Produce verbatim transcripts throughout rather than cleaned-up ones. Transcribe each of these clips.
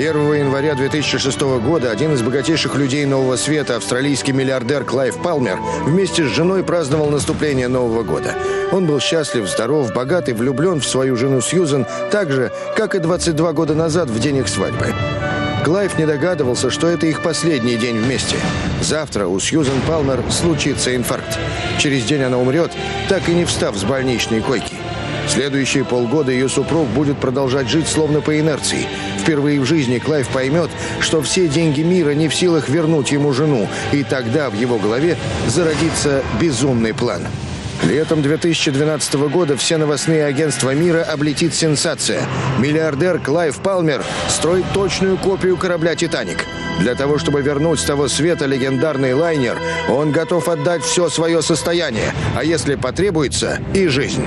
первого января две тысячи шестого года один из богатейших людей Нового Света, австралийский миллиардер Клайв Палмер, вместе с женой праздновал наступление Нового года. Он был счастлив, здоров, богат и влюблен в свою жену Сьюзен так же, как и двадцать два года назад в день их свадьбы. Клайв не догадывался, что это их последний день вместе. Завтра у Сьюзен Палмер случится инфаркт. Через день она умрет, так и не встав с больничной койки. Следующие полгода ее супруг будет продолжать жить словно по инерции. Впервые в жизни Клайв поймет, что все деньги мира не в силах вернуть ему жену, и тогда в его голове зародится безумный план. Летом две тысячи двенадцатого года все новостные агентства мира облетит сенсация. Миллиардер Клайв Палмер строит точную копию корабля «Титаник». Для того, чтобы вернуть с того света легендарный лайнер, он готов отдать все свое состояние, а если потребуется, и жизнь.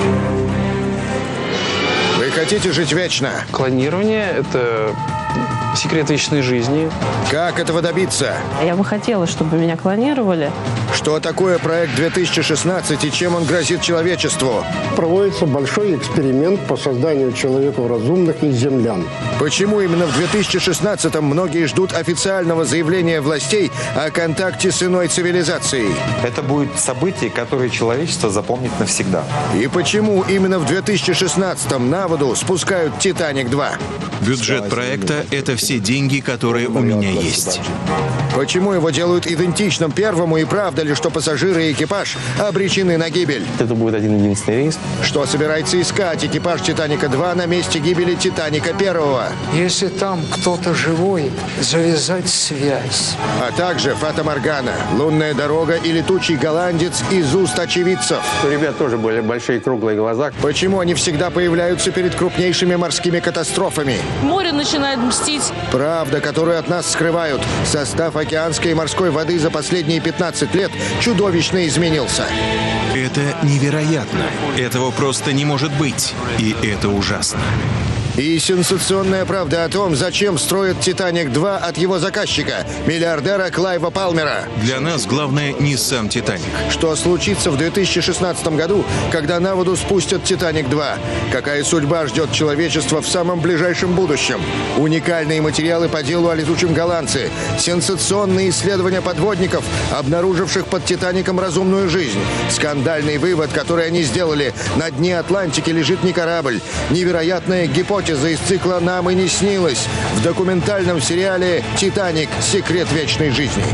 Вы хотите жить вечно? Клонирование – это секрет вечной жизни. Как этого добиться? Я бы хотела, чтобы меня клонировали. Что такое проект две тысячи шестнадцать и чем он грозит человечеству? Проводится большой эксперимент по созданию человеку разумных из землян. Почему именно в две тысячи шестнадцатом многие ждут официального заявления властей о контакте с иной цивилизацией? Это будет событие, которое человечество запомнит навсегда. И почему именно в две тысячи шестнадцатом на воду спускают «Титаник-два»? Бюджет проекта – это все деньги, которые у меня есть. Почему его делают идентичным первому, и правда ли, что пассажиры и экипаж обречены на гибель? Это будет один-единственный рейс. Что собирается искать экипаж «Титаника-два» на месте гибели «Титаника-первого»? Если там кто-то живой, завязать связь. А также Фата Моргана, лунная дорога и летучий голландец из уст очевидцев. У ребят тоже были большие круглые глаза. Почему они всегда появляются перед крупнейшими морскими катастрофами? Море начинает мстить. Правда, которую от нас скрывают. Состав океанской и морской воды за последние пятнадцать лет чудовищно изменился. Это невероятно. Этого просто не может быть. И это ужасно. И сенсационная правда о том, зачем строят «Титаник-два» от его заказчика, миллиардера Клайва Палмера. Для нас главное не сам «Титаник». Что случится в две тысячи шестнадцатом году, когда на воду спустят «Титаник-два»? Какая судьба ждет человечество в самом ближайшем будущем? Уникальные материалы по делу о летучем голландце. Сенсационные исследования подводников, обнаруживших под «Титаником» разумную жизнь. Скандальный вывод, который они сделали: на дне Атлантики лежит не корабль. Невероятная гипотеза из цикла «Нам и не снилось» в документальном сериале «Титаник. Секрет вечной жизни».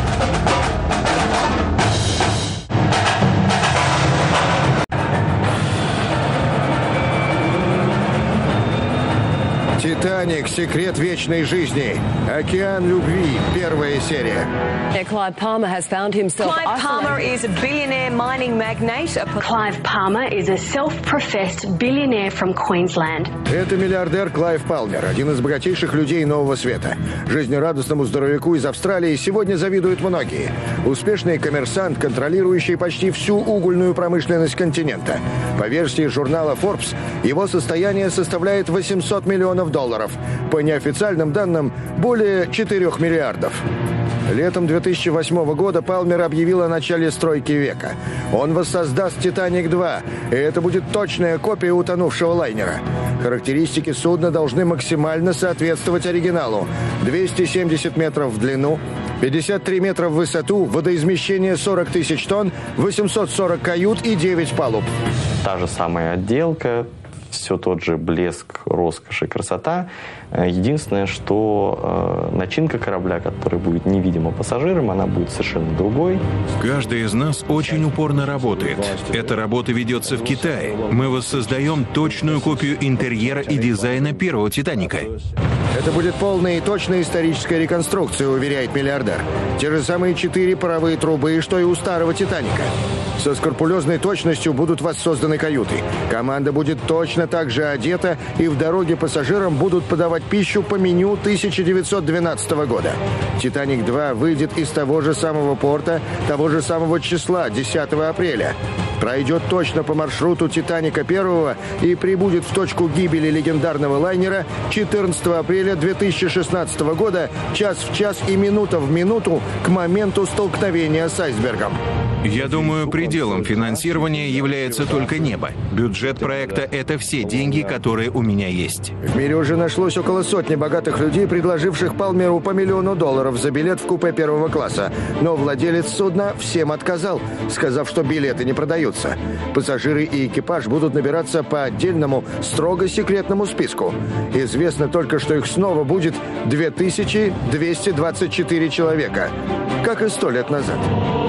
«Титаник. Секрет вечной жизни. Океан любви». Первая серия. Clive Palmer has found himself Clive Palmer is a billionaire mining magnate. Clive Palmer is a self-professed billionaire from Queensland. Это миллиардер Клайв Палмер, один из богатейших людей Нового Света. Жизнерадостному здоровяку из Австралии сегодня завидуют многие. Успешный коммерсант, контролирующий почти всю угольную промышленность континента. По версии журнала Forbes, его состояние составляет восемьсот миллионов долларов. По неофициальным данным, более четырёх миллиардов. Летом две тысячи восьмого года Палмер объявил о начале стройки века. Он воссоздаст «Титаник-два», и это будет точная копия утонувшего лайнера. Характеристики судна должны максимально соответствовать оригиналу. двести семьдесят метров в длину, пятьдесят три метра в высоту, водоизмещение сорок тысяч тонн, восемьсот сорок кают и девять палуб. Та же самая отделка, все тот же блеск, роскошь и красота. Единственное, что э, начинка корабля, которая будет невидима пассажирам, она будет совершенно другой. Каждый из нас очень упорно работает. Эта работа ведется в Китае. Мы воссоздаем точную копию интерьера и дизайна первого «Титаника». Это будет полная и точная историческая реконструкция, уверяет миллиардер. Те же самые четыре паровые трубы, что и у старого «Титаника». Со скрупулезной точностью будут воссозданы каюты. Команда будет точно так же одета, и в дороге пассажирам будут подавать пищу по меню тысяча девятьсот двенадцатого года. «Титаник-два» выйдет из того же самого порта, того же самого числа, десятого апреля. Пройдет точно по маршруту «Титаника-первого» и прибудет в точку гибели легендарного лайнера четырнадцатого апреля две тысячи шестнадцатого года, час в час и минута в минуту к моменту столкновения с айсбергом. Я думаю, пределом финансирования является только небо. Бюджет проекта — это все деньги, которые у меня есть. В мире уже нашлось около сотни богатых людей, предложивших Палмеру по миллиону долларов за билет в купе первого класса. Но владелец судна всем отказал, сказав, что билеты не продаются. Пассажиры и экипаж будут набираться по отдельному, строго секретному списку. Известно только, что их снова будет две тысячи двести двадцать четыре человека, как и сто лет назад.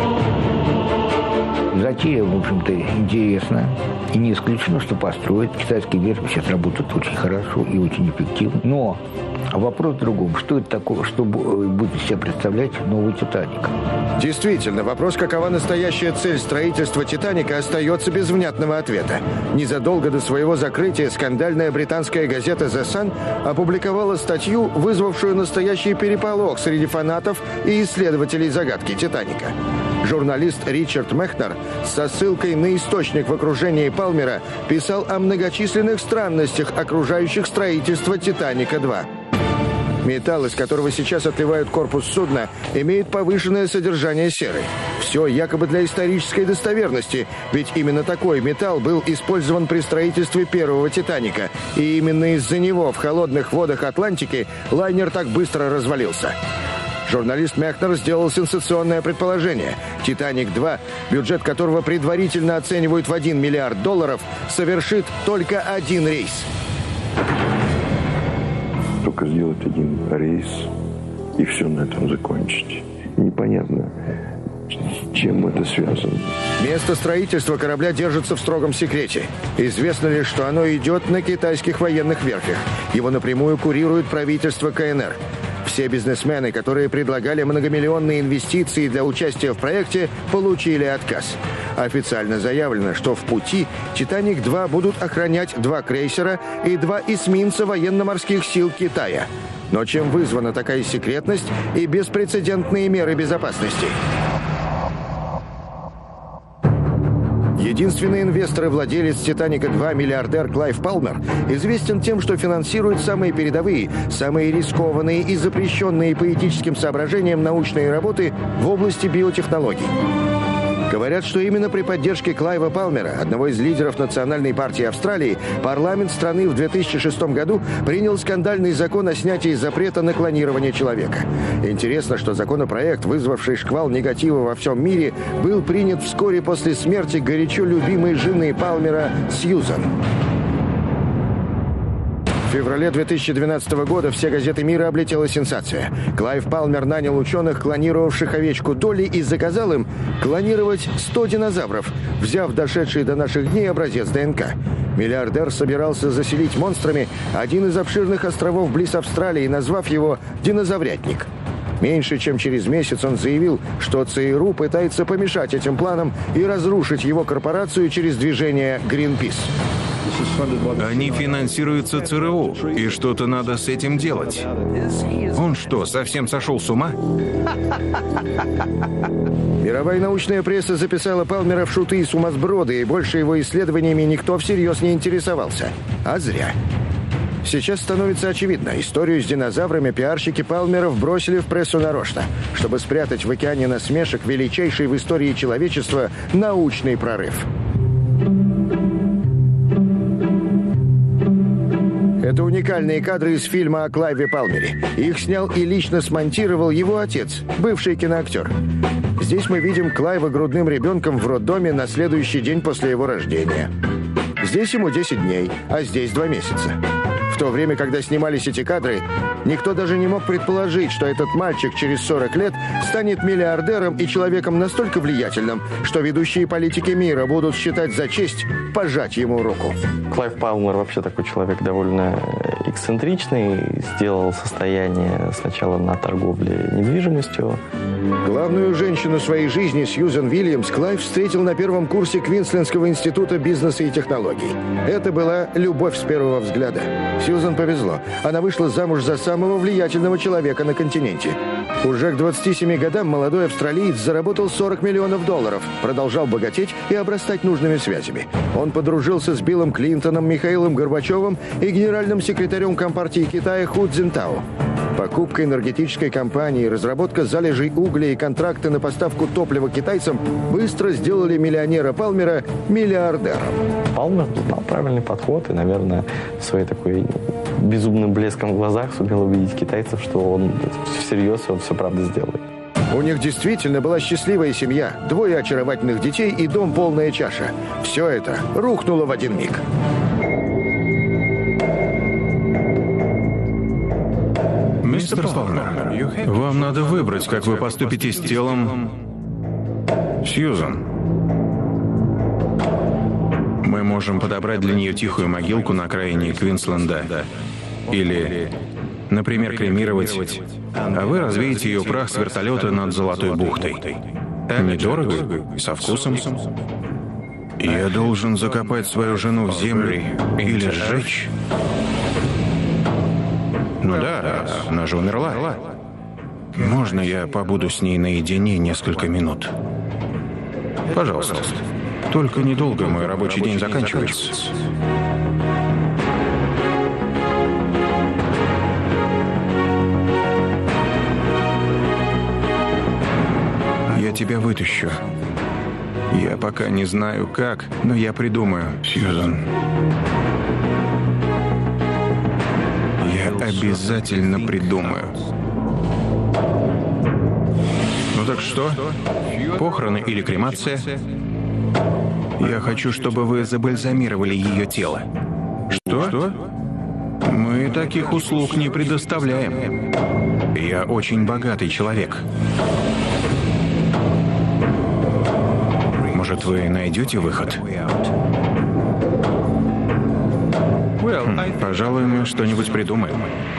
Затея, в общем-то, интересна. И не исключено, что построить. Китайские верфи сейчас работают очень хорошо и очень эффективно. Но вопрос в другом. Что это такое, что будет из себя представлять новый «Титаник»? Действительно, вопрос, какова настоящая цель строительства «Титаника», остается без внятного ответа. Незадолго до своего закрытия скандальная британская газета «The Sun» опубликовала статью, вызвавшую настоящий переполох среди фанатов и исследователей загадки «Титаника». Журналист Ричард Мехнер со ссылкой на источник в окружении Палмера писал о многочисленных странностях, окружающих строительство «Титаника-два». Металл, из которого сейчас отливают корпус судна, имеет повышенное содержание серы. Все якобы для исторической достоверности, ведь именно такой металл был использован при строительстве первого «Титаника», и именно из-за него в холодных водах Атлантики лайнер так быстро развалился. Журналист Мехнер сделал сенсационное предположение. «Титаник-два», бюджет которого предварительно оценивают в один миллиард долларов, совершит только один рейс. Только сделать один рейс и все на этом закончить. Непонятно, с чем это связано. Место строительства корабля держится в строгом секрете. Известно лишь, что оно идет на китайских военных верфях. Его напрямую курирует правительство ка эн эр. Все бизнесмены, которые предлагали многомиллионные инвестиции для участия в проекте, получили отказ. Официально заявлено, что в пути «Титаник-два» будут охранять два крейсера и два эсминца военно-морских сил Китая. Но чем вызвана такая секретность и беспрецедентные меры безопасности? Единственный инвестор и владелец «Титаника-два» миллиардер Клайв Палмер известен тем, что финансирует самые передовые, самые рискованные и запрещенные по этическим соображениям научные работы в области биотехнологий. Говорят, что именно при поддержке Клайва Палмера, одного из лидеров Национальной партии Австралии, парламент страны в две тысячи шестом году принял скандальный закон о снятии запрета на клонирование человека. Интересно, что законопроект, вызвавший шквал негатива во всем мире, был принят вскоре после смерти горячо любимой жены Палмера Сьюзан. В феврале две тысячи двенадцатого года все газеты мира облетела сенсация. Клайв Палмер нанял ученых, клонировавших овечку Долли, и заказал им клонировать сто динозавров, взяв дошедший до наших дней образец дэ эн ка. Миллиардер собирался заселить монстрами один из обширных островов близ Австралии, назвав его «Динозаврятник». Меньше чем через месяц он заявил, что цэ эр у пытается помешать этим планам и разрушить его корпорацию через движение Greenpeace. Они финансируются цэ эр у, и что-то надо с этим делать. Он что, совсем сошел с ума? Мировая научная пресса записала Палмера в шуты и сумасброды, и больше его исследованиями никто всерьез не интересовался. А зря. Сейчас становится очевидно, историю с динозаврами пиарщики Палмеров бросили в прессу нарочно, чтобы спрятать в океане насмешек величайший в истории человечества научный прорыв. Это уникальные кадры из фильма о Клайве Палмере. Их снял и лично смонтировал его отец, бывший киноактер. Здесь мы видим Клайва грудным ребенком в роддоме на следующий день после его рождения. Здесь ему десять дней, а здесь два месяца. В то время, когда снимались эти кадры, никто даже не мог предположить, что этот мальчик через сорок лет станет миллиардером и человеком настолько влиятельным, что ведущие политики мира будут считать за честь пожать ему руку. Клайв Палмер вообще такой человек довольно эксцентричный, сделал состояние сначала на торговле недвижимостью. Главную женщину своей жизни, Сьюзан Вильямс, Клайв встретил на первом курсе Квинслендского института бизнеса и технологий. Это была любовь с первого взгляда. Сьюзан повезло. Она вышла замуж за самого влиятельного человека на континенте. Уже к двадцати семи годам молодой австралиец заработал сорок миллионов долларов, продолжал богатеть и обрастать нужными связями. Он подружился с Биллом Клинтоном, Михаилом Горбачевым и генеральным секретарем Компартии Китая Ху Цзинтао. Покупка энергетической компании, разработка залежей угля и контракты на поставку топлива китайцам быстро сделали миллионера Палмера миллиардером. Палмер знал правильный подход и, наверное, своей такой безумным блеском в глазах сумел убедить китайцев, что он всерьез, он все правда сделает. У них действительно была счастливая семья, двое очаровательных детей и дом полная чаша. Все это рухнуло в один миг. Мистер Палмер, вам надо выбрать, как вы поступите с телом Сьюзан. Мы можем подобрать для нее тихую могилку на окраине Квинсленда. Или, например, кремировать. А вы развеете ее прах с вертолета над Золотой бухтой. Недорого, со вкусом. Я должен закопать свою жену в землю или сжечь. Ну да, она же умерла. Можно я побуду с ней наедине несколько минут? Пожалуйста. Только недолго, мой рабочий день заканчивается. Я тебя вытащу. Я пока не знаю как, но я придумаю, Сьюзан. Я обязательно придумаю. Ну так что? Похороны или кремация? Я хочу, чтобы вы забальзамировали ее тело. Что? Что? Мы таких услуг не предоставляем. Я очень богатый человек. Может, вы найдете выход? Хм, пожалуй, мы что-нибудь придумаем.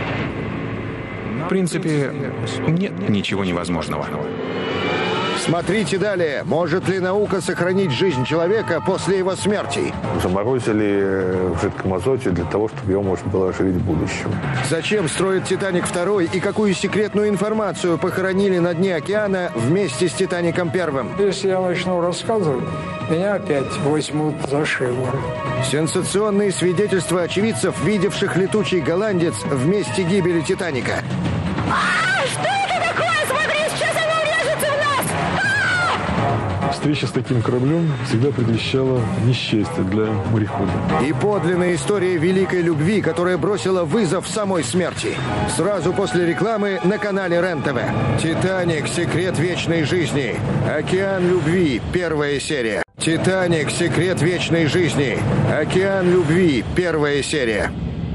В принципе, нет ничего невозможного. Смотрите далее. Может ли наука сохранить жизнь человека после его смерти? Заморозили в жидком азоте для того, чтобы его можно было оживить в будущем. Зачем строят «Титаник два» и какую секретную информацию похоронили на дне океана вместе с «Титаником один»? Если я начну рассказывать, меня опять возьмут за шиворот. Сенсационные свидетельства очевидцев, видевших летучий голландец в месте гибели «Титаника». А, что это такое? Смотри, сейчас оно врежется в нас! А! Встреча с таким кораблем всегда предвещала несчастье для морехода. И подлинная история великой любви, которая бросила вызов самой смерти. Сразу после рекламы на канале РЕН-ТВ. «Титаник. Секрет вечной жизни». «Океан любви». Первая серия. «Титаник. Секрет вечной жизни». «Океан любви». Первая серия.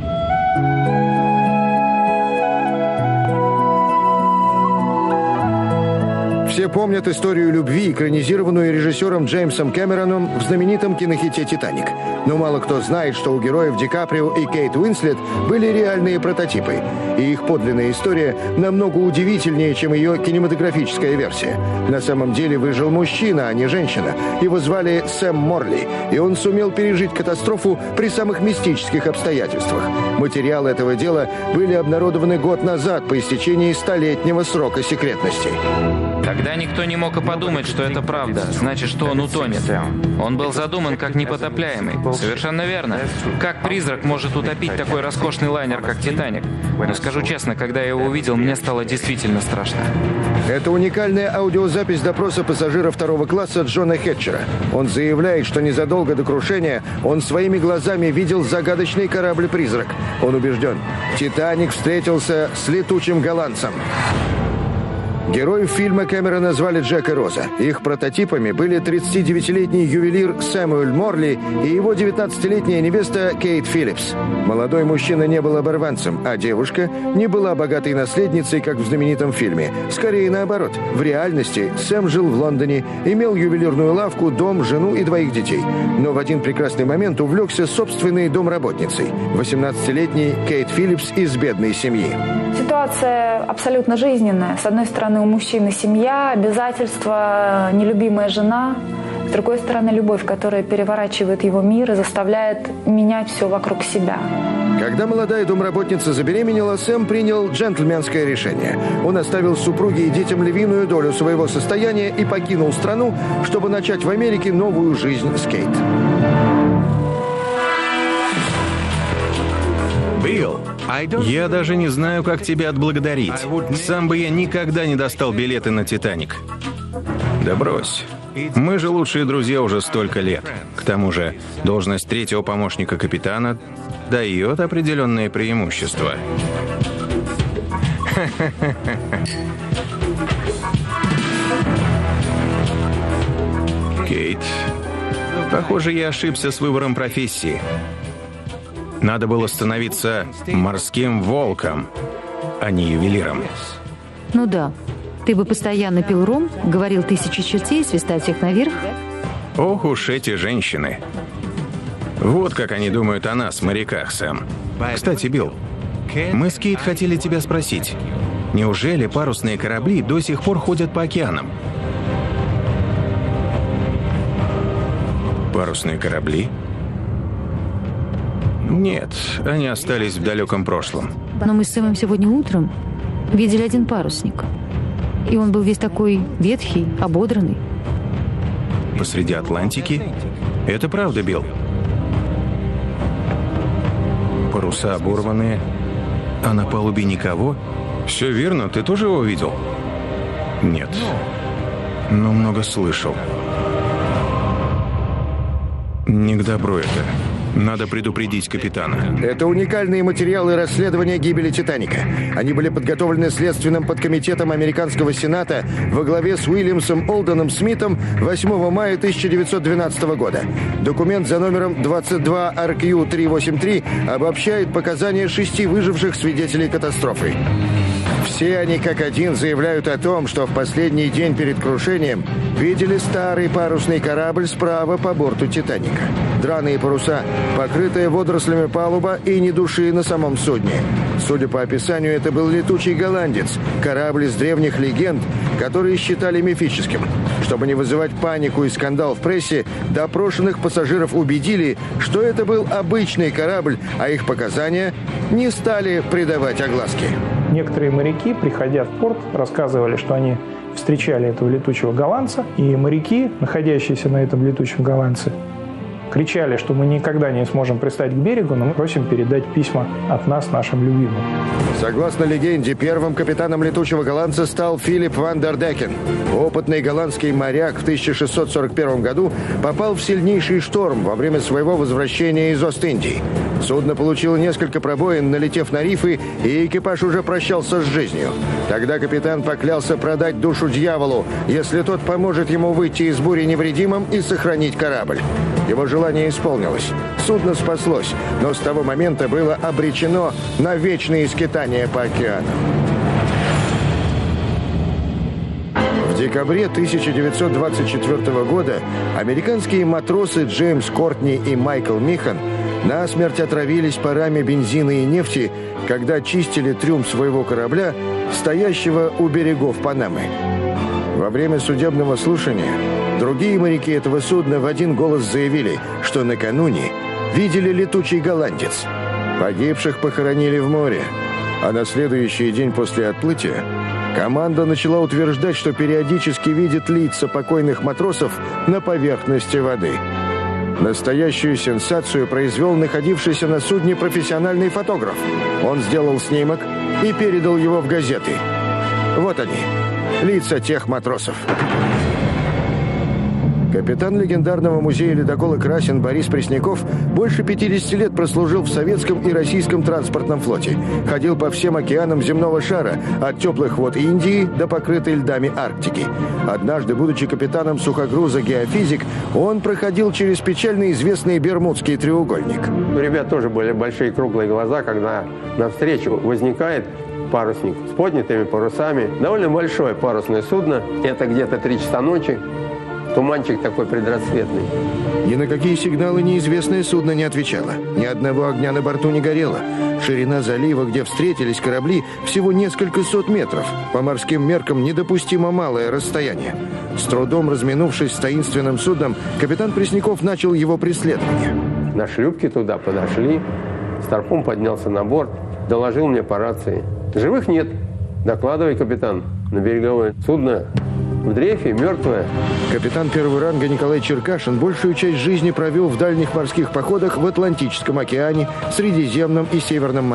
Все помнят историю любви, экранизированную режиссером Джеймсом Кэмероном в знаменитом кинохите «Титаник». Но мало кто знает, что у героев Ди Каприо и Кейт Уинслет были реальные прототипы. И их подлинная история намного удивительнее, чем ее кинематографическая версия. На самом деле выжил мужчина, а не женщина. Его звали Сэм Морли, и он сумел пережить катастрофу при самых мистических обстоятельствах. Материалы этого дела были обнародованы год назад по истечении столетнего срока секретности. Тогда никто не мог и подумать, что это правда. Значит, что он утонет. Он был задуман как непотопляемый. Совершенно верно. Как призрак может утопить такой роскошный лайнер, как «Титаник»? Но скажу честно, когда я его увидел, мне стало действительно страшно. Это уникальная аудиозапись допроса пассажира второго класса Джона Хетчера. Он заявляет, что незадолго до крушения он своими глазами видел загадочный корабль-призрак. Он убежден, «Титаник» встретился с летучим голландцем. Героев фильма Кэмерона звали Джек и Роза. Их прототипами были тридцатидевятилетний ювелир Сэмюэль Морли и его девятнадцатилетняя невеста Кейт Филлипс. Молодой мужчина не был оборванцем, а девушка не была богатой наследницей, как в знаменитом фильме. Скорее наоборот. В реальности Сэм жил в Лондоне, имел ювелирную лавку, дом, жену и двоих детей. Но в один прекрасный момент увлекся собственной домработницей, восемнадцатилетней Кейт Филлипс из бедной семьи. Ситуация абсолютно жизненная. С одной стороны, у мужчины семья, обязательства, нелюбимая жена. С другой стороны, любовь, которая переворачивает его мир и заставляет менять все вокруг себя. Когда молодая домработница забеременела, Сэм принял джентльменское решение. Он оставил супруге и детям львиную долю своего состояния и покинул страну, чтобы начать в Америке новую жизнь с Кейт. Билл, Я даже не знаю, как тебя отблагодарить. Сам бы я никогда не достал билеты на «Титаник». Да брось. Мы же лучшие друзья уже столько лет. К тому же, должность третьего помощника капитана дает определенные преимущества. Кейт, похоже, я ошибся с выбором профессии. Надо было становиться морским волком, а не ювелиром. Ну да. Ты бы постоянно пил ром, говорил тысячи чертей, свистать всех наверх. Ох уж эти женщины. Вот как они думают о нас, моряках, Сэм. Кстати, Билл, мы с Кейт хотели тебя спросить. Неужели парусные корабли до сих пор ходят по океанам? Парусные корабли? Нет, они остались в далеком прошлом. Но мы с Сэмом сегодня утром видели один парусник. И он был весь такой ветхий, ободранный. Посреди Атлантики? Это правда, Билл. Паруса оборванные, а на палубе никого? Все верно, ты тоже его видел? Нет, но много слышал. Не к добру это. Надо предупредить капитана. Это уникальные материалы расследования гибели «Титаника». Они были подготовлены Следственным подкомитетом Американского Сената во главе с Уильямсом Олденом Смитом восьмого мая тысяча девятьсот двенадцатого года. Документ за номером двадцать два эр кью триста восемьдесят три обобщает показания шести выживших свидетелей катастрофы. Все они как один заявляют о том, что в последний день перед крушением видели старый парусный корабль справа по борту «Титаника». Драные паруса, покрытая водорослями палуба и ни души на самом судне. Судя по описанию, это был летучий голландец, корабль из древних легенд, которые считали мифическим. Чтобы не вызывать панику и скандал в прессе, допрошенных пассажиров убедили, что это был обычный корабль, а их показания не стали придавать огласке. Некоторые моряки, приходя в порт, рассказывали, что они встречали этого летучего голландца, и моряки, находящиеся на этом летучем голландце, кричали, что мы никогда не сможем пристать к берегу, но мы просим передать письма от нас нашим любимым. Согласно легенде, первым капитаном летучего голландца стал Филипп ван дер Декен. Опытный голландский моряк в тысяча шестьсот сорок первом году попал в сильнейший шторм во время своего возвращения из Ост-Индии. Судно получило несколько пробоин, налетев на рифы, и экипаж уже прощался с жизнью. Тогда капитан поклялся продать душу дьяволу, если тот поможет ему выйти из бури невредимым и сохранить корабль. Его желание исполнилось. Судно спаслось, но с того момента было обречено на вечные скитания по океану. В декабре тысяча девятьсот двадцать четвёртого года американские матросы Джеймс Кортни и Майкл Михан насмерть отравились парами бензина и нефти, когда чистили трюм своего корабля, стоящего у берегов Панамы. Во время судебного слушания другие моряки этого судна в один голос заявили, что накануне видели летучий голландец. Погибших похоронили в море, а на следующий день после отплытия команда начала утверждать, что периодически видит лица покойных матросов на поверхности воды. Настоящую сенсацию произвел находившийся на судне профессиональный фотограф. Он сделал снимок и передал его в газеты. Вот они, лица тех матросов. Капитан легендарного музея ледокола «Красин» Борис Пресняков больше пятидесяти лет прослужил в советском и российском транспортном флоте. Ходил по всем океанам земного шара, от теплых вод Индии до покрытой льдами Арктики. Однажды, будучи капитаном сухогруза «Геофизик», он проходил через печально известный Бермудский треугольник. У ребят тоже были большие круглые глаза, когда навстречу возникает парусник с поднятыми парусами. Довольно большое парусное судно. Это где-то три часа ночи. Туманчик такой предрассветный. Ни на какие сигналы неизвестное судно не отвечало. Ни одного огня на борту не горело. Ширина залива, где встретились корабли, всего несколько сот метров. По морским меркам недопустимо малое расстояние. С трудом разминувшись с таинственным судном, капитан Пресняков начал его преследование. На шлюпке туда подошли. Старпом поднялся на борт, доложил мне по рации. Живых нет. Докладывай, капитан, на береговое судно в дрейфе, мертвое. Капитан первого ранга Николай Черкашин большую часть жизни провел в дальних морских походах в Атлантическом океане, Средиземном и Северном морях,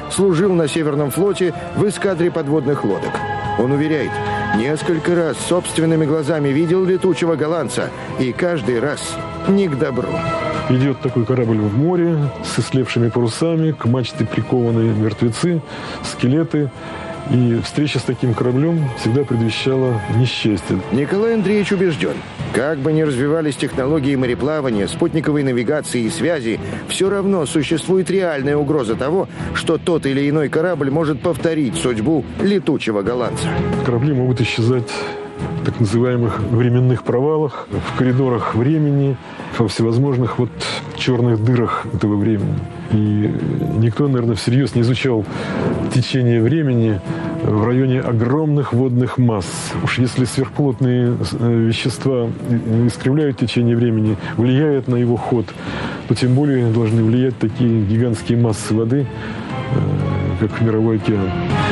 служил на Северном флоте в эскадре подводных лодок. Он уверяет, несколько раз собственными глазами видел летучего голландца, и каждый раз не к добру. Идет такой корабль в море с ислевшими парусами, к мачте прикованы мертвецы, скелеты. И встреча с таким кораблем всегда предвещала несчастье. Николай Андреевич убежден, как бы ни развивались технологии мореплавания, спутниковой навигации и связи, все равно существует реальная угроза того, что тот или иной корабль может повторить судьбу летучего голландца. Корабли могут исчезать в так называемых временных провалах, в коридорах времени, во всевозможных вот черных дырах этого времени. И никто, наверное, всерьез не изучал течение времени в районе огромных водных масс. Уж если сверхплотные вещества искривляют течение времени, влияют на его ход, то тем более должны влиять такие гигантские массы воды, как мировой океан.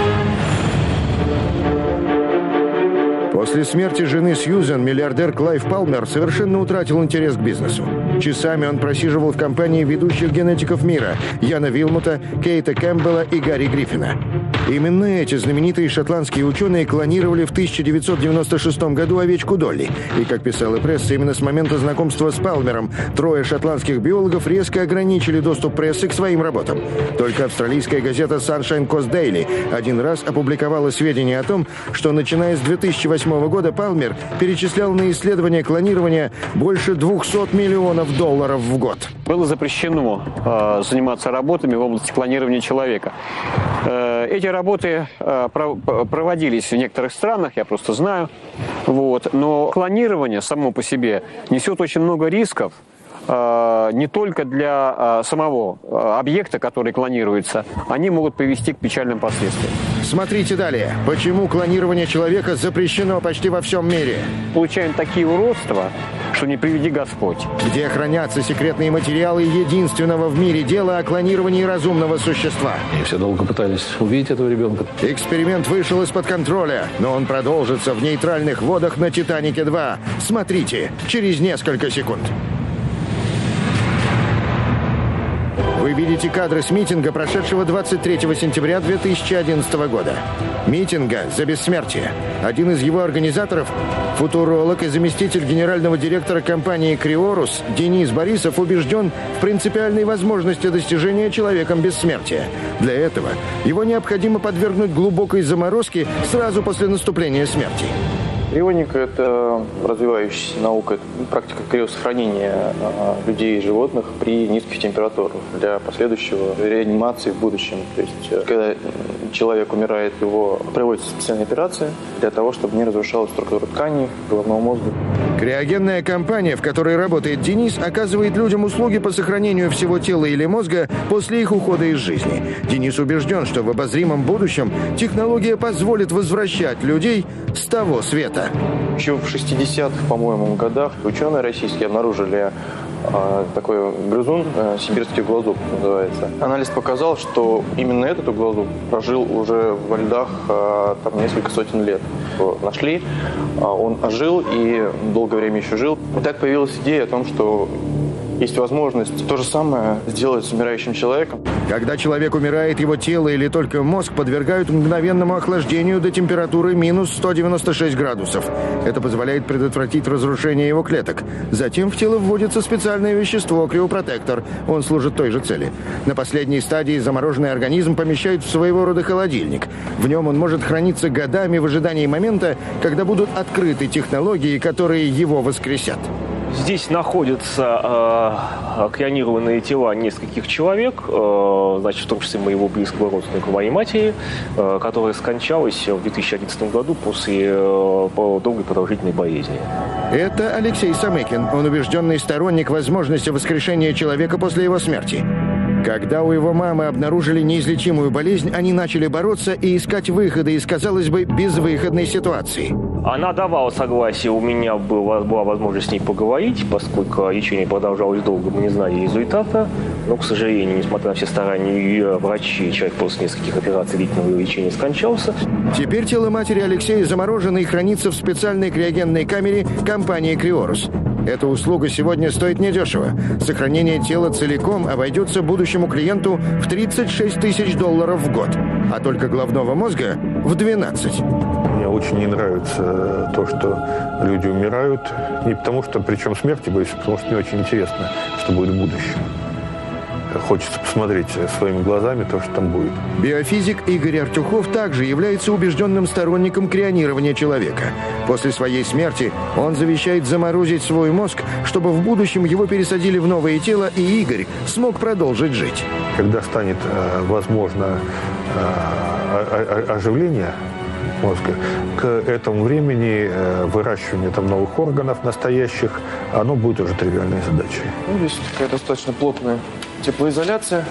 После смерти жены Сьюзен миллиардер Клайв Палмер совершенно утратил интерес к бизнесу. Часами он просиживал в компании ведущих генетиков мира Яна Вилмота, Кейта Кэмпбелла и Гарри Гриффина. Именно эти знаменитые шотландские ученые клонировали в тысяча девятьсот девяносто шестом году овечку Долли. И, как писала пресса, именно с момента знакомства с Палмером трое шотландских биологов резко ограничили доступ прессы к своим работам. Только австралийская газета Sunshine Coast Daily один раз опубликовала сведения о том, что начиная с две тысячи восьмого года Палмер перечислял на исследования клонирования больше двухсот миллионов долларов в год. Было запрещено э, заниматься работами в области клонирования человека. Э, эти работы э, проводились в некоторых странах, я просто знаю. Вот. Но клонирование само по себе несет очень много рисков. Не только для самого объекта, который клонируется, они могут привести к печальным последствиям. Смотрите далее. Почему клонирование человека запрещено почти во всем мире? Получаем такие уродства, что не приведи Господь. Где хранятся секретные материалы единственного в мире дела о клонировании разумного существа. И все долго пытались увидеть этого ребенка. Эксперимент вышел из-под контроля, но он продолжится в нейтральных водах на «Титанике два». Смотрите через несколько секунд. Вы видите кадры с митинга, прошедшего двадцать третьего сентября две тысячи одиннадцатого года. Митинга за бессмертие. Один из его организаторов, футуролог и заместитель генерального директора компании «Криорус» Денис Борисов убежден в принципиальной возможности достижения человеком бессмертия. Для этого его необходимо подвергнуть глубокой заморозке сразу после наступления смерти. Крионика – это развивающаяся наука, это практика криосохранения людей и животных при низких температурах для последующего реанимации в будущем. То есть, когда человек умирает, его проводятся специальные операции для того, чтобы не разрушалась структура тканей головного мозга. Криогенная компания, в которой работает Денис, оказывает людям услуги по сохранению всего тела или мозга после их ухода из жизни. Денис убежден, что в обозримом будущем технология позволит возвращать людей с того света. Еще в шестидесятых, по-моему, годах ученые российские обнаружили э, такой грызун, э, сибирский углозуб называется. Анализ показал, что именно этот углозуб прожил уже во льдах э, там, несколько сотен лет. Его нашли, э, он ожил и долгое время еще жил. И так появилась идея о том, что есть возможность то же самое сделать с умирающим человеком. Когда человек умирает, его тело или только мозг подвергают мгновенному охлаждению до температуры минус сто девяносто шесть градусов. Это позволяет предотвратить разрушение его клеток. Затем в тело вводится специальное вещество – криопротектор. Он служит той же цели. На последней стадии замороженный организм помещают в своего рода холодильник. В нем он может храниться годами в ожидании момента, когда будут открыты технологии, которые его воскресят. Здесь находятся э, клонированные тела нескольких человек, э, значит, в том числе моего близкого родственника, моей матери, э, которая скончалась в две тысячи одиннадцатом году после э, долгой продолжительной болезни. Это Алексей Самыкин. Он убежденный сторонник возможности воскрешения человека после его смерти. Когда у его мамы обнаружили неизлечимую болезнь, они начали бороться и искать выходы из, казалось бы, безвыходной ситуации. Она давала согласие, у меня была, была возможность с ней поговорить, поскольку лечение продолжалось долго, мы не знали результата. Но, к сожалению, несмотря на все старания врачей, человек после нескольких операций длительного лечения скончался. Теперь тело матери Алексея заморожено и хранится в специальной криогенной камере компании «Криорус». Эта услуга сегодня стоит недешево. Сохранение тела целиком обойдется будущему клиенту в тридцать шесть тысяч долларов в год, а только головного мозга в двенадцать. Мне очень не нравится то, что люди умирают. Не потому что, причем смерти боюсь, потому что мне очень интересно, что будет в будущем. Хочется посмотреть своими глазами то, что там будет. Биофизик Игорь Артюхов также является убежденным сторонником крионирования человека. После своей смерти он завещает заморозить свой мозг, чтобы в будущем его пересадили в новое тело, и Игорь смог продолжить жить. Когда станет э, возможно э, оживление мозга, к этому времени э, выращивание там новых органов настоящих, оно будет уже тривиальной задачей. Ну, здесь такая достаточно плотная теплоизоляция.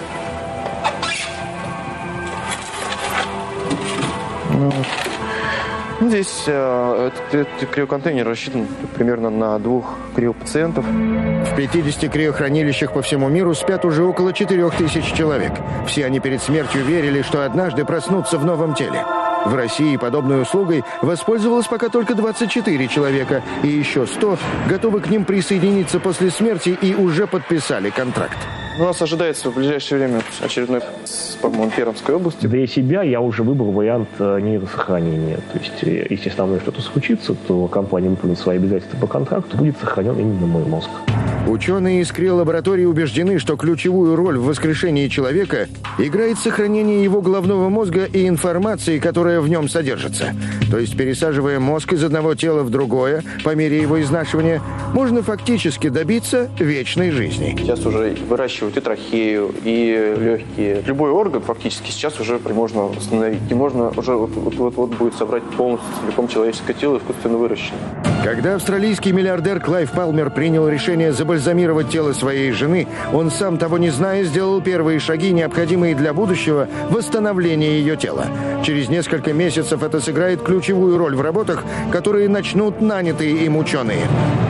Здесь э, этот, этот криоконтейнер рассчитан примерно на двух криопациентов. В пятидесяти криохранилищах по всему миру спят уже около четырех тысяч человек. Все они перед смертью верили, что однажды проснутся в новом теле. В России подобной услугой воспользовалось пока только двадцать четыре человека, и еще сто готовы к ним присоединиться после смерти и уже подписали контракт. У нас ожидается в ближайшее время очередной, по-моему, Пермской области. Для себя я уже выбрал вариант нейросохранения. То есть, если со мной что-то случится, то компания выполнит свои обязательства по контракту, будет сохранен именно мой мозг. Ученые из криолаборатории убеждены, что ключевую роль в воскрешении человека играет сохранение его головного мозга и информации, которая в нем содержится. То есть, пересаживая мозг из одного тела в другое, по мере его изнашивания, можно фактически добиться вечной жизни. Сейчас уже выращивают и трахею, и легкие. Любой орган фактически сейчас уже можно восстановить. И можно уже вот-вот будет собрать полностью целиком человеческое тело искусственно выращенное. Когда австралийский миллиардер Клайв Палмер принял решение забальзамировать тело своей жены, он, сам того не зная, сделал первые шаги, необходимые для будущего восстановления ее тела. Через несколько месяцев это сыграет ключевую роль в работах, которые начнут нанятые им ученые.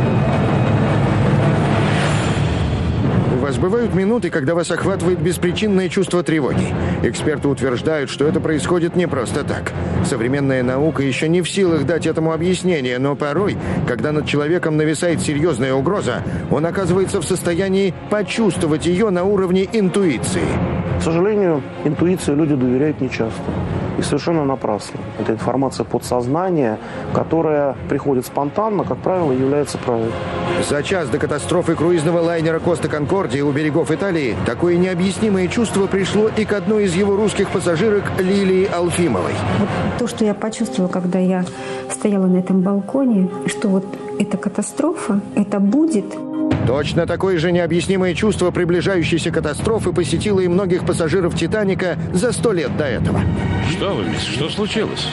У вас бывают минуты, когда вас охватывает беспричинное чувство тревоги. Эксперты утверждают, что это происходит не просто так. Современная наука еще не в силах дать этому объяснение, но порой, когда над человеком нависает серьезная угроза, он оказывается в состоянии почувствовать ее на уровне интуиции. К сожалению, интуиции люди доверяют нечасто. И совершенно напрасно. Это информация подсознания, которая приходит спонтанно, как правило, является правильной. За час до катастрофы круизного лайнера «Коста Конкордия» у берегов Италии такое необъяснимое чувство пришло и к одной из его русских пассажирок Лилии Алфимовой. Вот то, что я почувствовала, когда я стояла на этом балконе, что вот эта катастрофа, это будет... Точно такое же необъяснимое чувство приближающейся катастрофы посетило и многих пассажиров «Титаника» за сто лет до этого. Что вы, мисс, что случилось?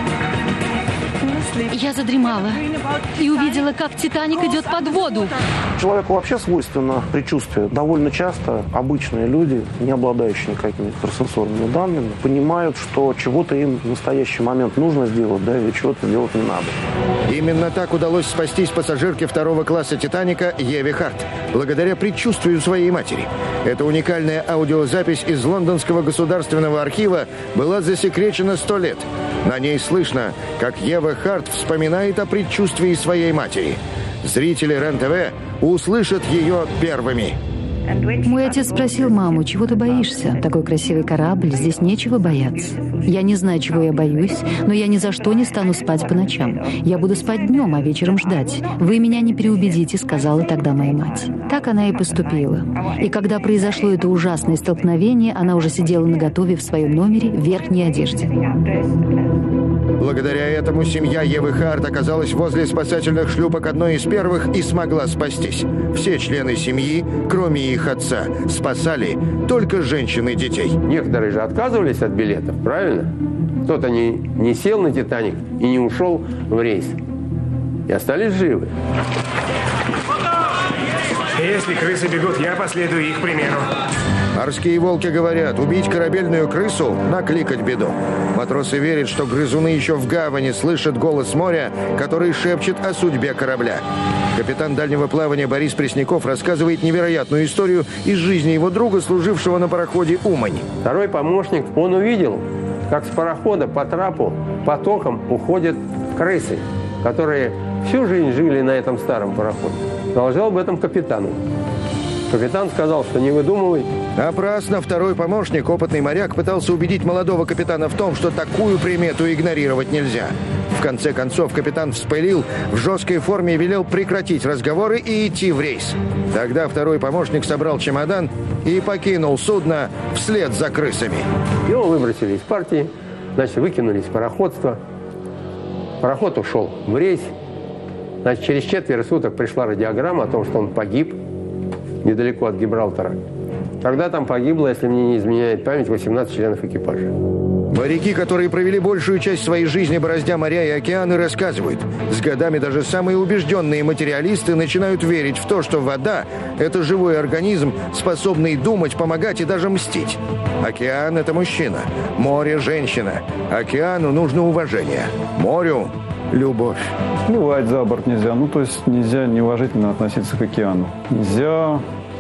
Я задремала и увидела, как «Титаник» идет под воду. Человеку вообще свойственно предчувствие. Довольно часто обычные люди, не обладающие никакими экстрасенсорными данными, понимают, что чего-то им в настоящий момент нужно сделать, да, или чего-то делать не надо. Именно так удалось спастись пассажирке второго класса «Титаника» Еве Харт, благодаря предчувствию своей матери. Эта уникальная аудиозапись из Лондонского государственного архива была засекречена сто лет. На ней слышно, как Ева Харт вспоминает о предчувствии своей матери. Зрители РЕН-ТВ услышат ее первыми. Мой отец спросил маму: чего ты боишься? Такой красивый корабль, здесь нечего бояться. Я не знаю, чего я боюсь, но я ни за что не стану спать по ночам. Я буду спать днем, а вечером ждать. Вы меня не переубедите, сказала тогда моя мать. Так она и поступила. И когда произошло это ужасное столкновение, она уже сидела наготове в своем номере в верхней одежде. Благодаря этому семья Евы Харт оказалась возле спасательных шлюпок одной из первых и смогла спастись. Все члены семьи, кроме их отца, спасали только женщин и детей. Некоторые же отказывались от билетов, правильно? Кто-то не, не сел на «Титаник» и не ушел в рейс. И остались живы. Если крысы бегут, я последую их примеру. Морские волки говорят: убить корабельную крысу — накликать беду. Матросы верят, что грызуны еще в гавани слышат голос моря, который шепчет о судьбе корабля. Капитан дальнего плавания Борис Пресняков рассказывает невероятную историю из жизни его друга, служившего на пароходе «Умань». Второй помощник, он увидел, как с парохода по трапу потоком уходят крысы, которые всю жизнь жили на этом старом пароходе. доложил об этом капитану. Капитан сказал, что не выдумывай. Напрасно второй помощник, опытный моряк, пытался убедить молодого капитана в том, что такую примету игнорировать нельзя. В конце концов, капитан вспылил, в жесткой форме велел прекратить разговоры и идти в рейс. Тогда второй помощник собрал чемодан и покинул судно вслед за крысами. Его выбросили из партии, значит, выкинули из пароходства. Пароход ушел в рейс. Значит, через четверо суток пришла радиограмма о том, что он погиб недалеко от Гибралтара. Тогда там погибло, если мне не изменяет память, восемнадцать членов экипажа. Моряки, которые провели большую часть своей жизни бороздя моря и океаны, рассказывают. С годами даже самые убежденные материалисты начинают верить в то, что вода – это живой организм, способный думать, помогать и даже мстить. Океан – это мужчина, море – женщина. Океану нужно уважение, морю – любовь. Плевать за борт нельзя, ну то есть нельзя неуважительно относиться к океану. Нельзя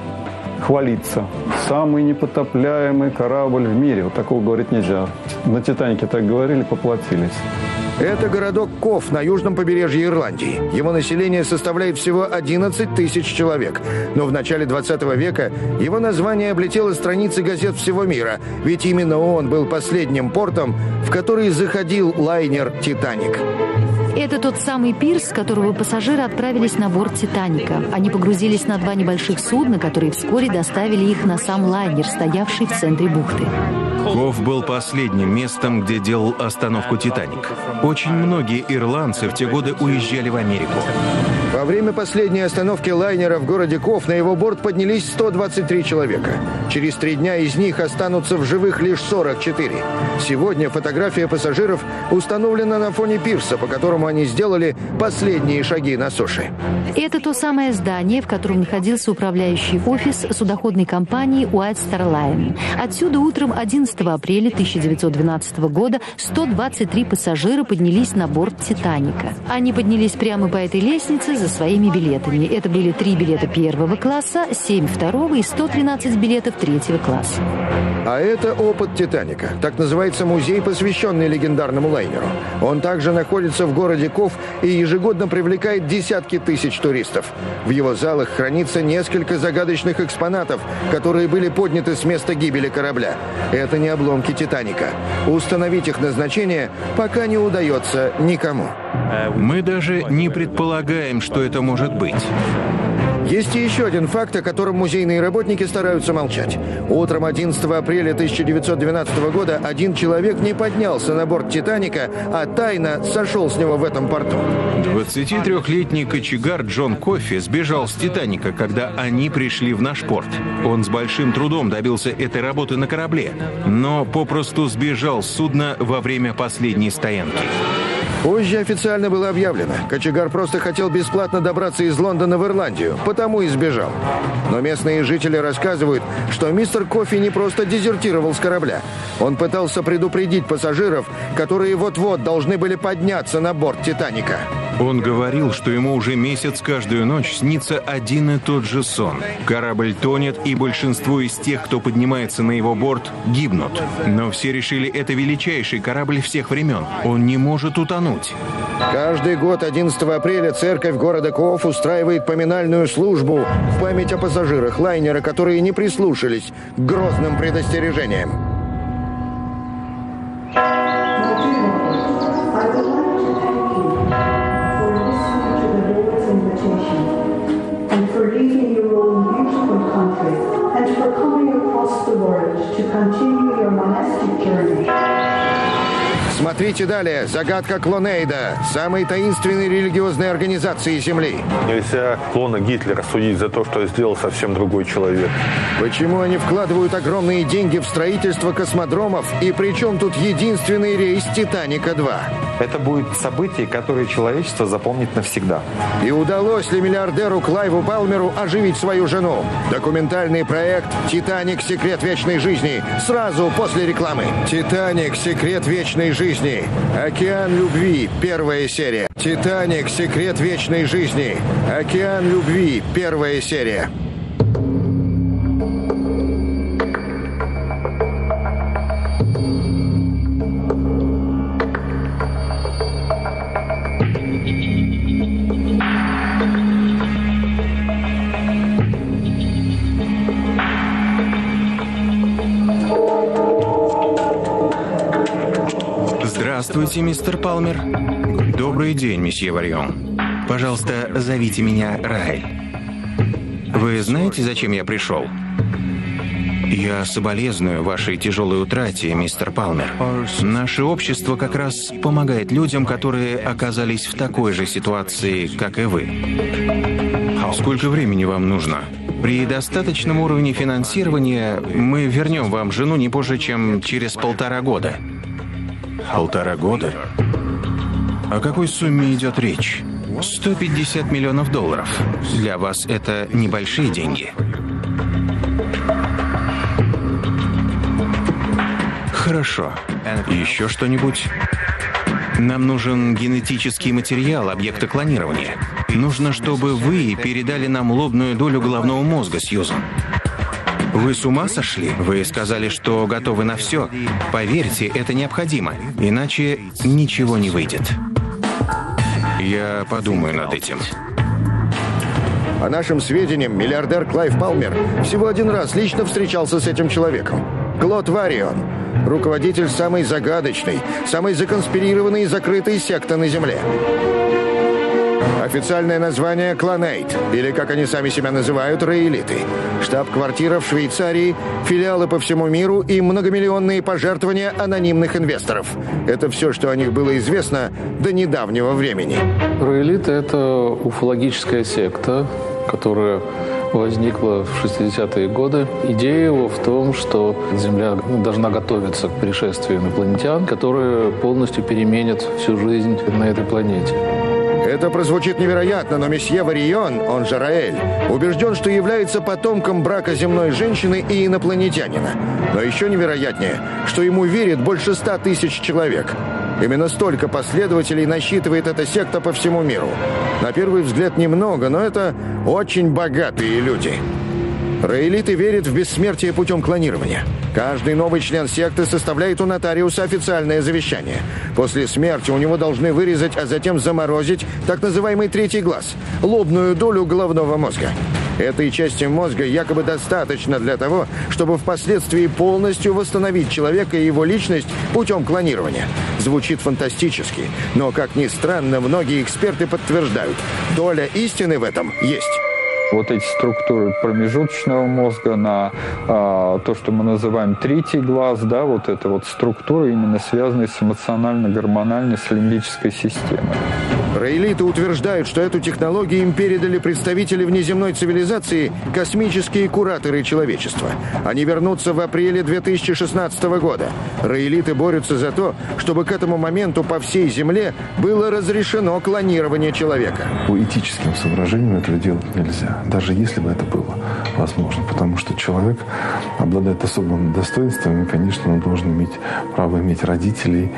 хвалиться. Самый непотопляемый корабль в мире. Вот такого говорить нельзя. На «Титанике» так говорили, поплатились. Это городок Ков на южном побережье Ирландии. Его население составляет всего одиннадцать тысяч человек. Но в начале двадцатого века его название облетело страницы газет всего мира. Ведь именно он был последним портом, в который заходил лайнер «Титаник». Это тот самый пирс, с которого пассажиры отправились на борт «Титаника». Они погрузились на два небольших судна, которые вскоре доставили их на сам лайнер, стоявший в центре бухты. Ков был последним местом, где делал остановку «Титаник». Очень многие ирландцы в те годы уезжали в Америку. Во время последней остановки лайнера в городе Ков на его борт поднялись сто двадцать три человека. Через три дня из них останутся в живых лишь сорок четыре. Сегодня фотография пассажиров установлена на фоне пирса, по которому они сделали последние шаги на суше. Это то самое здание, в котором находился управляющий офис судоходной компании White Star Line. Отсюда утром одиннадцатого апреля тысяча девятьсот двенадцатого года сто двадцать три пассажира поднялись на борт «Титаника». Они поднялись прямо по этой лестнице за своими билетами. Это были три билета первого класса, семь второго и сто тринадцать билетов третьего класса. А это опыт «Титаника». Так называется музей, посвященный легендарному лайнеру. Он также находится в городе Ков и ежегодно привлекает десятки тысяч туристов. В его залах хранится несколько загадочных экспонатов, которые были подняты с места гибели корабля. Это не обломки «Титаника». Установить их назначение пока не удается никому. Мы даже не предполагаем, что это может быть. Есть и еще один факт, о котором музейные работники стараются молчать. Утром одиннадцатого апреля тысяча девятьсот двенадцатого года один человек не поднялся на борт «Титаника», а тайно сошел с него в этом порту. двадцатитрёхлетний кочегар Джон Коффи сбежал с «Титаника», когда они пришли в наш порт. Он с большим трудом добился этой работы на корабле, но попросту сбежал с судна во время последней стоянки. Позже официально было объявлено, кочегар просто хотел бесплатно добраться из Лондона в Ирландию, потому и сбежал. Но местные жители рассказывают, что мистер Коффи не просто дезертировал с корабля. Он пытался предупредить пассажиров, которые вот-вот должны были подняться на борт «Титаника». Он говорил, что ему уже месяц каждую ночь снится один и тот же сон. Корабль тонет, и большинство из тех, кто поднимается на его борт, гибнут. Но все решили, это величайший корабль всех времен. Он не может утонуть. Каждый год одиннадцатого апреля церковь города Ков устраивает поминальную службу в память о пассажирах лайнера, которые не прислушались к грозным предостережениям. Смотрите далее. Загадка Клонейда, самой таинственной религиозной организации Земли. Нельзя клона Гитлера судить за то, что сделал совсем другой человек. Почему они вкладывают огромные деньги в строительство космодромов? И при чем тут единственный рейс «Титаника-два»? Это будет событие, которое человечество запомнит навсегда. И удалось ли миллиардеру Клайву Палмеру оживить свою жену? Документальный проект «Титаник. Секрет вечной жизни» сразу после рекламы. «Титаник. Секрет вечной жизни». «Океан любви». Первая серия. «Титаник. Секрет вечной жизни». «Океан любви». Первая серия. Здравствуйте, мистер Палмер. Добрый день, месье Варьон. Пожалуйста, зовите меня Раэль. Вы знаете, зачем я пришел? Я соболезную вашей тяжелой утрате, мистер Палмер. Наше общество как раз помогает людям, которые оказались в такой же ситуации, как и вы. Сколько времени вам нужно? При достаточном уровне финансирования мы вернем вам жену не позже, чем через полтора года. Полтора года? О какой сумме идет речь? сто пятьдесят миллионов долларов. Для вас это небольшие деньги. Хорошо. Еще что-нибудь? Нам нужен генетический материал объекта клонирования. Нужно, чтобы вы передали нам лобную долю головного мозга, Сьюзан. Вы с ума сошли? Вы сказали, что готовы на все. Поверьте, это необходимо, иначе ничего не выйдет. Я подумаю над этим. По нашим сведениям, миллиардер Клайв Палмер всего один раз лично встречался с этим человеком. Клод Варион, руководитель самой загадочной, самой законспирированной и закрытой секты на Земле. Официальное название — Клонейт, или, как они сами себя называют, Раэлиты. Штаб-квартира в Швейцарии, филиалы по всему миру и многомиллионные пожертвования анонимных инвесторов. Это все, что о них было известно до недавнего времени. Раэлиты — это уфологическая секта, которая возникла в шестидесятые годы. Идея его в том, что Земля должна готовиться к пришествию инопланетян, которые полностью переменят всю жизнь на этой планете. Это прозвучит невероятно, но месье Варион, он же Раэль, убежден, что является потомком брака земной женщины и инопланетянина. Но еще невероятнее, что ему верит больше ста тысяч человек. Именно столько последователей насчитывает эта секта по всему миру. На первый взгляд немного, но это очень богатые люди. Раэлиты верят в бессмертие путем клонирования. Каждый новый член секты составляет у нотариуса официальное завещание. После смерти у него должны вырезать, а затем заморозить так называемый третий глаз – лобную долю головного мозга. Этой части мозга якобы достаточно для того, чтобы впоследствии полностью восстановить человека и его личность путем клонирования. Звучит фантастически, но, как ни странно, многие эксперты подтверждают – доля истины в этом есть. Вот эти структуры промежуточного мозга на а, то, что мы называем третий глаз, да, вот эта вот структура именно связана с эмоционально-гормональной, с лимбической системой. Раэлиты утверждают, что эту технологию им передали представители внеземной цивилизации, космические кураторы человечества. Они вернутся в апреле две тысячи шестнадцатого года. Раэлиты борются за то, чтобы к этому моменту по всей Земле было разрешено клонирование человека. По этическим соображениям этого делать нельзя. Даже если бы это было возможно. Потому что человек обладает особым достоинством, и, конечно, он должен иметь право иметь родителей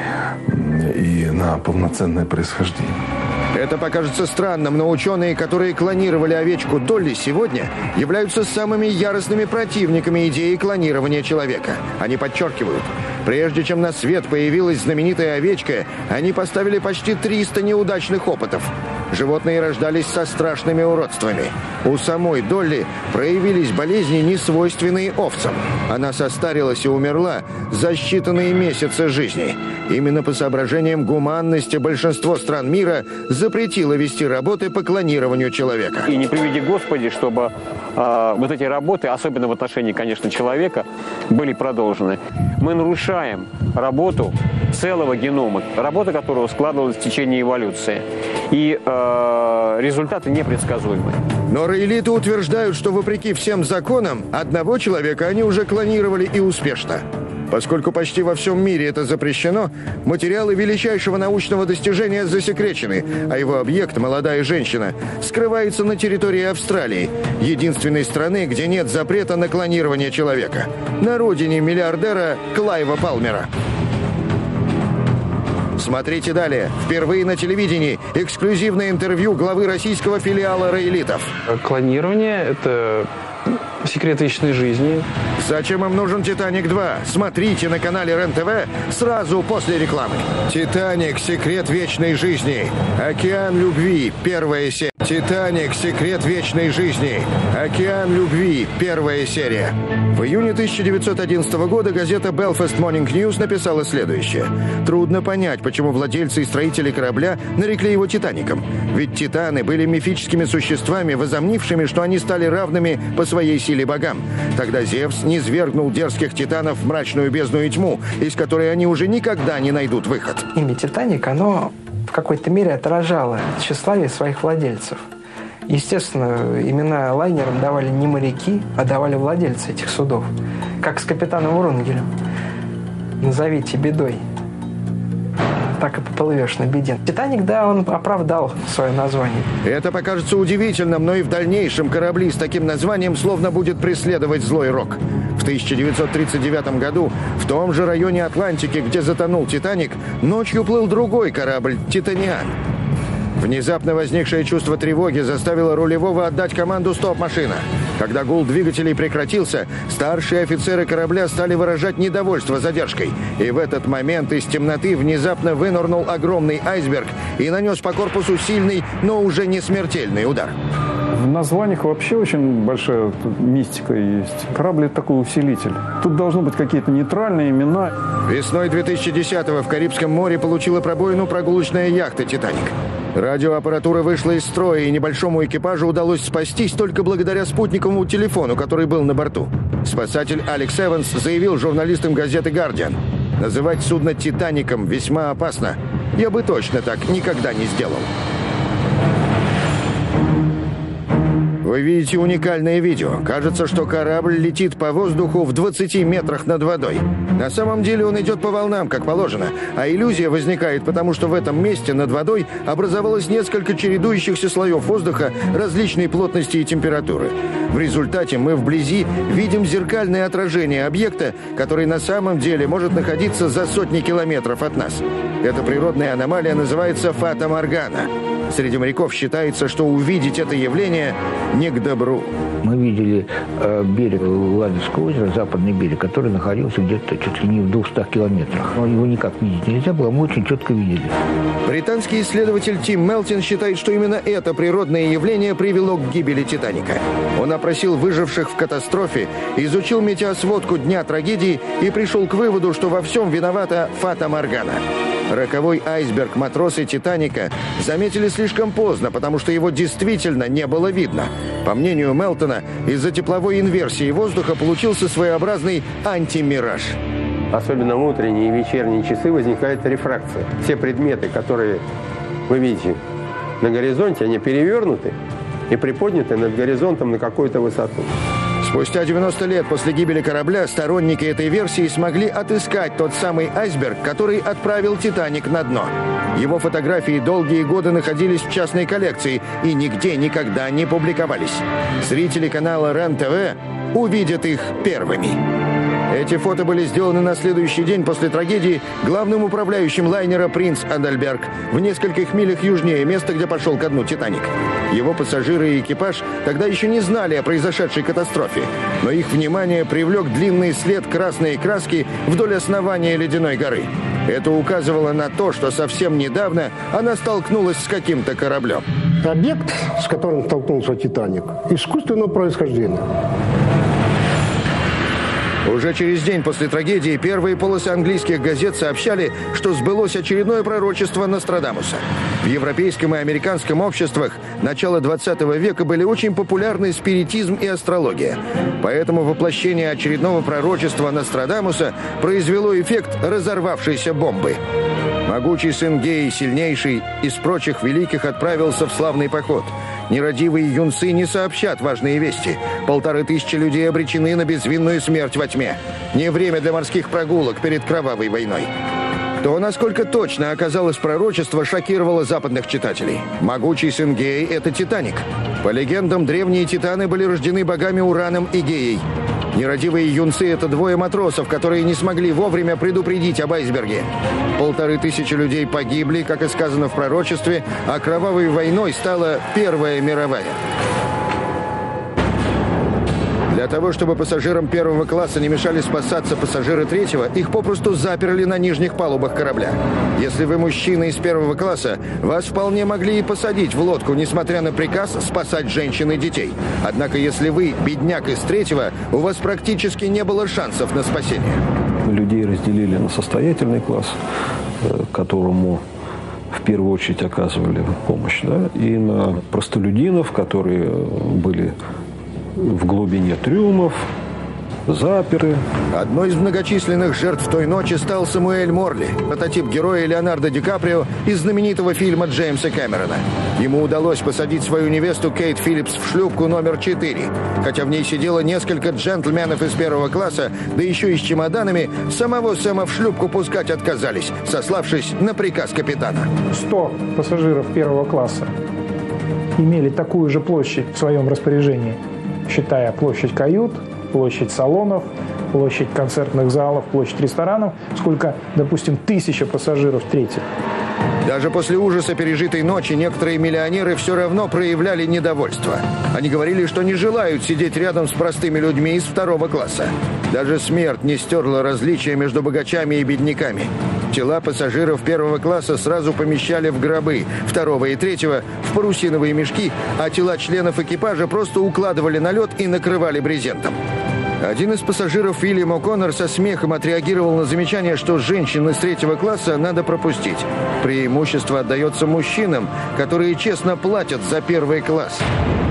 и на полноценное происхождение. Это покажется странным, но ученые, которые клонировали овечку Долли сегодня, являются самыми яростными противниками идеи клонирования человека. Они подчеркивают, прежде чем на свет появилась знаменитая овечка, они поставили почти триста неудачных опытов. Животные рождались со страшными уродствами. У самой Долли проявились болезни, несвойственные овцам. Она состарилась и умерла за считанные месяцы жизни. Именно по соображениям гуманности большинство стран мира запретило вести работы по клонированию человека. И не приведи Господи, чтобы э, вот эти работы, особенно в отношении, конечно, человека, были продолжены. Мы нарушаем работу целого генома, работа которого складывалась в течение эволюции. И э, результаты непредсказуемы. Но раэлиты утверждают, что вопреки всем законам, одного человека они уже клонировали и успешно. Поскольку почти во всем мире это запрещено, материалы величайшего научного достижения засекречены, а его объект, молодая женщина, скрывается на территории Австралии, единственной страны, где нет запрета на клонирование человека, на родине миллиардера Клайва Палмера. Смотрите далее. Впервые на телевидении эксклюзивное интервью главы российского филиала раэлитов. Клонирование – это секрет вечной жизни. Зачем им нужен «Титаник два»? Смотрите на канале РЕН-ТВ сразу после рекламы. «Титаник. Секрет вечной жизни». «Океан любви». Первая серия. «Титаник. Секрет вечной жизни. Океан любви». Первая серия. В июне тысяча девятьсот одиннадцатого года газета Belfast Morning News написала следующее. Трудно понять, почему владельцы и строители корабля нарекли его «Титаником». Ведь титаны были мифическими существами, возомнившими, что они стали равными по своей силе богам. Тогда Зевс низвергнул дерзких титанов в мрачную бездну и тьму, из которой они уже никогда не найдут выход. Имя «Титаник», оно в какой-то мере отражало тщеславие своих владельцев. Естественно, имена лайнерам давали не моряки, а давали владельцы этих судов. Как с капитаном Врунгелем. «Назовите бедой, так и поплывешь на беде». «Титаник», да, он оправдал свое название. Это покажется удивительным, но и в дальнейшем корабли с таким названием словно будет преследовать злой рок. В тысяча девятьсот тридцать девятом году в том же районе Атлантики, где затонул «Титаник», ночью плыл другой корабль «Титаниан». Внезапно возникшее чувство тревоги заставило рулевого отдать команду «Стоп, машина!». Когда гул двигателей прекратился, старшие офицеры корабля стали выражать недовольство задержкой. И в этот момент из темноты внезапно вынырнул огромный айсберг и нанес по корпусу сильный, но уже не смертельный удар. В названиях вообще очень большая мистика есть. Корабль – это такой усилитель. Тут должны быть какие-то нейтральные имена. Весной две тысячи десятого в Карибском море получила пробоину прогулочная яхта «Титаник». Радиоаппаратура вышла из строя, и небольшому экипажу удалось спастись только благодаря спутниковому телефону, который был на борту. Спасатель Алекс Эванс заявил журналистам газеты «Гардиан». «Называть судно «Титаником» весьма опасно. Я бы точно так никогда не сделал». Вы видите уникальное видео. Кажется, что корабль летит по воздуху в двадцати метрах над водой. На самом деле он идет по волнам, как положено, а иллюзия возникает, потому что в этом месте над водой образовалось несколько чередующихся слоев воздуха различной плотности и температуры. В результате мы вблизи видим зеркальное отражение объекта, который на самом деле может находиться за сотни километров от нас. Эта природная аномалия называется фата-моргана. Среди моряков считается, что увидеть это явление не к добру. Мы видели э, берег Ладожского озера, западный берег, который находился где-то чуть ли не в двухстах километрах. Но его никак видеть нельзя было, мы очень четко видели. Британский исследователь Тим Мелтин считает, что именно это природное явление привело к гибели «Титаника». Он опросил выживших в катастрофе, изучил метеосводку дня трагедии и пришел к выводу, что во всем виновата фата-моргана. Роковой айсберг матросы «Титаника» заметили слишком поздно, потому что его действительно не было видно. По мнению Мелтона, из-за тепловой инверсии воздуха получился своеобразный антимираж. Особенно в утренние и вечерние часы возникает рефракция. Все предметы, которые вы видите на горизонте, они перевернуты и приподняты над горизонтом на какую-то высоту. Спустя девяносто лет после гибели корабля сторонники этой версии смогли отыскать тот самый айсберг, который отправил «Титаник» на дно. Его фотографии долгие годы находились в частной коллекции и нигде никогда не публиковались. Зрители канала РЕН-ТВ увидят их первыми. Эти фото были сделаны на следующий день после трагедии главным управляющим лайнера «Принц Адальберг» в нескольких милях южнее места, где пошел ко дну «Титаник». Его пассажиры и экипаж тогда еще не знали о произошедшей катастрофе, но их внимание привлек длинный след красной краски вдоль основания ледяной горы. Это указывало на то, что совсем недавно она столкнулась с каким-то кораблем. Объект, с которым столкнулся «Титаник», искусственного происхождения. Уже через день после трагедии первые полосы английских газет сообщали, что сбылось очередное пророчество Нострадамуса. В европейском и американском обществах начала двадцатого века были очень популярны спиритизм и астрология. Поэтому воплощение очередного пророчества Нострадамуса произвело эффект разорвавшейся бомбы. Могучий сын Геи, сильнейший из прочих великих, отправился в славный поход. Нерадивые юнцы не сообщат важные вести. Полторы тысячи людей обречены на безвинную смерть во тьме. Не время для морских прогулок перед кровавой войной. То, насколько точно оказалось пророчество, шокировало западных читателей. Могучий сын Геи — это «Титаник». По легендам, древние титаны были рождены богами Ураном и Геей. Нерадивые юнцы — это двое матросов, которые не смогли вовремя предупредить об айсберге. Полторы тысячи людей погибли, как и сказано в пророчестве, а кровавой войной стала Первая мировая. Для того, чтобы пассажирам первого класса не мешали спасаться пассажиры третьего, их попросту заперли на нижних палубах корабля. Если вы мужчина из первого класса, вас вполне могли и посадить в лодку, несмотря на приказ спасать женщин и детей. Однако, если вы бедняк из третьего, у вас практически не было шансов на спасение. Людей разделили на состоятельный класс, которому в первую очередь оказывали помощь, да, и на простолюдинов, которые были в глубине трюмов, заперы. Одной из многочисленных жертв той ночи стал Самуэль Морли, прототип героя Леонардо Ди Каприо из знаменитого фильма Джеймса Кэмерона. Ему удалось посадить свою невесту Кейт Филлипс в шлюпку номер четыре. Хотя в ней сидело несколько джентльменов из первого класса, да еще и с чемоданами, самого Сэма в шлюпку пускать отказались, сославшись на приказ капитана. сто пассажиров первого класса имели такую же площадь в своем распоряжении, считая площадь кают, площадь салонов, площадь концертных залов, площадь ресторанов, сколько, допустим, тысяча пассажиров третьих. Даже после ужаса пережитой ночи некоторые миллионеры все равно проявляли недовольство. Они говорили, что не желают сидеть рядом с простыми людьми из второго класса. Даже смерть не стерла различия между богачами и бедняками. Тела пассажиров первого класса сразу помещали в гробы, второго и третьего в парусиновые мешки, а тела членов экипажа просто укладывали на лед и накрывали брезентом. Один из пассажиров, Уильям О'Коннор, со смехом отреагировал на замечание, что женщин из третьего класса надо пропустить. Преимущество отдается мужчинам, которые честно платят за первый класс.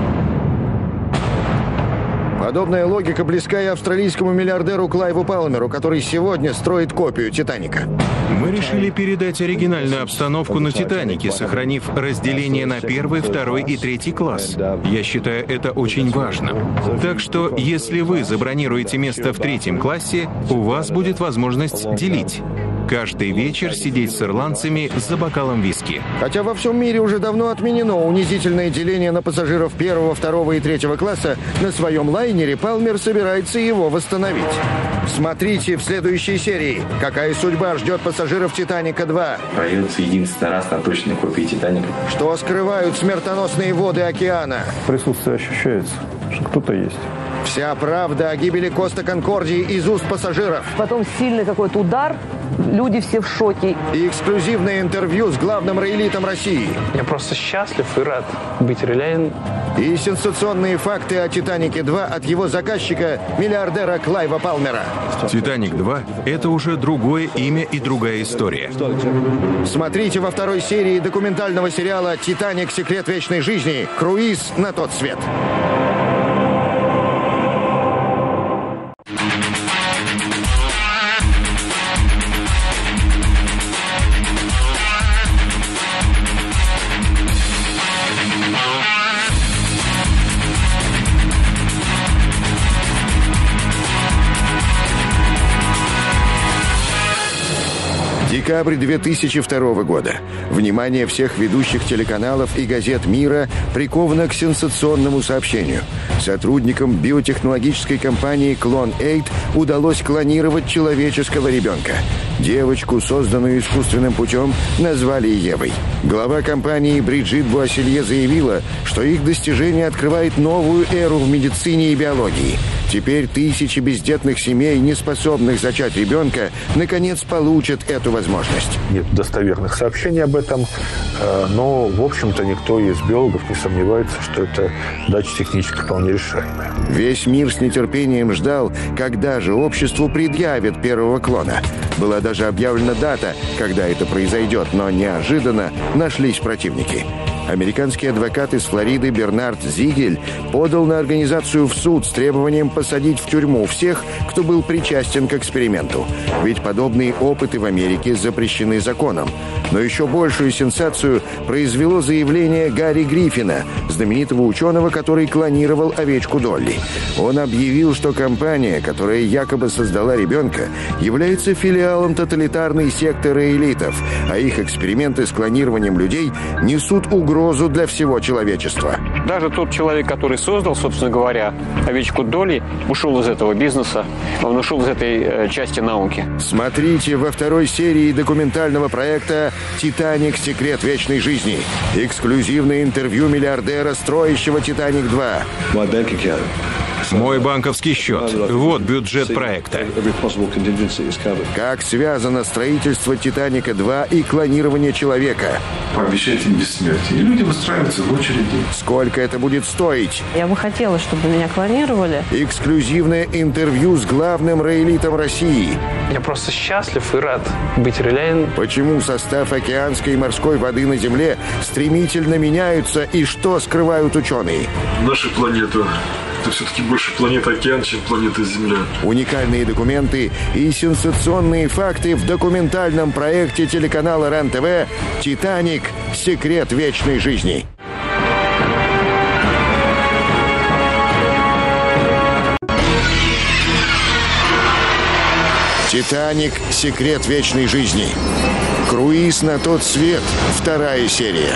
Подобная логика близка и австралийскому миллиардеру Клайву Палмеру, который сегодня строит копию «Титаника». Мы решили передать оригинальную обстановку на «Титанике», сохранив разделение на первый, второй и третий класс. Я считаю это очень важным. Так что, если вы забронируете место в третьем классе, у вас будет возможность делить. Каждый вечер сидеть с ирландцами за бокалом виски. Хотя во всем мире уже давно отменено унизительное деление на пассажиров первого, второго и третьего класса, на своем лайнере Палмер собирается его восстановить. Смотрите в следующей серии. Какая судьба ждет пассажиров «Титаника два». Появится единственный раз на точной копии «Титаника». Что скрывают смертоносные воды океана? Присутствие ощущается, что кто-то есть. Вся правда о гибели Коста Конкордии из уст пассажиров. Потом сильный какой-то удар, люди все в шоке. И эксклюзивное интервью с главным рейлитом России. Я просто счастлив и рад быть реляем. И сенсационные факты о «Титанике два» от его заказчика, миллиардера Клайва Палмера. «Титаник два» — это уже другое имя и другая история. Смотрите во второй серии документального сериала «Титаник. Секрет вечной жизни. Круиз на тот свет». Декабрь две тысячи второго года. Внимание всех ведущих телеканалов и газет мира приковано к сенсационному сообщению. Сотрудникам биотехнологической компании Клон восемь удалось клонировать человеческого ребенка. Девочку, созданную искусственным путем, назвали Евой. Глава компании Бриджит Буасселье заявила, что их достижение открывает новую эру в медицине и биологии. Теперь тысячи бездетных семей, не способных зачать ребенка, наконец получат эту возможность. Нет достоверных сообщений об этом, но, в общем-то, никто из биологов не сомневается, что это задача технически вполне решаемая. Весь мир с нетерпением ждал, когда же обществу предъявят первого клона. Была даже объявлена дата, когда это произойдет, но неожиданно нашлись противники. Американский адвокат из Флориды Бернард Зигель подал на организацию в суд с требованием посадить в тюрьму всех, кто был причастен к эксперименту. Ведь подобные опыты в Америке запрещены законом. Но еще большую сенсацию произвело заявление Гарри Гриффина, знаменитого ученого, который клонировал овечку Долли. Он объявил, что компания, которая якобы создала ребенка, является филиалом тоталитарной секты рейлитов, а их эксперименты с клонированием людей несут угрозу для всего человечества. Даже тот человек, который создал, собственно говоря, овечку Долли, ушел из этого бизнеса, он ушел из этой э, части науки. Смотрите во второй серии документального проекта «Титаник. Секрет вечной жизни». Эксклюзивное интервью миллиардера, строящего «Титаник два». Мой банк-аккаунт Мой банковский счет. Вот бюджет проекта. Как связано строительство «Титаника-два» и клонирование человека? Пообещать им бессмертие. И люди выстраиваются в очереди. Сколько это будет стоить? Я бы хотела, чтобы меня клонировали. Эксклюзивное интервью с главным роялитом России. Я просто счастлив и рад быть реляем. Почему состав океанской и морской воды на Земле стремительно меняются и что скрывают ученые? Наша планета — это все-таки больше планета океан, чем планета Земля. Уникальные документы и сенсационные факты в документальном проекте телеканала РЕН-ТВ «Титаник. Секрет вечной жизни». «Титаник. Секрет вечной жизни». Круиз на тот свет. Вторая серия.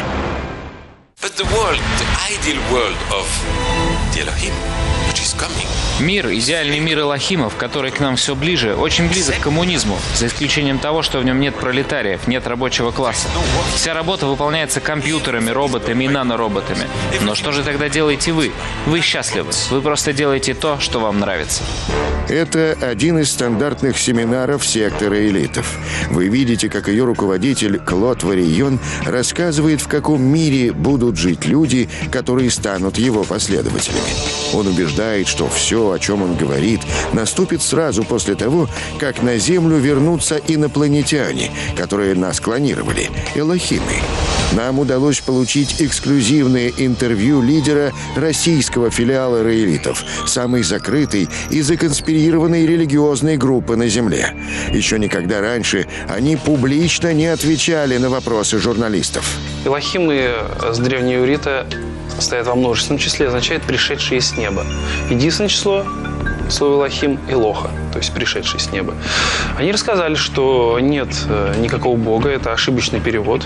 But the world, the ideal world of the Elohim, which is coming. Мир, идеальный мир элохимов, который к нам все ближе, очень близок к коммунизму, за исключением того, что в нем нет пролетариев, нет рабочего класса. Вся работа выполняется компьютерами, роботами и нанороботами. Но что же тогда делаете вы? Вы счастливы. Вы просто делаете то, что вам нравится. Это один из стандартных семинаров секты роялитов. Вы видите, как ее руководитель Клод Варийон рассказывает, в каком мире будут жить люди, которые станут его последователями. Он убеждает, что все, о чем он говорит, наступит сразу после того, как на Землю вернутся инопланетяне, которые нас клонировали, элохимы. Нам удалось получить эксклюзивное интервью лидера российского филиала роялитов, самой закрытой и законспирированной религиозной группы на Земле. Еще никогда раньше они публично не отвечали на вопросы журналистов. Элохимы с древнего иврита стоят во множественном числе, означает «пришедшие с неба». Единственное число — слово «элохим» — «элоха», то есть «пришедший с неба». Они рассказали, что нет никакого бога, это ошибочный перевод.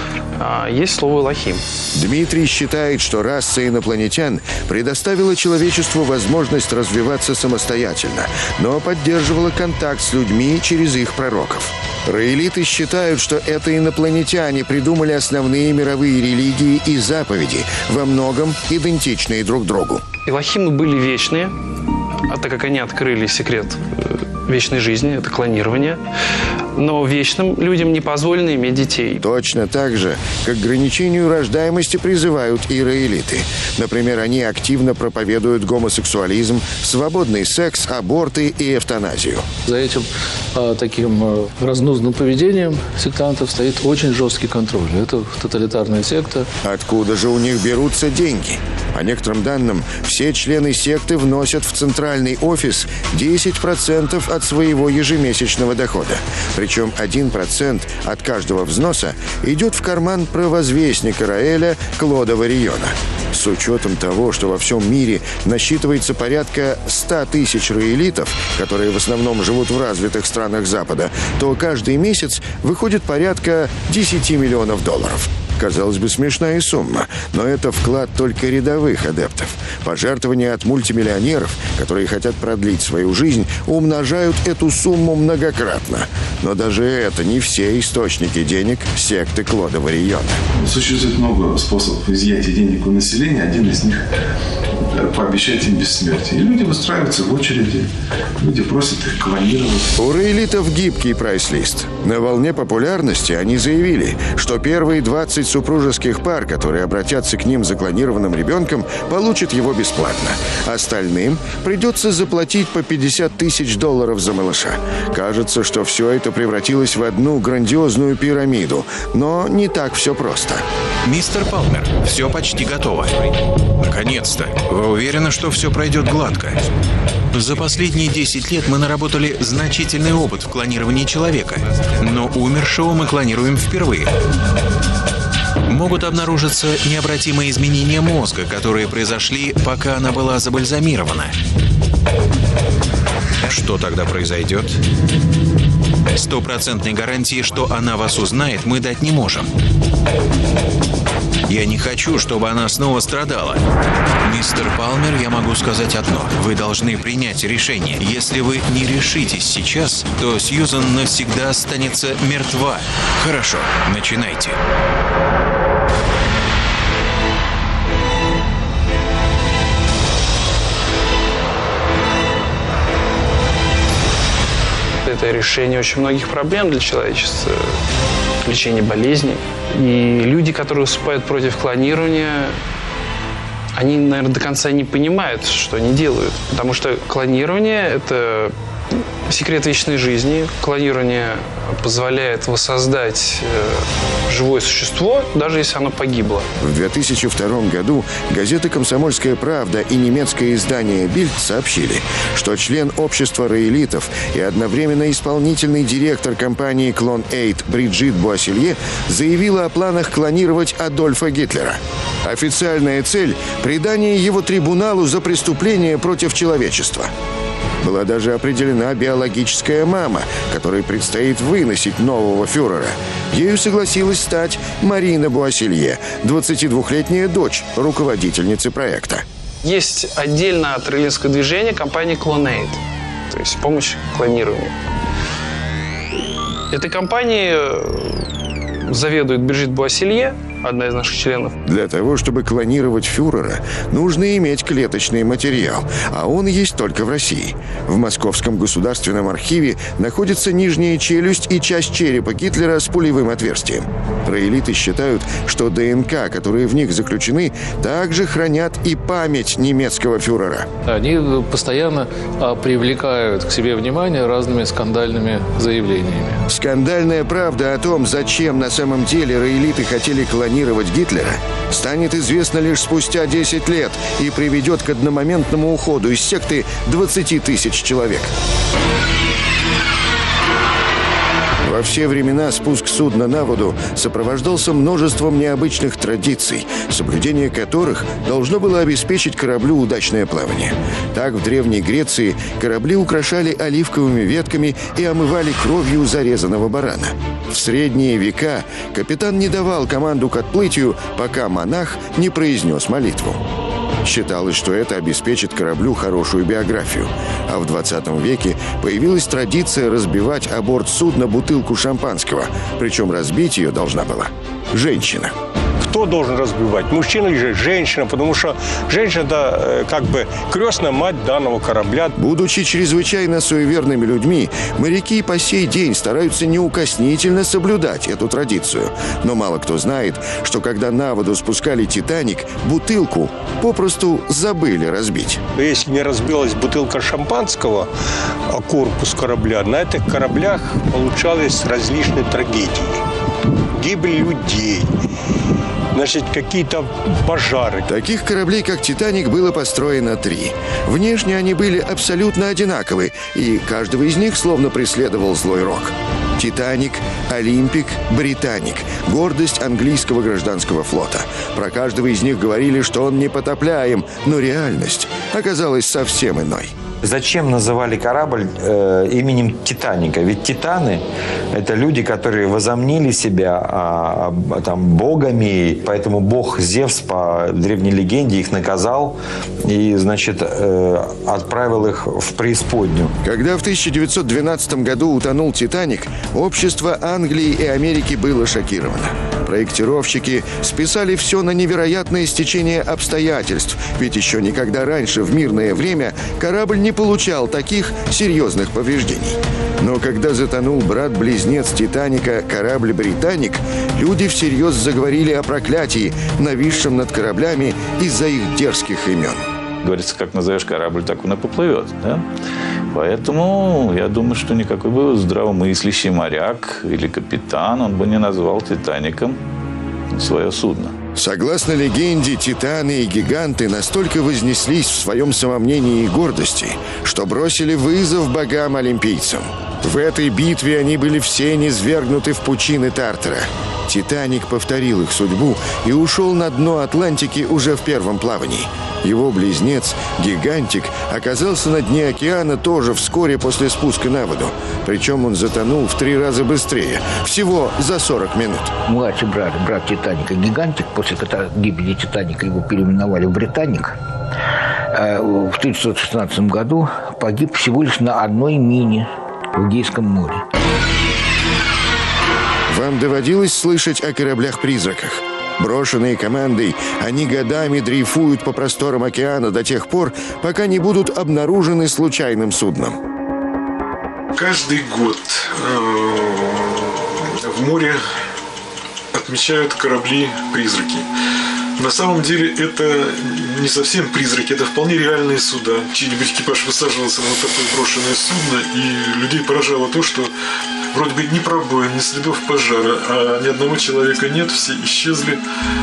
Есть слово «элохим». Дмитрий считает, что раса инопланетян предоставила человечеству возможность развиваться самостоятельно, но поддерживала контакт с людьми через их пророков. Роялиты считают, что это инопланетяне придумали основные мировые религии и заповеди, во многом идентичные друг другу. Элохимы были вечные, а так как они открыли секрет вечной жизни, это клонирование. Но вечным людям не позволено иметь детей. Точно так же, как к ограничению рождаемости призывают и роялиты. Например, они активно проповедуют гомосексуализм, свободный секс, аборты и эвтаназию. За этим а, таким а, разнузданным поведением сектантов стоит очень жесткий контроль. Это тоталитарная секта. Откуда же у них берутся деньги? По некоторым данным, все члены секты вносят в центральный офис десять процентов от своего ежемесячного дохода. Причем один процент от каждого взноса идет в карман провозвестника Раэля Клода Варийона. С учетом того, что во всем мире насчитывается порядка ста тысяч роялитов, которые в основном живут в развитых странах Запада, то каждый месяц выходит порядка десяти миллионов долларов. Казалось бы, смешная сумма, но это вклад только рядовых адептов. Пожертвования от мультимиллионеров, которые хотят продлить свою жизнь, умножают эту сумму многократно. Но даже это не все источники денег секты Клода Варийона. Существует много способов изъятия денег у населения. Один из них – пообещать им бессмертие. И люди выстраиваются в очереди. Люди просят их клонировать. У роялитов гибкий прайс-лист. На волне популярности они заявили, что первые двадцать супружеских пар, которые обратятся к ним за клонированным ребенком, получат его бесплатно. Остальным придется заплатить по пятьдесят тысяч долларов за малыша. Кажется, что все это превратилось в одну грандиозную пирамиду. Но не так все просто. Мистер Палмер, все почти готово. Наконец-то. Вы уверены, что все пройдет гладко? За последние десять лет мы наработали значительный опыт в клонировании человека. Но умершего мы клонируем впервые. Могут обнаружиться необратимые изменения мозга, которые произошли, пока она была забальзамирована. Что тогда произойдет? Стопроцентной гарантии, что она вас узнает, мы дать не можем. Я не хочу, чтобы она снова страдала. Мистер Палмер, я могу сказать одно. Вы должны принять решение. Если вы не решитесь сейчас, то Сьюзан навсегда останется мертва. Хорошо, начинайте. это решение очень многих проблем для человечества, лечение болезней. И люди, которые выступают против клонирования, они, наверное, до конца не понимают, что они делают. Потому что клонирование – это секрет вечной жизни. Клонирование позволяет воссоздать живое существо, даже если оно погибло. В две тысячи втором году газета «Комсомольская правда» и немецкое издание «Бильд» сообщили, что член общества раэлитов и одновременно исполнительный директор компании «Клон-Эйд» Бриджит Буасселье заявила о планах клонировать Адольфа Гитлера. Официальная цель – предание его трибуналу за преступление против человечества. Была даже определена биологическая мама, которой предстоит выносить нового фюрера. Ею согласилась стать Марина Буасселье, двадцатидвухлетняя дочь руководительницы проекта. Есть отдельно от раэлитского движения компания «Клон-Эйд», то есть помощь клонированию. Этой компанией заведует Бриджит Буасселье, одна из наших членов. Для того, чтобы клонировать фюрера, нужно иметь клеточный материал, а он есть только в России. В Московском государственном архиве находится нижняя челюсть и часть черепа Гитлера с пулевым отверстием. Раэлиты считают, что ДНК, которые в них заключены, также хранят и память немецкого фюрера. Они постоянно привлекают к себе внимание разными скандальными заявлениями. Скандальная правда о том, зачем на самом деле раэлиты хотели клонировать Гитлера, станет известна лишь спустя десять лет и приведет к одномоментному уходу из секты двадцати тысяч человек. Во все времена спуск судна на воду сопровождался множеством необычных традиций, соблюдение которых должно было обеспечить кораблю удачное плавание. Так в Древней Греции корабли украшали оливковыми ветками и омывали кровью зарезанного барана. В средние века капитан не давал команду к отплытию, пока монах не произнес молитву. Считалось, что это обеспечит кораблю хорошую биографию. А в двадцатом веке появилась традиция разбивать о борт судна бутылку шампанского. Причем разбить ее должна была женщина. Кто должен разбивать? Мужчина или же женщина? Потому что женщина, да, как бы крестная мать данного корабля. Будучи чрезвычайно суеверными людьми, моряки по сей день стараются неукоснительно соблюдать эту традицию. Но мало кто знает, что когда на воду спускали «Титаник», бутылку попросту забыли разбить. Если не разбилась бутылка шампанского, а корпус корабля, на этих кораблях получались различные трагедии. Гибель людей, значит, какие-то пожары. Таких кораблей, как «Титаник», было построено три. Внешне они были абсолютно одинаковы, и каждого из них словно преследовал злой рок. «Титаник», «Олимпик», «Британик» — гордость английского гражданского флота. Про каждого из них говорили, что он непотопляем, но реальность оказалась совсем иной. Зачем называли корабль э, именем Титаника? Ведь титаны – это люди, которые возомнили себя а, а, там, богами, поэтому бог Зевс по древней легенде их наказал и, значит, э, отправил их в преисподнюю. Когда в тысяча девятьсот двенадцатом году утонул «Титаник», общество Англии и Америки было шокировано. Проектировщики списали все на невероятное стечение обстоятельств, ведь еще никогда раньше в мирное время корабль не получал таких серьезных повреждений. Но когда затонул брат-близнец «Титаника», корабль «Британик», люди всерьез заговорили о проклятии, нависшем над кораблями из-за их дерзких имен. Говорится, как назовешь корабль, так он и поплывет. Да? Поэтому я думаю, что никакой бы здравомыслящий моряк или капитан, он бы не назвал «Титаником» свое судно. Согласно легенде, титаны и гиганты настолько вознеслись в своем самомнении и гордости, что бросили вызов богам-олимпийцам. В этой битве они были все низвергнуты в пучины Тартара. «Титаник» повторил их судьбу и ушел на дно Атлантики уже в первом плавании. Его близнец, «Гигантик», оказался на дне океана тоже вскоре после спуска на воду. Причем он затонул в три раза быстрее, всего за сорок минут. Младший брат, брат «Титаника», «Гигантик», после гибели «Титаника» его переименовали в «Британик», в тысяча девятьсот шестнадцатом году погиб всего лишь на одной мине в Эгейском море. Вам доводилось слышать о кораблях-призраках? Брошенные командой, они годами дрейфуют по просторам океана до тех пор, пока не будут обнаружены случайным судном. Каждый год в море отмечают корабли-призраки. На самом деле это не совсем призраки, это вполне реальные суда. Чей-нибудь экипаж высаживался на вот такое брошенное судно, и людей поражало то, что вроде бы ни пробоин, ни следов пожара, а ни одного человека нет, все исчезли,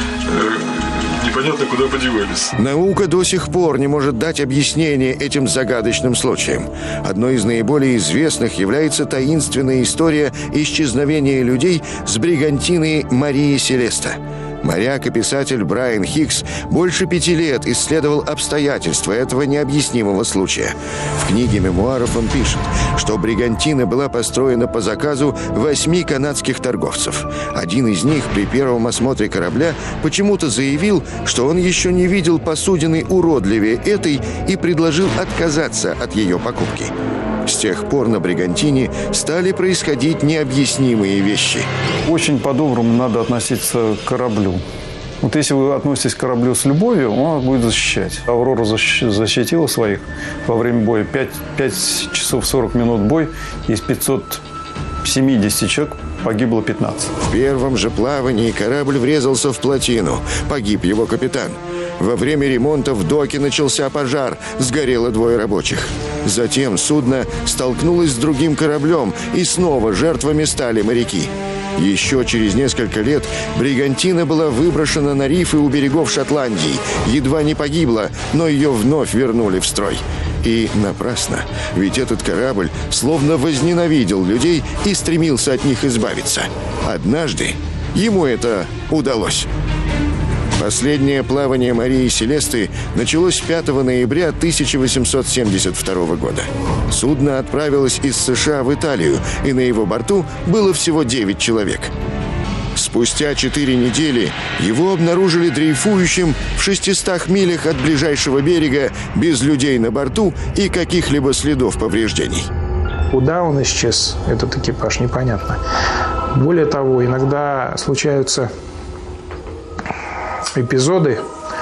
непонятно куда подевались. Наука до сих пор не может дать объяснение этим загадочным случаям. Одной из наиболее известных является таинственная история исчезновения людей с бригантины Марии Селеста. Моряк и писатель Брайан Хикс больше пяти лет исследовал обстоятельства этого необъяснимого случая. В книге мемуаров он пишет, что бригантина была построена по заказу восьми канадских торговцев. Один из них при первом осмотре корабля почему-то заявил, что он еще не видел посудины уродливее этой и предложил отказаться от ее покупки. С тех пор на бригантине стали происходить необъяснимые вещи. Очень по-доброму надо относиться к кораблю. Вот если вы относитесь к кораблю с любовью, он вас будет защищать. «Аврора» защитила своих во время боя. пять часов сорок минут бой, из пятисот семидесяти человек погибло пятнадцать. В первом же плавании корабль врезался в плотину. Погиб его капитан. Во время ремонта в доке начался пожар, сгорело двое рабочих. Затем судно столкнулось с другим кораблем, и снова жертвами стали моряки. Еще через несколько лет бригантина была выброшена на рифы у берегов Шотландии. Едва не погибла, но ее вновь вернули в строй. И напрасно, ведь этот корабль словно возненавидел людей и стремился от них избавиться. Однажды ему это удалось. Последнее плавание Марии Селесты началось пятого ноября тысяча восемьсот семьдесят второго года. Судно отправилось из США в Италию, и на его борту было всего девять человек. Спустя четыре недели его обнаружили дрейфующим в шестистах милях от ближайшего берега, без людей на борту и каких-либо следов повреждений. Куда он исчез, этот экипаж, непонятно. Более того, иногда случаются эпизоды,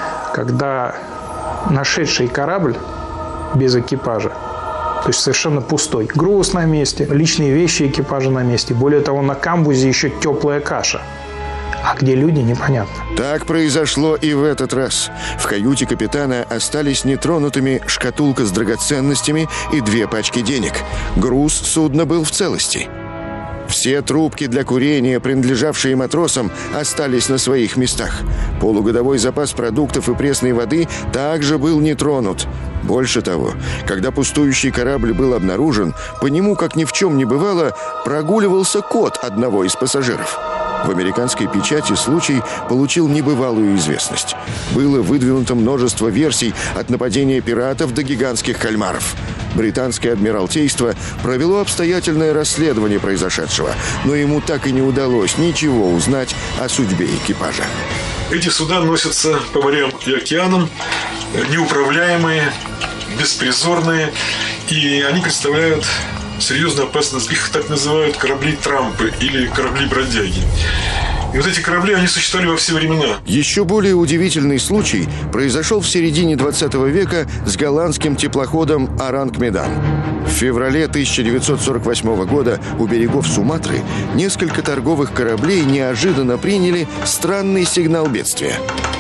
когда нашедший корабль без экипажа, то есть совершенно пустой, груз на месте, личные вещи экипажа на месте, более того, на камбузе еще теплая каша. А где люди, непонятно. Так произошло и в этот раз. В каюте капитана остались нетронутыми шкатулка с драгоценностями и две пачки денег. Груз судна был в целости. Все трубки для курения, принадлежавшие матросам, остались на своих местах. Полугодовой запас продуктов и пресной воды также был не тронут. Больше того, когда пустующий корабль был обнаружен, по нему, как ни в чем не бывало, прогуливался кот одного из пассажиров. В американской печати случай получил небывалую известность. Было выдвинуто множество версий от нападения пиратов до гигантских кальмаров. Британское адмиралтейство провело обстоятельное расследование произошедшего, но ему так и не удалось ничего узнать о судьбе экипажа. Эти суда носятся по морям и океанам, неуправляемые, беспризорные, и они представляют серьезную опасность. Их так называют корабли-трампы или корабли-бродяги. И вот эти корабли, они существовали во все времена. Еще более удивительный случай произошел в середине двадцатого века с голландским теплоходом «Оранг Медан». В феврале тысяча девятьсот сорок восьмого года у берегов Суматры несколько торговых кораблей неожиданно приняли странный сигнал бедствия.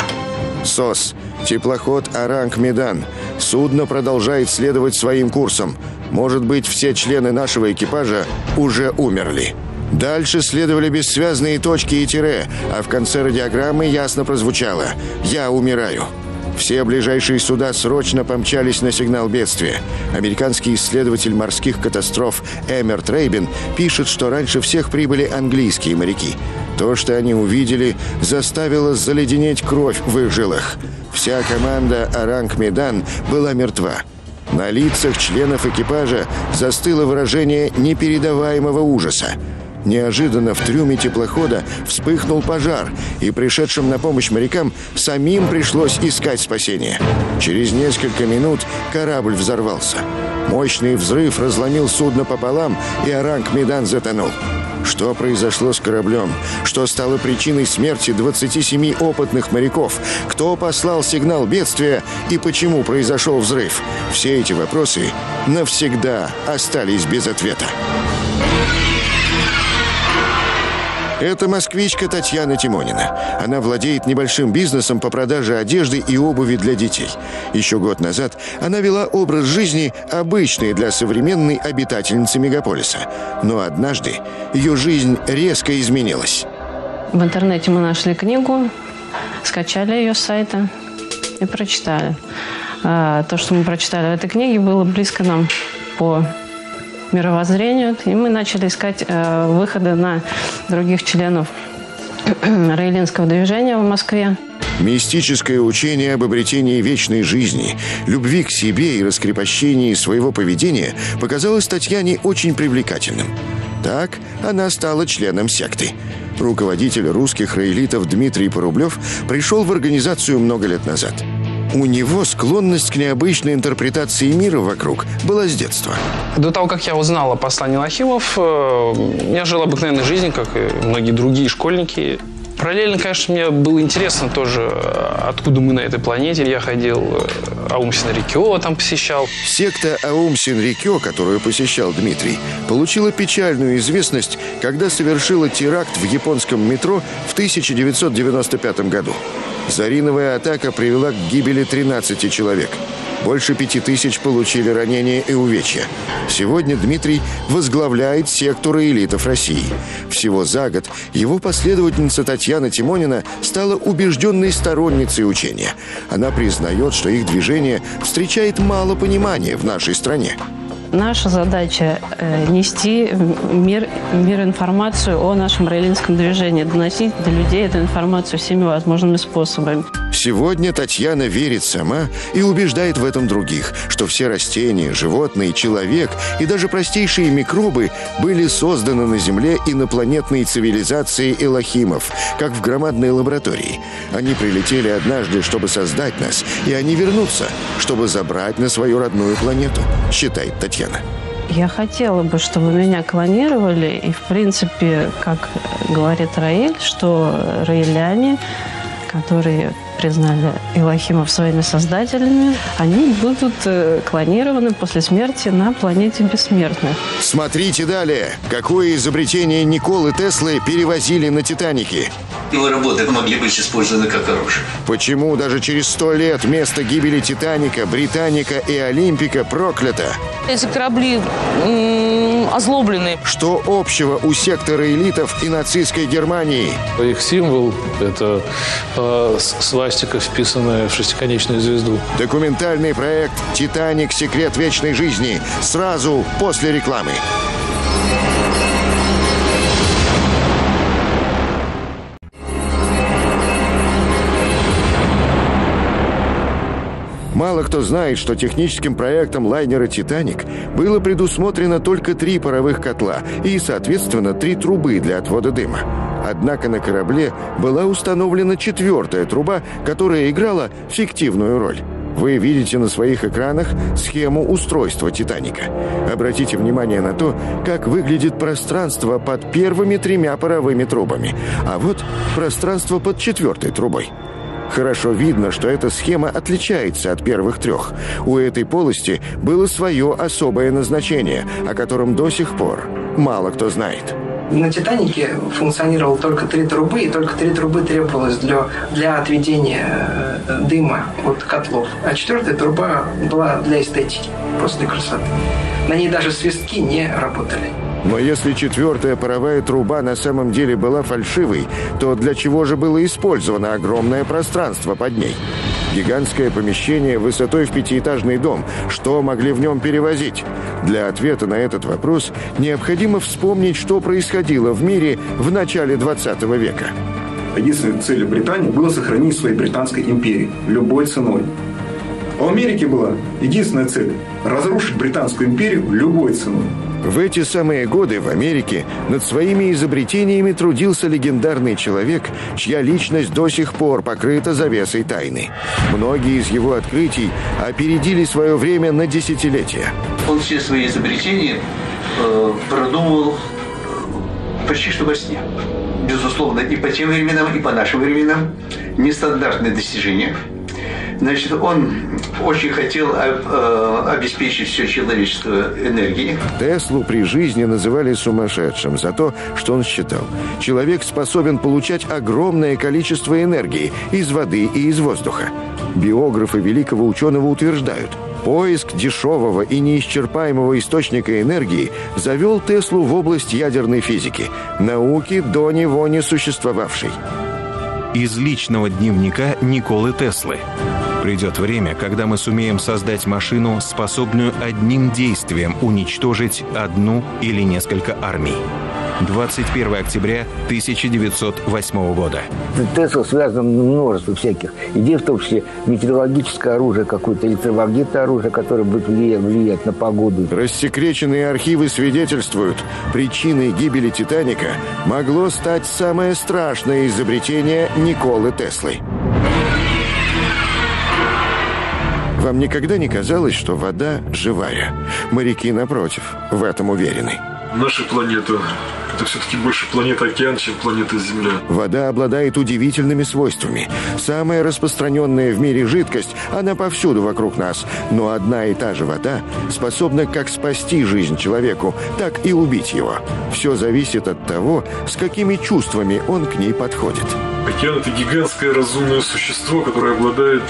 СОС. Теплоход «Оранг Медан». Судно продолжает следовать своим курсом. Может быть, все члены нашего экипажа уже умерли. Дальше следовали бессвязные точки и тире, а в конце радиограммы ясно прозвучало «Я умираю». Все ближайшие суда срочно помчались на сигнал бедствия. Американский исследователь морских катастроф Эмерт Рейбин пишет, что раньше всех прибыли английские моряки. То, что они увидели, заставило заледенеть кровь в их жилах. Вся команда «Оранг Медан» была мертва. На лицах членов экипажа застыло выражение непередаваемого ужаса. Неожиданно в трюме теплохода вспыхнул пожар, и пришедшим на помощь морякам самим пришлось искать спасение. Через несколько минут корабль взорвался. Мощный взрыв разломил судно пополам, и «Оранг Медан» затонул. Что произошло с кораблем? Что стало причиной смерти двадцати семи опытных моряков? Кто послал сигнал бедствия и почему произошел взрыв? Все эти вопросы навсегда остались без ответа. Это москвичка Татьяна Тимонина. Она владеет небольшим бизнесом по продаже одежды и обуви для детей. Еще год назад она вела образ жизни, обычный для современной обитательницы мегаполиса. Но однажды ее жизнь резко изменилась. В интернете мы нашли книгу, скачали ее с сайта и прочитали. То, что мы прочитали в этой книге, было близко нам по мировоззрению, и мы начали искать э, выходы на других членов раэлинского движения в Москве. Мистическое учение об обретении вечной жизни, любви к себе и раскрепощении своего поведения показалось Татьяне очень привлекательным. Так она стала членом секты. Руководитель русских раэлитов Дмитрий Порублев пришел в организацию много лет назад. У него склонность к необычной интерпретации мира вокруг была с детства. До того, как я узнал о послании Элохимов, я жил обыкновенной жизнью, как и многие другие школьники. Параллельно, конечно, мне было интересно тоже, откуда мы на этой планете. Я ходил, Аум Синрикё там посещал. Секта Аум Синрикё, которую посещал Дмитрий, получила печальную известность, когда совершила теракт в японском метро в тысяча девятьсот девяносто пятом году. Зариновая атака привела к гибели тринадцати человек. Больше пяти тысяч получили ранения и увечья. Сегодня Дмитрий возглавляет секту раэлитов России. Всего за год его последовательница Татьяна Тимонина стала убежденной сторонницей учения. Она признает, что их движение встречает мало понимания в нашей стране. Наша задача э, нести мир, мир информацию о нашем раэлинском движении, доносить до людей эту информацию всеми возможными способами. Сегодня Татьяна верит сама и убеждает в этом других, что все растения, животные, человек и даже простейшие микробы были созданы на Земле инопланетной цивилизацией элохимов, как в громадной лаборатории. Они прилетели однажды, чтобы создать нас, и они вернутся, чтобы забрать на свою родную планету, считает Татьяна. Я хотела бы, чтобы меня клонировали, и, в принципе, как говорит Раэль, что раэляне, которые признали элохимов своими создателями, они будут клонированы после смерти на планете бессмертных. Смотрите далее. Какое изобретение Николы Теслы перевозили на «Титанике»? Его работы могли быть использованы как оружие. Почему даже через сто лет место гибели «Титаника», «Британика» и «Олимпика» проклято? Эти корабли м-м, озлоблены. Что общего у секты раэлитов и нацистской Германии? Их символ – это э, свастика, вписанная в шестиконечную звезду. Документальный проект «Титаник. Секрет вечной жизни». Сразу после рекламы. Мало кто знает, что техническим проектом лайнера «Титаник» было предусмотрено только три паровых котла и, соответственно, три трубы для отвода дыма. Однако на корабле была установлена четвертая труба, которая играла фиктивную роль. Вы видите на своих экранах схему устройства «Титаника». Обратите внимание на то, как выглядит пространство под первыми тремя паровыми трубами, а вот пространство под четвертой трубой. Хорошо видно, что эта схема отличается от первых трех. У этой полости было свое особое назначение, о котором до сих пор мало кто знает. На «Титанике» функционировало только три трубы, и только три трубы требовалось для, для отведения дыма от котлов. А четвертая труба была для эстетики, просто для красоты. На ней даже свистки не работали. Но если четвертая паровая труба на самом деле была фальшивой, то для чего же было использовано огромное пространство под ней? Гигантское помещение высотой в пятиэтажный дом. Что могли в нем перевозить? Для ответа на этот вопрос необходимо вспомнить, что происходило в мире в начале двадцатого века. Единственной целью Британии было сохранить своей британской империи любой ценой. А у Америки была единственная цель – разрушить британскую империю любой ценой. В эти самые годы в Америке над своими изобретениями трудился легендарный человек, чья личность до сих пор покрыта завесой тайны. Многие из его открытий опередили свое время на десятилетия. Он все свои изобретения э, продумал почти что во сне. Безусловно, и по тем временам, и по нашим временам нестандартные достижения. Значит, он очень хотел э, обеспечить все человечество энергией. Теслу при жизни называли сумасшедшим за то, что он считал. Человек способен получать огромное количество энергии из воды и из воздуха. Биографы великого ученого утверждают, поиск дешевого и неисчерпаемого источника энергии завел Теслу в область ядерной физики, науки до него не существовавшей. Из личного дневника Николы Теслы. Придет время, когда мы сумеем создать машину, способную одним действием уничтожить одну или несколько армий. двадцать первого октября тысяча девятьсот восьмого года. Тесла связано множество всяких идей, в том числе метеорологическое оружие какое-то, электромагнитное оружие, которое будет влиять, влиять на погоду. Рассекреченные архивы свидетельствуют, причиной гибели «Титаника» могло стать самое страшное изобретение Николы Теслы. Вам никогда не казалось, что вода живая? Моряки, напротив, в этом уверены. Наша планета – это все-таки больше планета океан, чем планета Земля. Вода обладает удивительными свойствами. Самая распространенная в мире жидкость, она повсюду вокруг нас. Но одна и та же вода способна как спасти жизнь человеку, так и убить его. Все зависит от того, с какими чувствами он к ней подходит. Океан – это гигантское разумное существо, которое обладает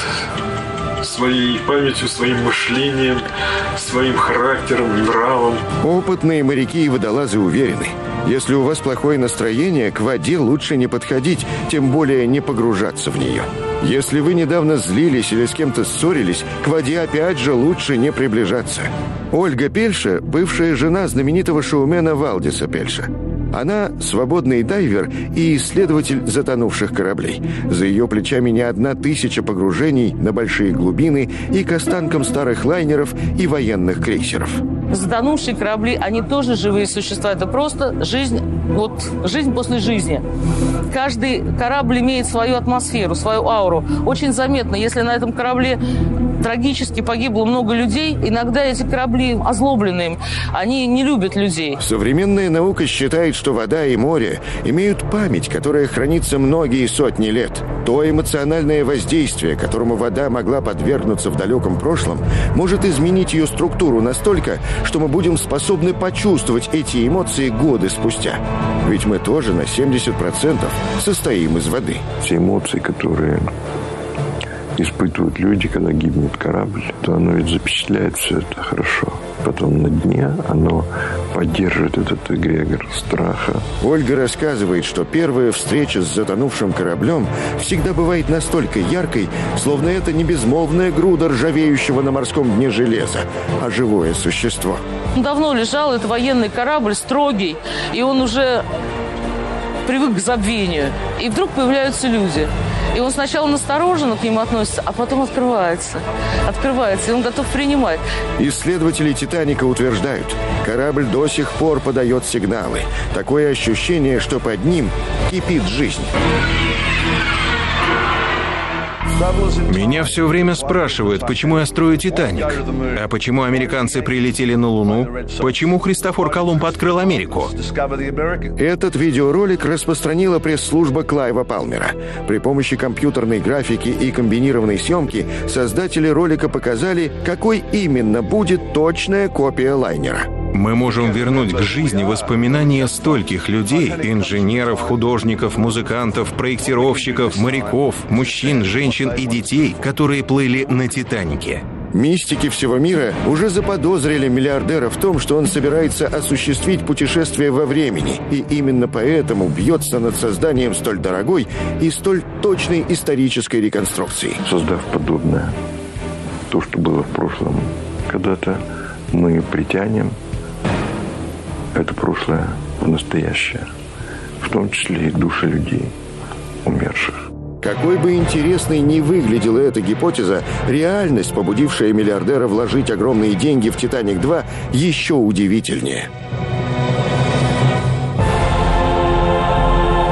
своей памятью, своим мышлением, своим характером, нравом. Опытные моряки и водолазы уверены, если у вас плохое настроение, к воде лучше не подходить, тем более не погружаться в нее. Если вы недавно злились или с кем-то ссорились, к воде опять же лучше не приближаться. Ольга Пельша – бывшая жена знаменитого шоумена Валдиса Пельша. Она свободный дайвер и исследователь затонувших кораблей. За ее плечами не одна тысяча погружений на большие глубины и к останкам старых лайнеров и военных крейсеров. Затонувшие корабли, они тоже живые существа. Это просто жизнь, вот жизнь после жизни. Каждый корабль имеет свою атмосферу, свою ауру. Очень заметно, если на этом корабле трагически погибло много людей, иногда эти корабли озлобленные, они не любят людей. Современная наука считает, что вода и море имеют память, которая хранится многие сотни лет. То эмоциональное воздействие, которому вода могла подвергнуться в далеком прошлом, может изменить ее структуру настолько, что мы будем способны почувствовать эти эмоции годы спустя. Ведь мы тоже на семьдесят процентов состоим из воды. Все эмоции, которые испытывают люди, когда гибнет корабль, то оно ведь запечатляет все это хорошо. Потом на дне оно поддерживает этот эгрегор страха. Ольга рассказывает, что первая встреча с затонувшим кораблем всегда бывает настолько яркой, словно это не безмолвная груда ржавеющего на морском дне железа, а живое существо. Давно лежал этот военный корабль, строгий, и он уже привык к забвению. И вдруг появляются люди. И он сначала настороженно к ним относится, а потом открывается. Открывается, и он готов принимать. Исследователи «Титаника» утверждают, корабль до сих пор подает сигналы. Такое ощущение, что под ним кипит жизнь. Меня все время спрашивают, почему я строю «Титаник», а почему американцы прилетели на Луну, почему Христофор Колумб открыл Америку. Этот видеоролик распространила пресс-служба Клайва Палмера. При помощи компьютерной графики и комбинированной съемки создатели ролика показали, какой именно будет точная копия лайнера. Мы можем вернуть к жизни воспоминания стольких людей, инженеров, художников, музыкантов, проектировщиков, моряков, мужчин, женщин и детей, которые плыли на «Титанике». Мистики всего мира уже заподозрили миллиардера в том, что он собирается осуществить путешествие во времени, и именно поэтому бьется над созданием столь дорогой и столь точной исторической реконструкции. Создав подобное, то, что было в прошлом, когда-то мы притянем это прошлое в настоящее, в том числе и души людей, умерших. Какой бы интересной ни выглядела эта гипотеза, реальность, побудившая миллиардера вложить огромные деньги в «Титаник два», еще удивительнее.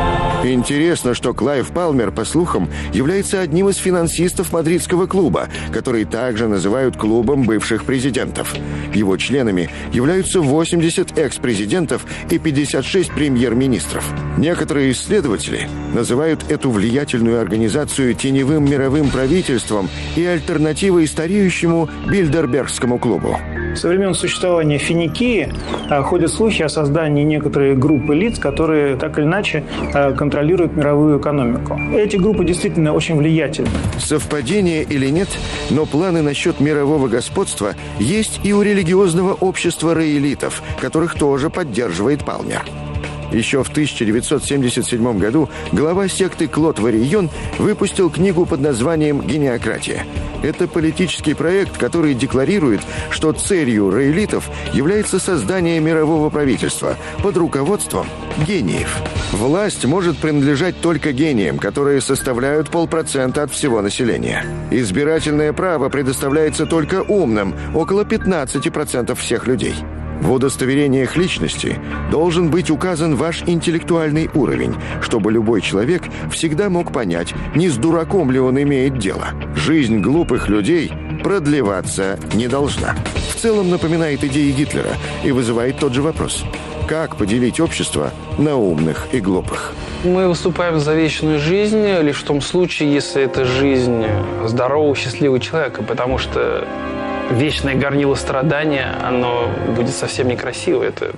Интересно, что Клайв Палмер, по слухам, является одним из финансистов мадридского клуба, который также называют клубом бывших президентов. Его членами являются восемьдесят экс-президентов и пятьдесят шесть премьер-министров. Некоторые исследователи называют эту влиятельную организацию теневым мировым правительством и альтернативой стареющему Бильдербергскому клубу. Со времен существования Финикии ходят слухи о создании некоторых групп лиц, которые так или иначе контролируют мировую экономику. Эти группы действительно очень влиятельны. Совпадение или нет, но планы насчет мирового господства есть и у религиозного общества раэлитов, которых тоже поддерживает Палмер. Еще в тысяча девятьсот семьдесят седьмом году глава секты Клод Варийон выпустил книгу под названием «Гениократия». Это политический проект, который декларирует, что целью раэлитов является создание мирового правительства под руководством гениев. Власть может принадлежать только гениям, которые составляют полпроцента от всего населения. Избирательное право предоставляется только умным, около пятнадцати процентов всех людей. В удостоверениях личности должен быть указан ваш интеллектуальный уровень, чтобы любой человек всегда мог понять, не с дураком ли он имеет дело. Жизнь глупых людей продлеваться не должна. В целом напоминает идеи Гитлера и вызывает тот же вопрос. Как поделить общество на умных и глупых? Мы выступаем за вечную жизнь лишь в том случае, если это жизнь здорового, счастливого человека, потому что вечное горнило страдания, оно будет совсем некрасиво. Это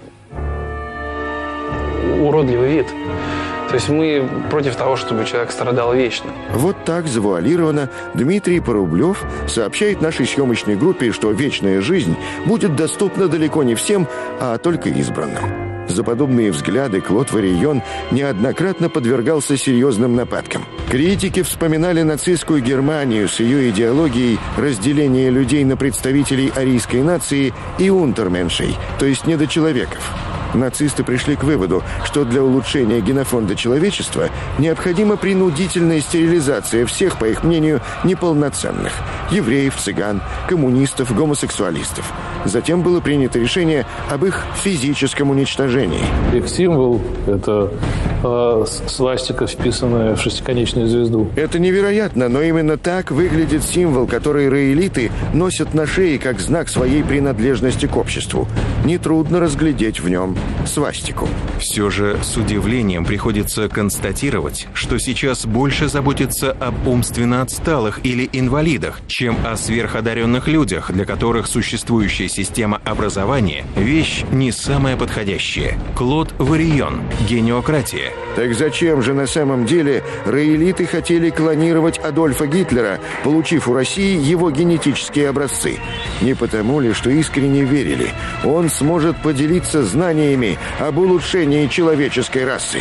уродливый вид. То есть мы против того, чтобы человек страдал вечно. Вот так завуалированно Дмитрий Порублев сообщает нашей съемочной группе, что вечная жизнь будет доступна далеко не всем, а только избранным. За подобные взгляды Клод Варийон неоднократно подвергался серьезным нападкам. Критики вспоминали нацистскую Германию с ее идеологией разделения людей на представителей арийской нации и унтерменшей, то есть недочеловеков. Нацисты пришли к выводу, что для улучшения генофонда человечества необходима принудительная стерилизация всех, по их мнению, неполноценных – евреев, цыган, коммунистов, гомосексуалистов. Затем было принято решение об их физическом уничтожении. Их символ – это э, свастика, вписанная в шестиконечную звезду. Это невероятно, но именно так выглядит символ, который раэлиты носят на шее как знак своей принадлежности к обществу. Нетрудно разглядеть в нем свастику. Все же с удивлением приходится констатировать, что сейчас больше заботятся об умственно отсталых или инвалидах, чем о сверходаренных людях, для которых существующая система образования – вещь не самая подходящая. Клод Варийон. Гениократия. Так зачем же на самом деле раэлиты хотели клонировать Адольфа Гитлера, получив у России его генетические образцы? Не потому ли, что искренне верили, он сможет поделиться знаниями об улучшении человеческой расы?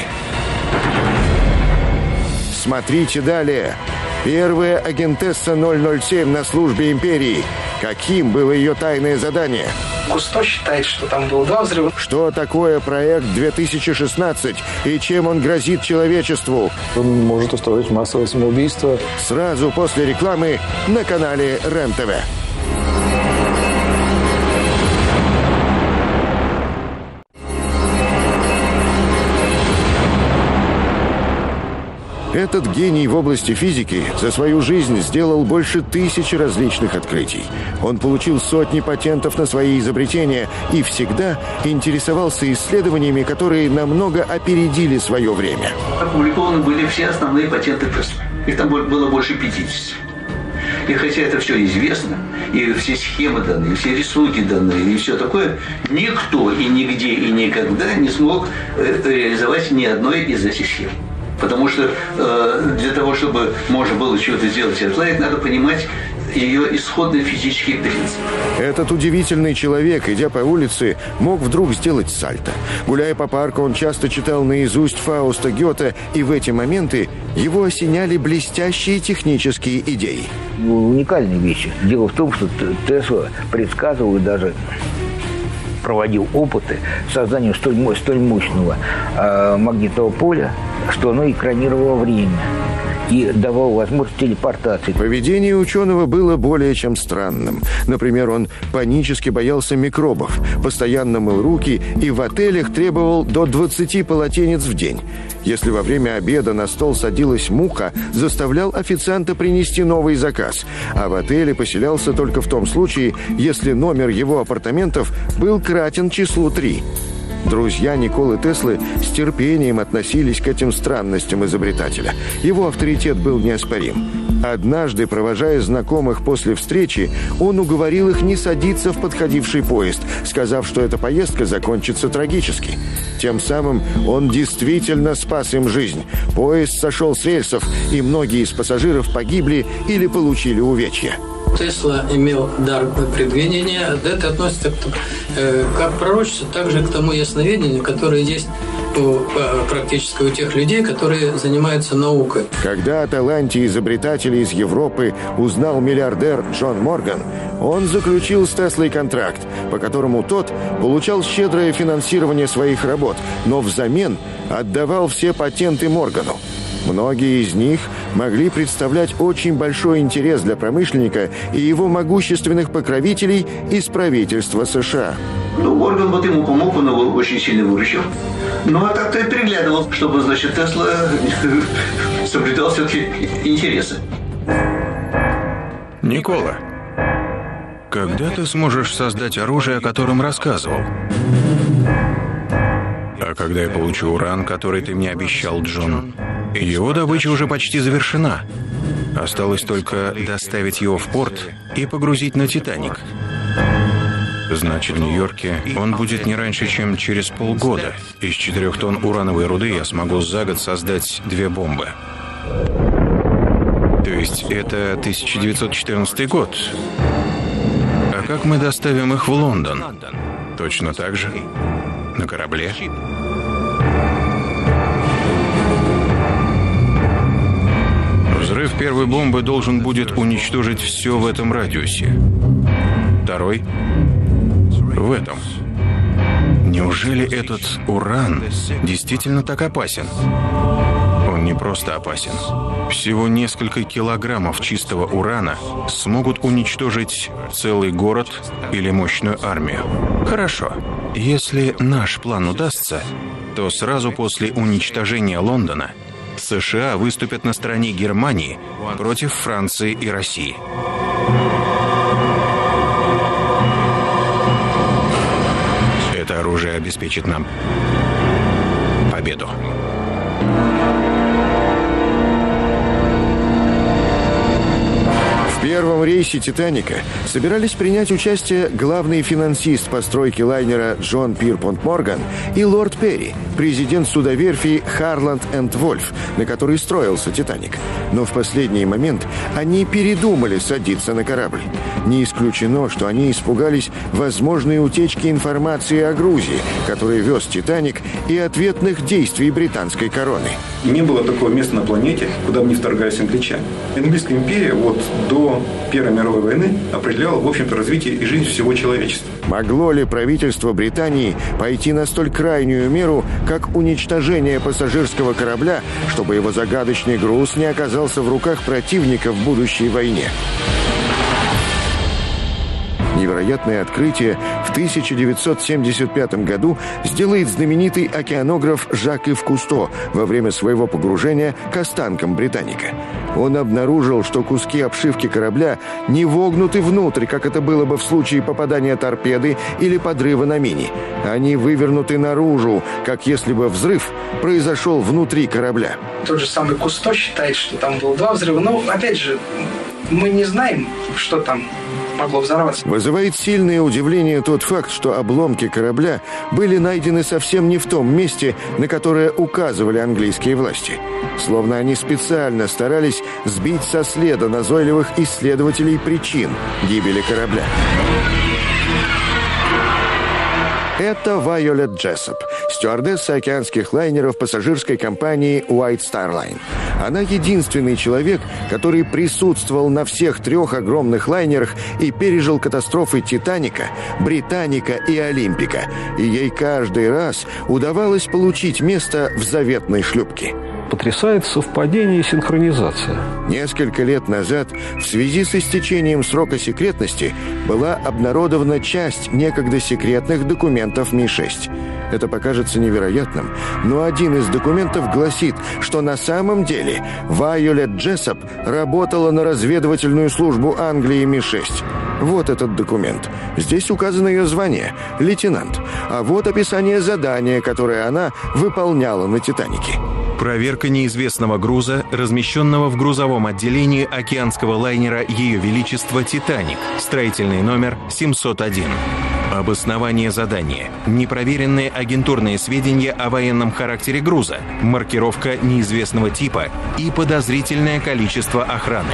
Смотрите далее. Первая агентесса ноль ноль семь на службе империи. Каким было ее тайное задание? Кусто считает, что там было два взрыва. Что такое проект две тысячи шестнадцать и чем он грозит человечеству? Он может устроить массовое самоубийство. Сразу после рекламы на канале РЕН-ТВ. Этот гений в области физики за свою жизнь сделал больше тысячи различных открытий. Он получил сотни патентов на свои изобретения и всегда интересовался исследованиями, которые намного опередили свое время. Опубликованы были все основные патенты Тесла. Их там было больше пятидесяти. И хотя это все известно, и все схемы даны, и все рисунки даны, и все такое, никто и нигде и никогда не смог реализовать ни одной из этих схем. Потому что э, для того, чтобы можно было что-то сделать и отладить, надо понимать ее исходные физические принципы. Этот удивительный человек, идя по улице, мог вдруг сделать сальто. Гуляя по парку, он часто читал наизусть Фауста Гёте, и в эти моменты его осеняли блестящие технические идеи. Уникальные вещи. Дело в том, что Тесла предсказывал и даже проводил опыты создания столь, столь мощного э, магнитного поля, что оно экранировало время. и давал возможность телепортации. Поведение ученого было более чем странным. Например, он панически боялся микробов, постоянно мыл руки и в отелях требовал до двадцати полотенец в день. Если во время обеда на стол садилась муха, заставлял официанта принести новый заказ, а в отеле поселялся только в том случае, если номер его апартаментов был кратен числу три. Друзья Николы Теслы с терпением относились к этим странностям изобретателя. Его авторитет был неоспорим. Однажды, провожая знакомых после встречи, он уговорил их не садиться в подходивший поезд, сказав, что эта поездка закончится трагически. Тем самым он действительно спас им жизнь. Поезд сошел с рельсов, и многие из пассажиров погибли или получили увечья. Тесла имел дар предвидения. Это относится к, э, как пророчество, также к тому ясновидению, которое есть у, практически у тех людей, которые занимаются наукой. Когда о таланте изобретателей из Европы узнал миллиардер Джон Морган, он заключил с Теслой контракт, по которому тот получал щедрое финансирование своих работ, но взамен отдавал все патенты Моргану. Многие из них могли представлять очень большой интерес для промышленника и его могущественных покровителей из правительства США. Ну, Морган вот ему помог, он его очень сильно выручил. Ну, а так-то и приглядывал, чтобы, значит, Тесла соблюдал все-таки интересы. Никола, когда ты сможешь создать оружие, о котором рассказывал? А когда я получу уран, который ты мне обещал, Джон? Его добыча уже почти завершена. Осталось только доставить его в порт и погрузить на «Титаник». Значит, в Нью-Йорке он будет не раньше, чем через полгода. Из четырех тонн урановой руды я смогу за год создать две бомбы. То есть это тысяча девятьсот четырнадцатый год. А как мы доставим их в Лондон? Точно так же? На корабле? Взрыв первой бомбы должен будет уничтожить все в этом радиусе. Второй — в этом. Неужели этот уран действительно так опасен? Он не просто опасен. Всего несколько килограммов чистого урана смогут уничтожить целый город или мощную армию. Хорошо. Если наш план удастся, то сразу после уничтожения Лондона США выступят на стороне Германии против Франции и России. Это оружие обеспечит нам победу. В первом рейсе «Титаника» собирались принять участие главный финансист постройки лайнера Джон Пирпонт Морган и лорд Перри, президент судоверфи Харланд энд Вольф, на которой строился «Титаник». Но в последний момент они передумали садиться на корабль. Не исключено, что они испугались возможной утечки информации о грузе, который вез «Титаник», и ответных действий британской короны. И не было такого места на планете, куда бы не вторгались англичане. Английская империя вот до Первой мировой войны определяла, в общем-то, развитие и жизнь всего человечества. Могло ли правительство Британии пойти на столь крайнюю меру, как уничтожение пассажирского корабля, чтобы его загадочный груз не оказался в руках противника в будущей войне? Невероятное открытие в тысяча девятьсот семьдесят пятом году сделает знаменитый океанограф Жак-Ив Кусто во время своего погружения к останкам «Британика». Он обнаружил, что куски обшивки корабля не вогнуты внутрь, как это было бы в случае попадания торпеды или подрыва на мине. Они вывернуты наружу, как если бы взрыв произошел внутри корабля. Тот же самый Кусто считает, что там было два взрыва. Но, опять же, мы не знаем, что там могло взорваться. Вызывает сильное удивление тот факт, что обломки корабля были найдены совсем не в том месте, на которое указывали английские власти. Словно они специально старались сбить со следа назойливых исследователей причин гибели корабля. Это Вайолет Джессоп, стюардесса океанских лайнеров пассажирской компании White Star Line. Она единственный человек, который присутствовал на всех трех огромных лайнерах и пережил катастрофы «Титаника», «Британика» и «Олимпика». И ей каждый раз удавалось получить место в заветной шлюпке. потрясает совпадение и синхронизация. Несколько лет назад в связи с истечением срока секретности была обнародована часть некогда секретных документов Ми шесть. Это покажется невероятным, но один из документов гласит, что на самом деле Вайолет Джессоп работала на разведывательную службу Англии Ми шесть. Вот этот документ. Здесь указано ее звание – лейтенант. А вот описание задания, которое она выполняла на «Титанике». Проверка неизвестного груза, размещенного в грузовом отделении океанского лайнера Ее Величества «Титаник», строительный номер семьсот один. Обоснование задания. Непроверенные агентурные сведения о военном характере груза, маркировка неизвестного типа и подозрительное количество охраны.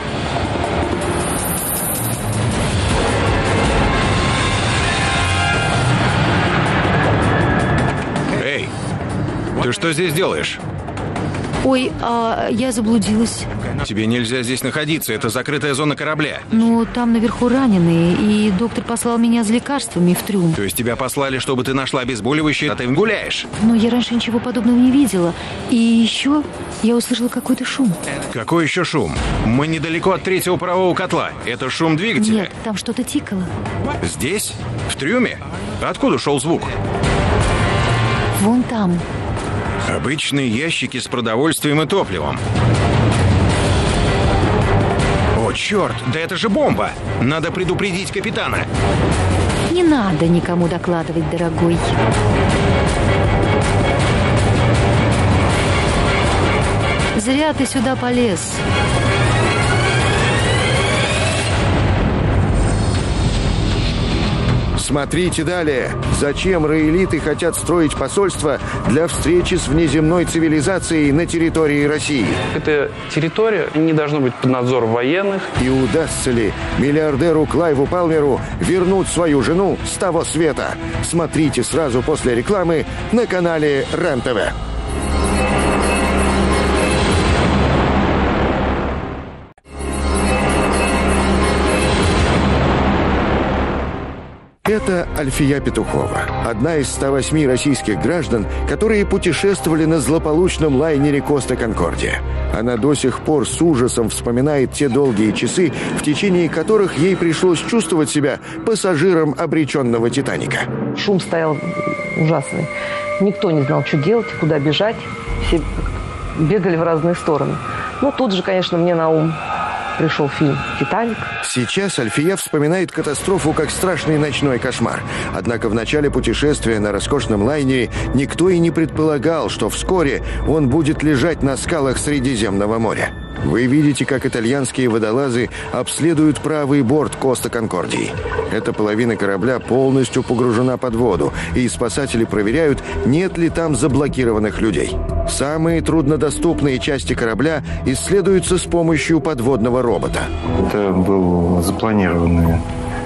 Эй, ты что здесь делаешь? Ой, а я заблудилась. Тебе нельзя здесь находиться, это закрытая зона корабля. Ну, там наверху раненые, и доктор послал меня за лекарствами в трюм. То есть тебя послали, чтобы ты нашла обезболивающее, а ты гуляешь? Но я раньше ничего подобного не видела. И еще я услышала какой-то шум. Какой еще шум? Мы недалеко от третьего парового котла. Это шум двигателя? Нет, там что-то тикало. Здесь? В трюме? Откуда шел звук? Вон там. Обычные ящики с продовольствием и топливом. О, черт, да это же бомба! Надо предупредить капитана. Не надо никому докладывать, дорогой. Зря ты сюда полез. Смотрите далее. Зачем раэлиты хотят строить посольство для встречи с внеземной цивилизацией на территории России? Эта территория не должна быть под надзором военных. И удастся ли миллиардеру Клайву Палмеру вернуть свою жену с того света? Смотрите сразу после рекламы на канале РЕН-ТВ. Это Альфия Петухова, одна из ста восьми российских граждан, которые путешествовали на злополучном лайнере «Коста Конкордия». Она до сих пор с ужасом вспоминает те долгие часы, в течение которых ей пришлось чувствовать себя пассажиром обреченного «Титаника». Шум стоял ужасный. Никто не знал, что делать, куда бежать. Все бегали в разные стороны. Ну, тут же, конечно, мне на ум пришел фильм «Титаник». Сейчас Альфия вспоминает катастрофу как страшный ночной кошмар. Однако в начале путешествия на роскошном лайнере никто и не предполагал, что вскоре он будет лежать на скалах Средиземного моря. Вы видите, как итальянские водолазы обследуют правый борт «Коста Конкордии». Эта половина корабля полностью погружена под воду, и спасатели проверяют, нет ли там заблокированных людей. Самые труднодоступные части корабля исследуются с помощью подводного робота. Это был запланированный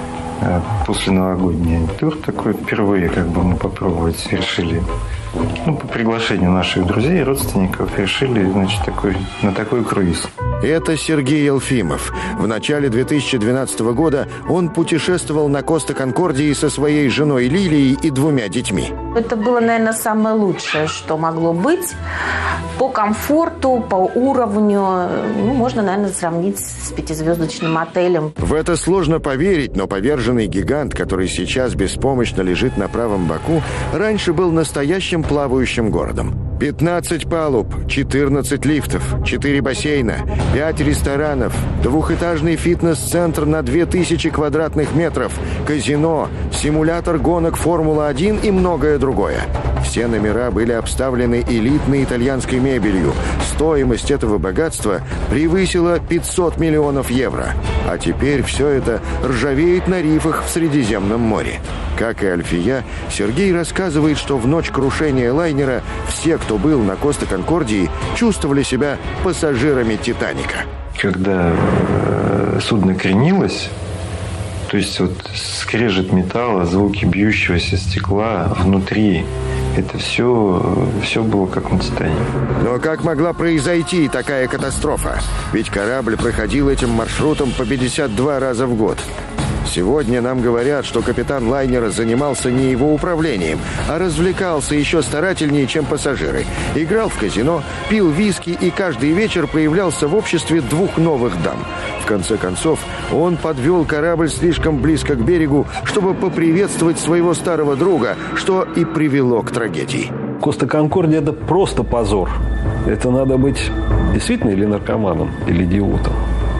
посленовогодний тур такой. Впервые как бы мы попробовать решили. Ну, по приглашению наших друзей и родственников решили, значит, такой, на такой круиз. Это Сергей Елфимов. В начале две тысячи двенадцатого года он путешествовал на Коста Конкордии со своей женой Лилией и двумя детьми. Это было, наверное, самое лучшее, что могло быть. По комфорту, по уровню, ну, можно, наверное, сравнить с пятизвездочным отелем. В это сложно поверить, но поверженный гигант, который сейчас беспомощно лежит на правом боку, раньше был настоящим плавающим городом. пятнадцать палуб, четырнадцать лифтов, четыре бассейна, пять ресторанов, двухэтажный фитнес-центр на две тысячи квадратных метров, казино, симулятор гонок Формула один и многое другое. Все номера были обставлены элитной итальянской мебелью. Стоимость этого богатства превысила пятьсот миллионов евро. А теперь все это ржавеет на рифах в Средиземном море. Как и Альфия, Сергей рассказывает, что в ночь крушения лайнера все, кто был на Коста Конкордии, чувствовали себя пассажирами «Титаника». Когда э, судно кренилось, то есть вот скрежет металла, звуки бьющегося стекла внутри, это все, все было как на «Титанике». Но как могла произойти такая катастрофа? Ведь корабль проходил этим маршрутом по пятьдесят два раза в год. Сегодня нам говорят, что капитан лайнера занимался не его управлением, а развлекался еще старательнее, чем пассажиры. Играл в казино, пил виски и каждый вечер появлялся в обществе двух новых дам. В конце концов, он подвел корабль слишком близко к берегу, чтобы поприветствовать своего старого друга, что и привело к трагедии. Коста Конкордия – это просто позор. Это надо быть действительно или наркоманом, или идиотом,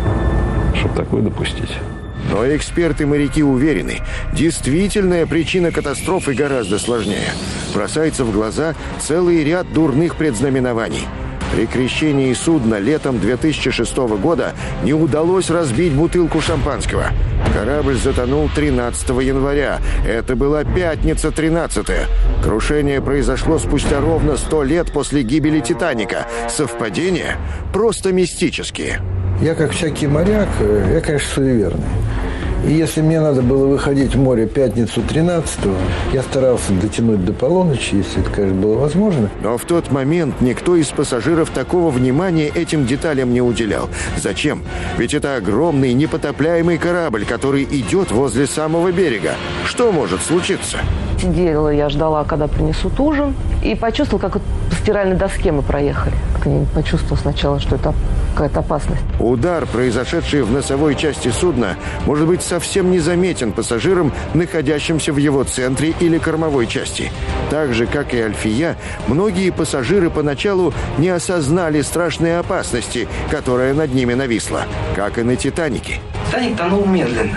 чтобы такое допустить. Но эксперты-моряки уверены, действительная причина катастрофы гораздо сложнее. Бросается в глаза целый ряд дурных предзнаменований. При крещении судна летом две тысячи шестого года не удалось разбить бутылку шампанского. Корабль затонул тринадцатого января. Это была пятница тринадцатое. Крушение произошло спустя ровно сто лет после гибели «Титаника». Совпадения просто мистические. Я, как всякий моряк, я, конечно, суеверный. И если мне надо было выходить в море пятницу тринадцатого, я старался дотянуть до полуночи, если это, конечно, было возможно. Но в тот момент никто из пассажиров такого внимания этим деталям не уделял. Зачем? Ведь это огромный непотопляемый корабль, который идет возле самого берега. Что может случиться? Сидела, я ждала, когда принесут ужин, и почувствовала, как вот по стиральной доске мы проехали. Так я не почувствовала сначала, что это какая-то опасность. Удар, произошедший в носовой части судна, может быть совсем незаметен пассажирам, находящимся в его центре или кормовой части. Так же, как и Альфия, многие пассажиры поначалу не осознали страшной опасности, которая над ними нависла, как и на «Титанике». «Титаник» тонул медленно.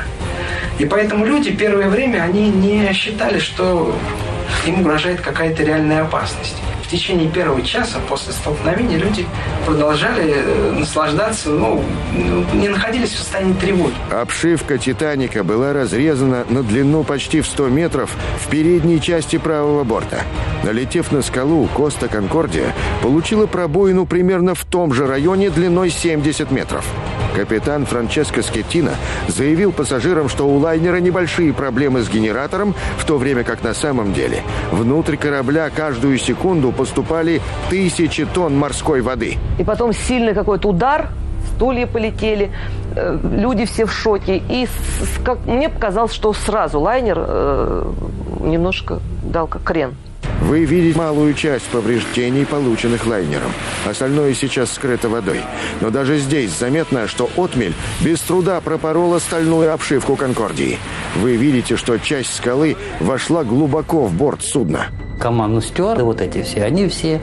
И поэтому люди первое время они не считали, что им угрожает какая-то реальная опасность. В течение первого часа после столкновения люди продолжали наслаждаться, ну, не находились в состоянии тревоги. Обшивка «Титаника» была разрезана на длину почти в сто метров в передней части правого борта. Налетев на скалу, Коста Конкордия получила пробоину примерно в том же районе длиной семьдесят метров. Капитан Франческо Скеттино заявил пассажирам, что у лайнера небольшие проблемы с генератором, в то время как на самом деле внутрь корабля каждую секунду поступали тысячи тонн морской воды. И потом сильный какой-то удар, стулья полетели, э, люди все в шоке. И с, с, как, мне показалось, что сразу лайнер э, немножко дал как крен. Вы видите малую часть повреждений, полученных лайнером. Остальное сейчас скрыто водой. Но даже здесь заметно, что отмель без труда пропорола стальную обшивку «Конкордии». Вы видите, что часть скалы вошла глубоко в борт судна. Команду стюарды, вот эти все, они все,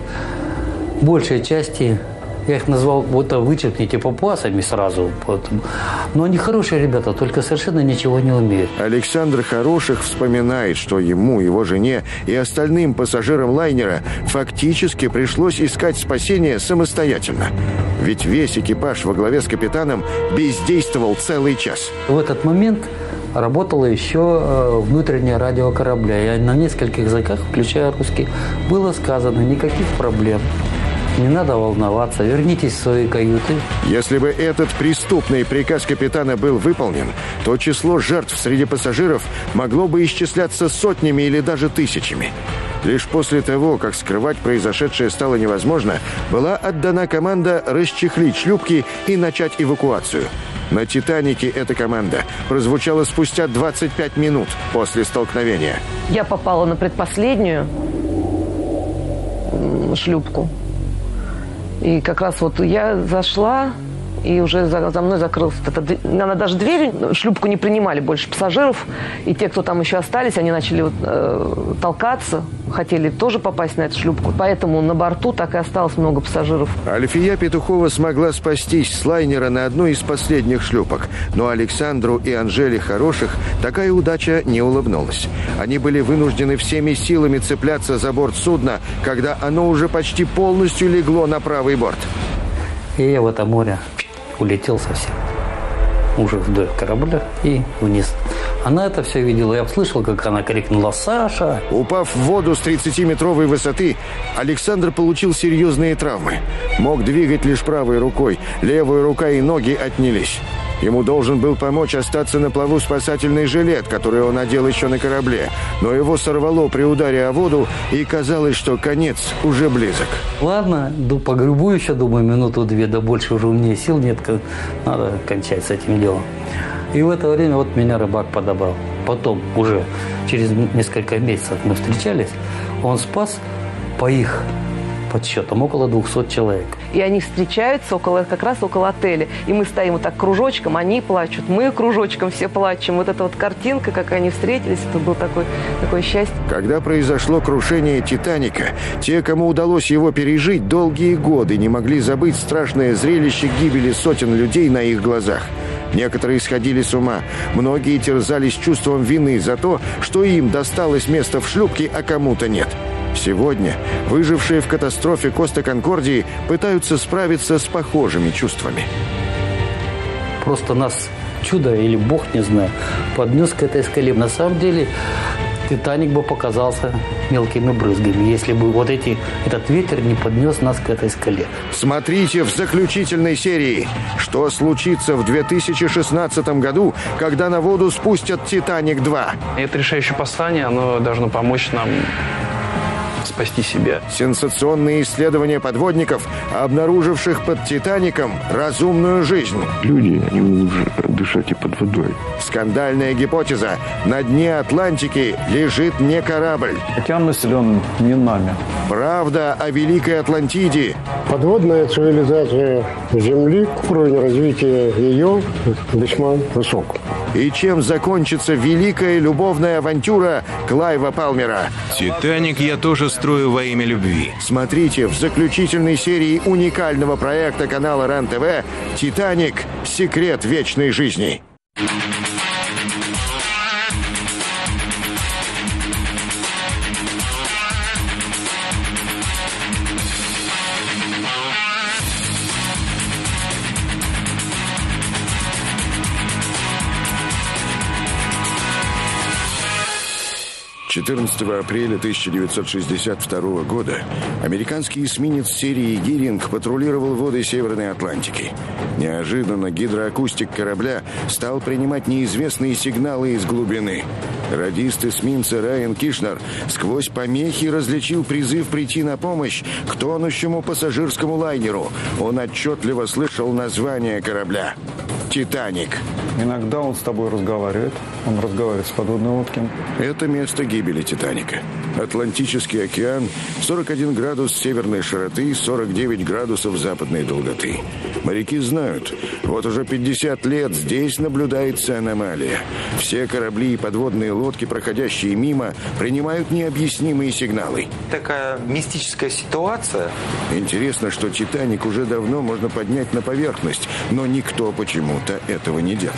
большей части, я их назвал, вот вычеркните папуасами сразу. Вот. Но они хорошие ребята, только совершенно ничего не умеют. Александр Хороших вспоминает, что ему, его жене и остальным пассажирам лайнера фактически пришлось искать спасение самостоятельно. Ведь весь экипаж во главе с капитаном бездействовал целый час. В этот момент работало еще внутреннее радио корабля. И на нескольких языках, включая русский, было сказано: никаких проблем. Не надо волноваться, вернитесь в свои каюты. Если бы этот преступный приказ капитана был выполнен, то число жертв среди пассажиров могло бы исчисляться сотнями или даже тысячами. Лишь после того, как скрывать произошедшее стало невозможно, была отдана команда расчехлить шлюпки и начать эвакуацию. На «Титанике» эта команда прозвучала спустя двадцать пять минут после столкновения. Я попала на предпоследнюю шлюпку. И как раз вот я зашла, и уже за, за мной закрылась эта дверь. Она даже дверь, шлюпку не принимали больше пассажиров. И те, кто там еще остались, они начали вот, э, толкаться, хотели тоже попасть на эту шлюпку. Поэтому на борту так и осталось много пассажиров. Альфия Петухова смогла спастись с лайнера на одной из последних шлюпок. Но Александру и Анжеле Хороших такая удача не улыбнулась. Они были вынуждены всеми силами цепляться за борт судна, когда оно уже почти полностью легло на правый борт. И я в это море улетел совсем. Уже вдоль корабля и вниз. Она это все видела. Я слышал, как она крикнула: «Саша!». Упав в воду с тридцатиметровой высоты, Александр получил серьезные травмы. Мог двигать лишь правой рукой. Левая рука и ноги отнялись. Ему должен был помочь остаться на плаву спасательный жилет, который он надел еще на корабле. Но его сорвало при ударе о воду, и казалось, что конец уже близок. Ладно, погребу еще, думаю, минуту-две, да больше уже у меня сил нет, надо кончать с этим делом. И в это время вот меня рыбак подобрал. Потом уже через несколько месяцев мы встречались, он спас по их подсчетам около двухсот человек. И они встречаются около, как раз около отеля. И мы стоим вот так кружочком, они плачут, мы кружочком все плачем. Вот эта вот картинка, как они встретились, это было такое, такое счастье. Когда произошло крушение «Титаника», те, кому удалось его пережить, долгие годы не могли забыть страшное зрелище гибели сотен людей на их глазах. Некоторые сходили с ума, многие терзались чувством вины за то, что им досталось место в шлюпке, а кому-то нет. Сегодня выжившие в катастрофе Коста Конкордии пытаются справиться с похожими чувствами. Просто нас чудо или Бог, не знаю, поднес к этой скале. На самом деле «Титаник» бы показался мелкими брызгами, если бы вот эти, этот ветер не поднес нас к этой скале. Смотрите в заключительной серии. Что случится в две тысячи шестнадцатом году, когда на воду спустят «Титаник два». Это решающее послание, оно должно помочь нам спасти себя. Сенсационные исследования подводников, обнаруживших под «Титаником» разумную жизнь. Люди не могут дышать и под водой. Скандальная гипотеза. На дне Атлантики лежит не корабль. Океан населен не нами. Правда о Великой Атлантиде. Подводная цивилизация Земли, уровень развития ее весьма высок. И чем закончится великая любовная авантюра Клайва Палмера? «Титаник» я тоже строю во имя любви. Смотрите в заключительной серии уникального проекта канала РЕН-ТВ «Титаник. Секрет вечной жизни». четырнадцатого апреля тысяча девятьсот шестьдесят второго года американский эсминец серии «Гиринг» патрулировал воды Северной Атлантики. Неожиданно гидроакустик корабля стал принимать неизвестные сигналы из глубины. Радист эсминца Райан Кишнер сквозь помехи различил призыв прийти на помощь к тонущему пассажирскому лайнеру. Он отчетливо слышал название корабля — «Титаник». Иногда он с тобой разговаривает. Он разговаривает с подводной лодкой. Это место гибели «Титаника». Атлантический океан, сорок один градус северной широты, сорок девять градусов западной долготы. Моряки знают, вот уже пятьдесят лет здесь наблюдается аномалия. Все корабли и подводные лодки, проходящие мимо, принимают необъяснимые сигналы. Такая мистическая ситуация. Интересно, что «Титаник» уже давно можно поднять на поверхность, но никто почему-то этого не делает.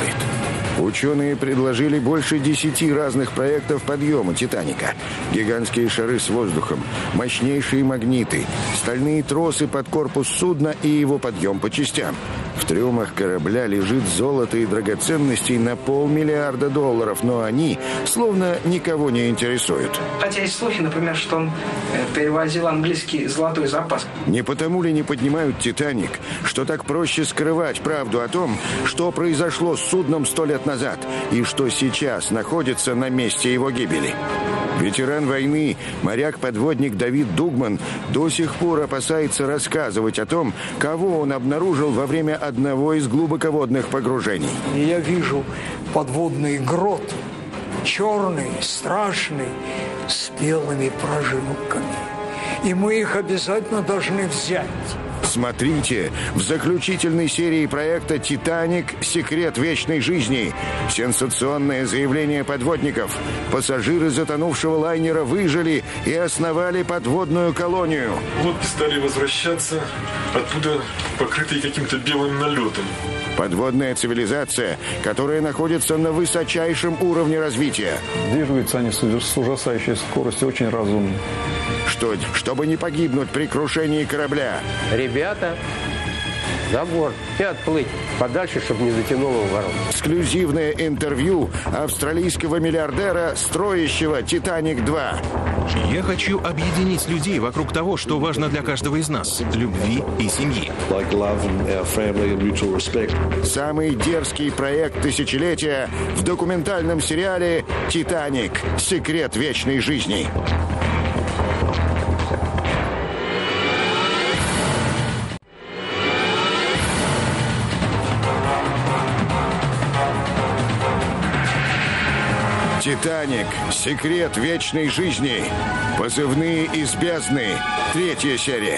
Ученые предложили больше десяти разных проектов подъема «Титаника». Гигантские шары с воздухом, мощнейшие магниты, стальные тросы под корпус судна и его подъем по частям. В трюмах корабля лежит золото и драгоценности на полмиллиарда долларов, но они словно никого не интересуют. Хотя есть слухи, например, что он перевозил английский золотой запас. Не потому ли не поднимают «Титаник», что так проще скрывать правду о том, что произошло с судном сто лет назад и что сейчас находится на месте его гибели? Ветеран войны, моряк-подводник Давид Дугман до сих пор опасается рассказывать о том, кого он обнаружил во время одного из глубоководных погружений. Я вижу подводный грот, черный, страшный, с белыми прожилками. И мы их обязательно должны взять. Смотрите в заключительной серии проекта «Титаник. Секрет вечной жизни». Сенсационное заявление подводников. Пассажиры затонувшего лайнера выжили и основали подводную колонию. Лодки стали возвращаться, оттуда покрытые каким-то белым налетом. Подводная цивилизация, которая находится на высочайшем уровне развития. Движутся они с ужасающей скоростью, очень разумно. Что, чтобы не погибнуть при крушении корабля. Ребята, за борт и отплыть подальше, чтобы не затянуло в воронку. Эксклюзивное интервью австралийского миллиардера, строящего «Титаник два». Я хочу объединить людей вокруг того, что важно для каждого из нас – любви и семьи. Самый дерзкий проект тысячелетия в документальном сериале «Титаник. Секрет вечной жизни». «Титаник. Секрет вечной жизни». Позывные из бездны. Третья серия.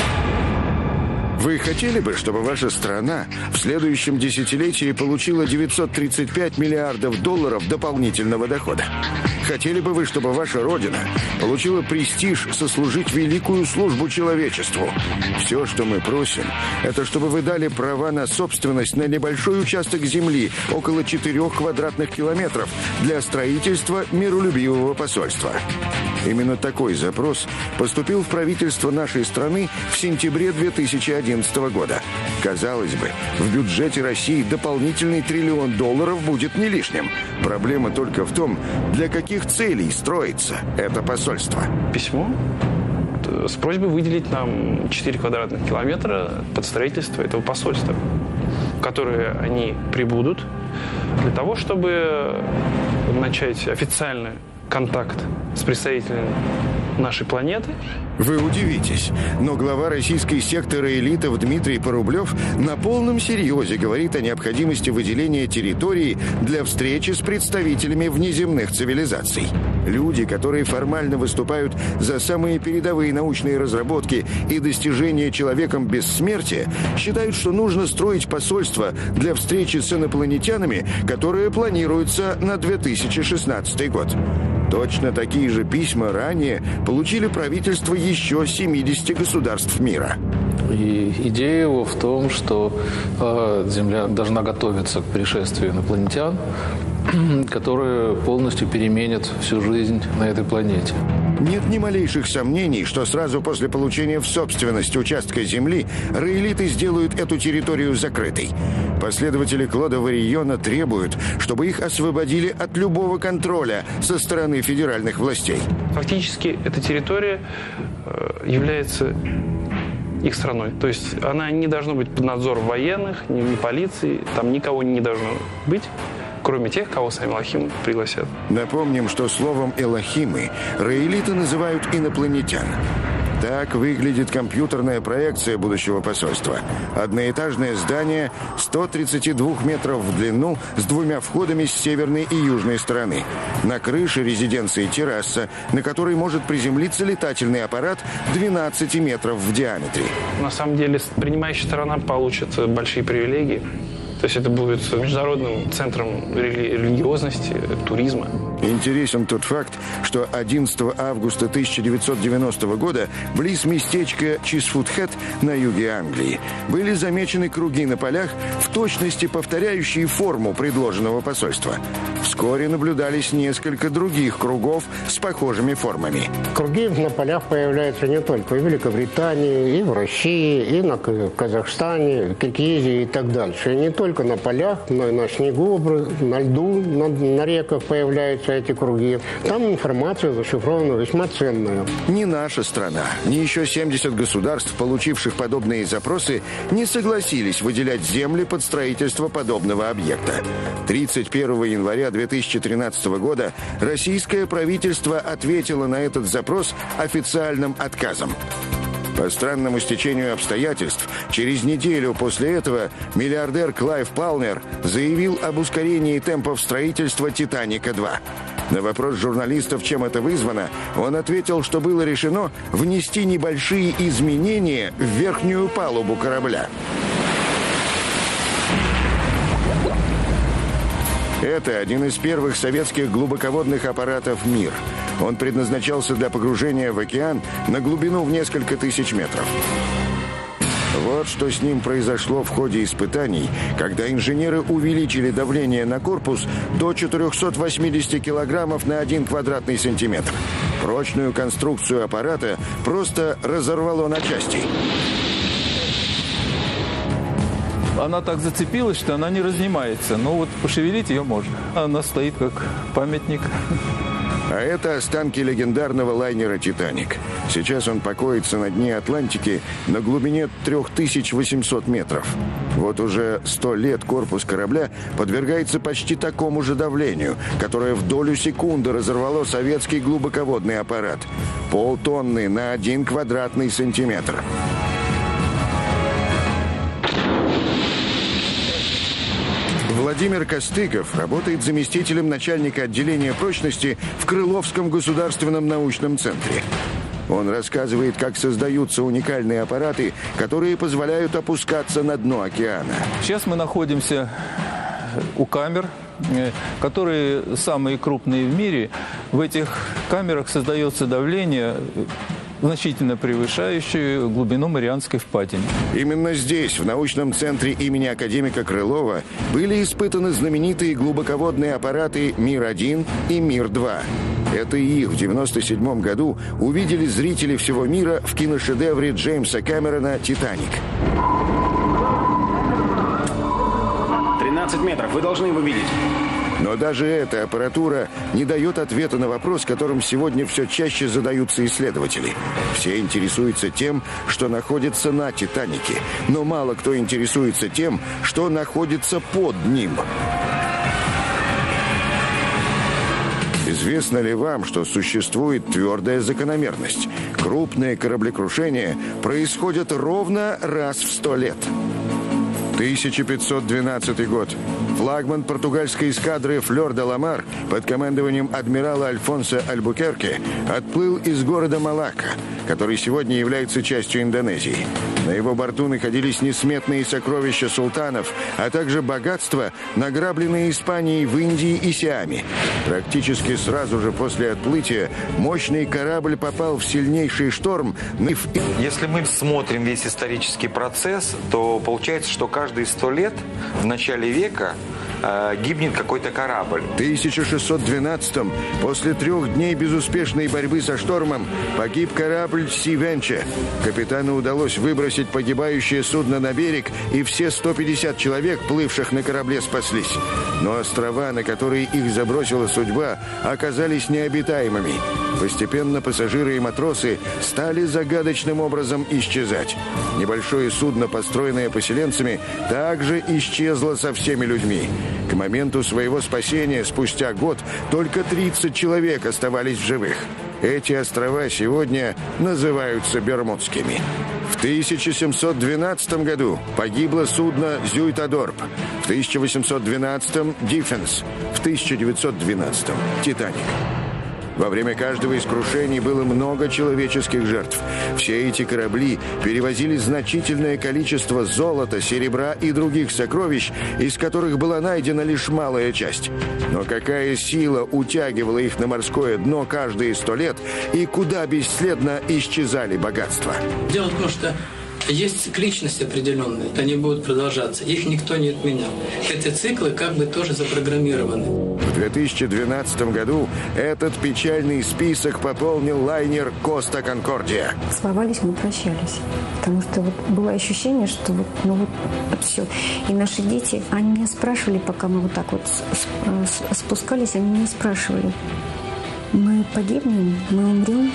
Вы хотели бы, чтобы ваша страна в следующем десятилетии получила девятьсот тридцать пять миллиардов долларов дополнительного дохода? Хотели бы вы, чтобы ваша Родина получила престиж сослужить великую службу человечеству? Все, что мы просим, это чтобы вы дали права на собственность на небольшой участок земли, около четырех квадратных километров, для строительства миролюбивого посольства. Именно такой запрос поступил в правительство нашей страны в сентябре две тысячи одиннадцатого года. Казалось бы, в бюджете России дополнительный триллион долларов будет не лишним. Проблема только в том, для каких целей строится это посольство. Письмо с просьбой выделить нам четыре квадратных километра под строительство этого посольства, в которые они прибудут для того, чтобы начать официальный контакт с представителями нашей планеты. Вы удивитесь, но глава российской секторы элитов Дмитрий Порублев на полном серьезе говорит о необходимости выделения территории для встречи с представителями внеземных цивилизаций. Люди, которые формально выступают за самые передовые научные разработки и достижения человеком бессмертия, считают, что нужно строить посольство для встречи с инопланетянами, которое планируется на две тысячи шестнадцатый год. Точно такие же письма ранее получили правительства еще семидесяти государств мира. И идея его в том, что э, Земля должна готовиться к пришествию инопланетян, которые полностью переменят всю жизнь на этой планете. Нет ни малейших сомнений, что сразу после получения в собственность участка земли раэлиты сделают эту территорию закрытой. Последователи Клода Варийона требуют, чтобы их освободили от любого контроля со стороны федеральных властей. Фактически эта территория является их страной. То есть она не должна быть под надзором военных, ни, ни полиции, там никого не должно быть, кроме тех, кого сами Элохим пригласят. Напомним, что словом «элохимы» раэлиты называют инопланетян. Так выглядит компьютерная проекция будущего посольства. Одноэтажное здание сто тридцать два метров в длину с двумя входами с северной и южной стороны. На крыше резиденции терраса, на которой может приземлиться летательный аппарат двенадцать метров в диаметре. На самом деле принимающая сторона получит большие привилегии. То есть это будет международным центром рели- религиозности, туризма. Интересен тот факт, что одиннадцатого августа тысяча девятьсот девяностого года близ местечка Чисфудхэт на юге Англии были замечены круги на полях, в точности повторяющие форму предложенного посольства. Вскоре наблюдались несколько других кругов с похожими формами. Круги на полях появляются не только в Великобритании, и в России, и на Казахстане, Киргизии и так дальше. И не только на полях, но и на снегу, на льду, на, на реках появляются эти круги. Там информация зашифрована весьма ценная. Ни наша страна, ни еще семьдесят государств, получивших подобные запросы, не согласились выделять земли под строительство подобного объекта. тридцать первого января две тысячи тринадцатого года российское правительство ответило на этот запрос официальным отказом. По странному стечению обстоятельств, через неделю после этого миллиардер Клайв Палмер заявил об ускорении темпов строительства «Титаника-два». На вопрос журналистов, чем это вызвано, он ответил, что было решено внести небольшие изменения в верхнюю палубу корабля. Это один из первых советских глубоководных аппаратов «Мир». Он предназначался для погружения в океан на глубину в несколько тысяч метров. Вот что с ним произошло в ходе испытаний, когда инженеры увеличили давление на корпус до четырехсот восьмидесяти килограммов на один квадратный сантиметр. Прочную конструкцию аппарата просто разорвало на части. она так зацепилась, что она не разнимается. Но вот пошевелить ее можно. Она стоит как памятник. А это останки легендарного лайнера «Титаник». Сейчас он покоится на дне Атлантики на глубине три тысячи восемьсот метров. Вот уже сто лет корпус корабля подвергается почти такому же давлению, которое в долю секунды разорвало советский глубоководный аппарат. Полтонны на один квадратный сантиметр. Владимир Костыков работает заместителем начальника отделения прочности в Крыловском государственном научном центре. Он рассказывает, как создаются уникальные аппараты, которые позволяют опускаться на дно океана. Сейчас мы находимся у камер, которые самые крупные в мире. В этих камерах создается давление, значительно превышающую глубину Марианской впадины. Именно здесь, в научном центре имени академика Крылова, были испытаны знаменитые глубоководные аппараты Мир один и Мир два. Это и их в девяносто седьмом году увидели зрители всего мира в киношедевре Джеймса Кэмерона «Титаник». тринадцать метров, вы должны его видеть. Но даже эта аппаратура не дает ответа на вопрос, которым сегодня все чаще задаются исследователи. Все интересуются тем, что находится на «Титанике», но мало кто интересуется тем, что находится под ним. Известно ли вам, что существует твердая закономерность? Крупные кораблекрушения происходят ровно раз в сто лет. тысяча пятьсот двенадцатый год. Флагман португальской эскадры «Флёр де ла-Мар» под командованием адмирала Альфонсо Альбукерке отплыл из города Малакка, который сегодня является частью Индонезии. На его борту находились несметные сокровища султанов, а также богатства, награбленные Испанией в Индии и Сиаме. Практически сразу же после отплытия мощный корабль попал в сильнейший шторм. Если мы смотрим весь исторический процесс, то получается, что каждые сто лет в начале века э, гибнет какой-то корабль. В тысяча шестьсот двенадцатом, после трех дней безуспешной борьбы со штормом, погиб корабль «Си Венче». Капитану удалось выбросить погибающее судно на берег, и все сто пятьдесят человек, плывших на корабле, спаслись. Но острова, на которые их забросила судьба, оказались необитаемыми. Постепенно пассажиры и матросы стали загадочным образом исчезать. Небольшое судно, построенное поселенцами, также исчезло со всеми людьми. К моменту своего спасения, спустя год, только тридцать человек оставались в живых. Эти острова сегодня называются Бермудскими. В тысяча семьсот двенадцатом году погибло судно «Зюитодорп», в тысяча восемьсот двенадцатом «Диффенс», в тысяча девятьсот двенадцатом «Титаник». Во время каждого из крушений было много человеческих жертв. Все эти корабли перевозили значительное количество золота, серебра и других сокровищ, из которых была найдена лишь малая часть. Но какая сила утягивала их на морское дно каждые сто лет, и куда бесследно исчезали богатства? Дело в том, что есть цикличность определенная, они будут продолжаться, их никто не отменял. Эти циклы как бы тоже запрограммированы. В две тысячи двенадцатом году этот печальный список пополнил лайнер «Коста Конкордия». Целовались, мы прощались. Потому что вот было ощущение, что вот, ну вот, вот все. И наши дети, они меня спрашивали, пока мы вот так вот спускались, они меня спрашивали: мы погибнем, мы умрем?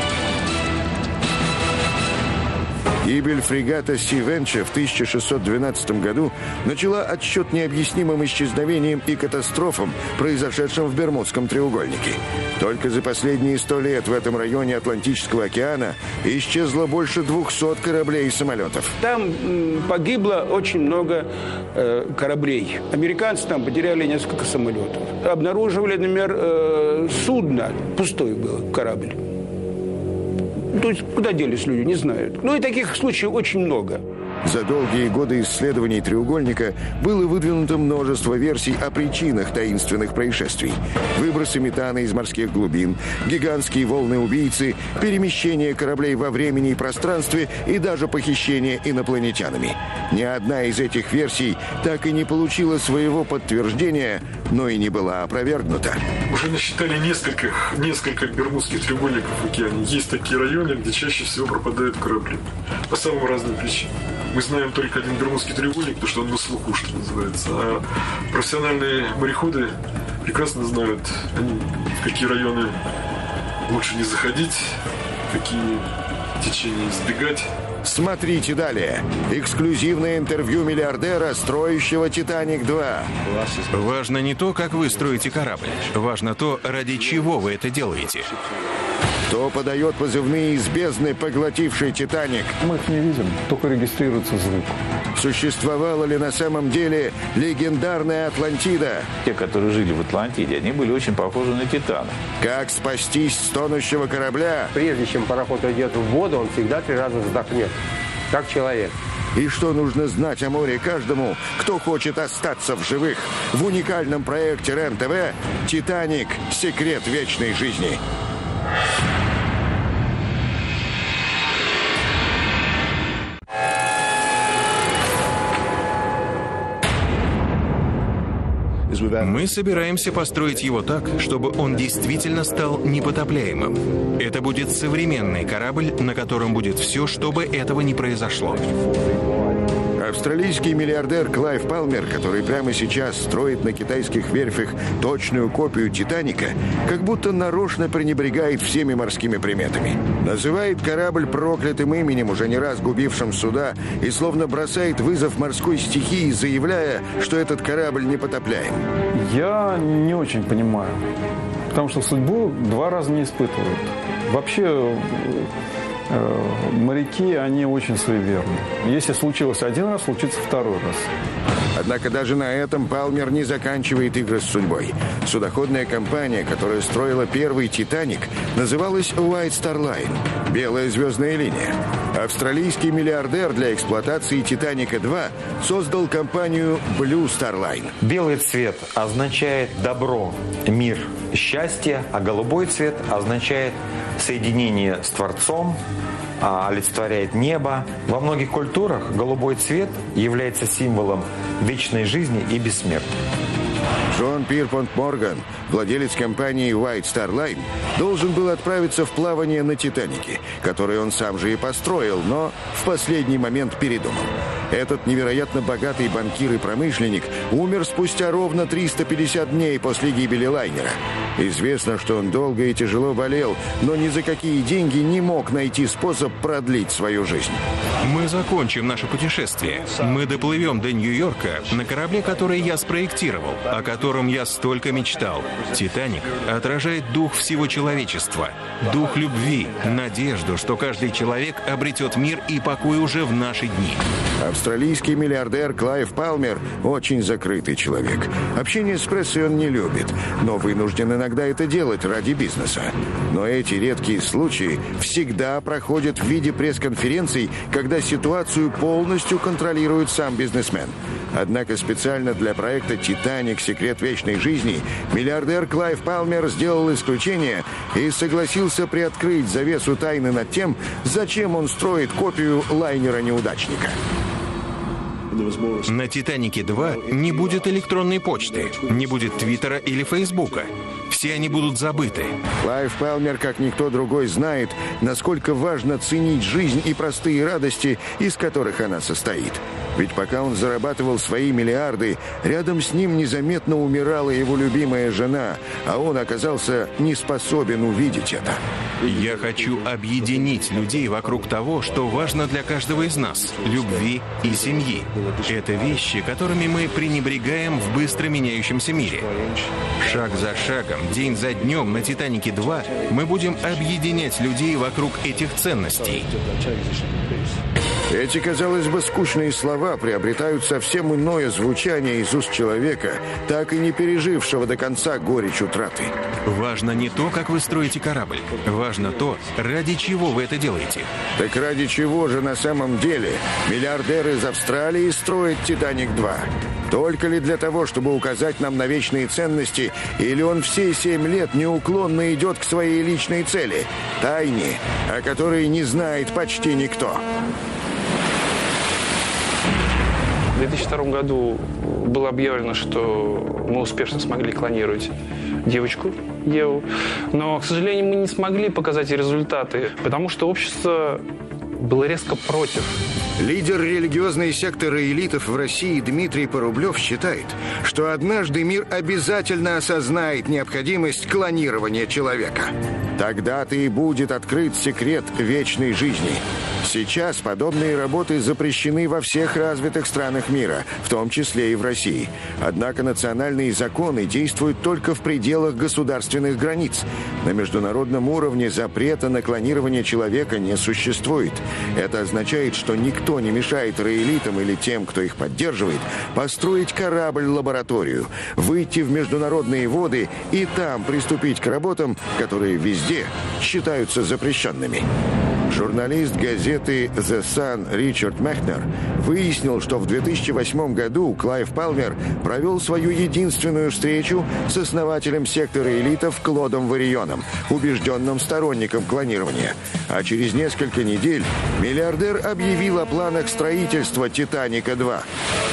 Гибель фрегата «Си Венче» в тысяча шестьсот двенадцатом году начала отсчет необъяснимым исчезновениям и катастрофам, произошедшим в Бермудском треугольнике. Только за последние сто лет в этом районе Атлантического океана исчезло больше двухсот кораблей и самолетов. Там погибло очень много э, кораблей. Американцы там потеряли несколько самолетов. Обнаруживали, например, э, судно, пустой был корабль. То есть куда делись люди, не знают. Ну и таких случаев очень много. За долгие годы исследований треугольника было выдвинуто множество версий о причинах таинственных происшествий. Выбросы метана из морских глубин, гигантские волны-убийцы, перемещение кораблей во времени и пространстве и даже похищение инопланетянами. Ни одна из этих версий так и не получила своего подтверждения, но и не была опровергнута. Уже насчитали несколько, несколько бермудских треугольников в океане. Есть такие районы, где чаще всего пропадают корабли. По самым разным причинам. мы знаем только один Бермудский треугольник, потому что он на слуху, что называется. А профессиональные мореходы прекрасно знают, они, в какие районы лучше не заходить, какие течения избегать. Смотрите далее. Эксклюзивное интервью миллиардера, строящего «Титаник-два». Важно не то, как вы строите корабль. Важно то, ради чего вы это делаете. Кто подает позывные из бездны, поглотивший «Титаник»? Мы их не видим, только регистрируется звук. Существовала ли на самом деле легендарная Атлантида? Те, которые жили в Атлантиде, они были очень похожи на Титана. Как спастись с тонущего корабля? Прежде чем пароход идет в воду, он всегда три раза вздохнет, как человек. И что нужно знать о море каждому, кто хочет остаться в живых? В уникальном проекте РЕН-ТВ «Титаник. Секрет вечной жизни». Мы собираемся построить его так, чтобы он действительно стал непотопляемым. Это будет современный корабль, на котором будет все, чтобы этого не произошло. Австралийский миллиардер Клайв Палмер, который прямо сейчас строит на китайских верфях точную копию «Титаника», как будто нарочно пренебрегает всеми морскими приметами. Называет корабль проклятым именем, уже не раз губившим суда, и словно бросает вызов морской стихии, заявляя, что этот корабль непотопляем. Я не очень понимаю, потому что судьбу два раза не испытывают. Вообще... Моряки, они очень суеверны. Если случилось один раз, случится второй раз. Однако даже на этом Палмер не заканчивает игры с судьбой. Судоходная компания, которая строила первый «Титаник», называлась White Star Line – «Белая звездная линия». Австралийский миллиардер для эксплуатации «Титаника-два» создал компанию Blue Star Line. Белый цвет означает добро, мир, счастье, а голубой цвет означает соединение с Творцом, олицетворяет небо. Во многих культурах голубой цвет является символом вечной жизни и бессмертия. Джон Пирпонт Морган, владелец компании White Star Line, должен был отправиться в плавание на «Титанике», который он сам же и построил, но в последний момент передумал. Этот невероятно богатый банкир и промышленник умер спустя ровно триста пятьдесят дней после гибели лайнера. Известно, что он долго и тяжело болел, но ни за какие деньги не мог найти способ продлить свою жизнь. Мы закончим наше путешествие. Мы доплывем до Нью-Йорка на корабле, который я спроектировал, о котором я столько мечтал. «Титаник» отражает дух всего человечества, дух любви, надежду, что каждый человек обретет мир и покой уже в наши дни. Австралийский миллиардер Клайв Палмер очень закрытый человек. Общение с прессой он не любит, но вынужден иногда это делать ради бизнеса. Но эти редкие случаи всегда проходят в виде пресс-конференций, когда ситуацию полностью контролирует сам бизнесмен. Однако специально для проекта «Титаник. Секрет вечной жизни» миллиардер Клайв Палмер сделал исключение и согласился приоткрыть завесу тайны над тем, зачем он строит копию лайнера-неудачника. На «Титанике-два» не будет электронной почты, не будет Твиттера или Фейсбука. Все они будут забыты. Клайв Палмер, как никто другой, знает, насколько важно ценить жизнь и простые радости, из которых она состоит. Ведь пока он зарабатывал свои миллиарды, рядом с ним незаметно умирала его любимая жена, а он оказался не способен увидеть это. Я хочу объединить людей вокруг того, что важно для каждого из нас – любви и семьи. Это вещи, которыми мы пренебрегаем в быстро меняющемся мире. Шаг за шагом, день за днем на «Титанике-два» мы будем объединять людей вокруг этих ценностей. Эти, казалось бы, скучные слова приобретают совсем иное звучание из уст человека, так и не пережившего до конца горечь утраты. Важно не то, как вы строите корабль. Важно то, ради чего вы это делаете. Так ради чего же на самом деле миллиардер из Австралии строит «Титаник-два»? Только ли для того, чтобы указать нам на вечные ценности, или он все семь лет неуклонно идет к своей личной цели – тайне, о которой не знает почти никто? В две тысячи втором году было объявлено, что мы успешно смогли клонировать девочку Еву. Но, к сожалению, мы не смогли показать результаты, потому что общество было резко против Лидер религиозной секты раэлитов в России Дмитрий Порублев считает, что однажды мир обязательно осознает необходимость клонирования человека. Тогда-то и будет открыт секрет вечной жизни. Сейчас подобные работы запрещены во всех развитых странах мира, в том числе и в России. Однако национальные законы действуют только в пределах государственных границ. На международном уровне запрета на клонирование человека не существует. Это означает, что никто не мешает раэлитам или тем, кто их поддерживает, построить корабль-лабораторию, выйти в международные воды и там приступить к работам, которые везде считаются запрещенными. Журналист газеты «The Sun» Ричард Мехнер выяснил, что в две тысячи восьмом году Клайв Палмер провел свою единственную встречу с основателем секты раэлитов Клодом Варрионом, убежденным сторонником клонирования. А через несколько недель миллиардер объявил о планах строительства «Титаника-два».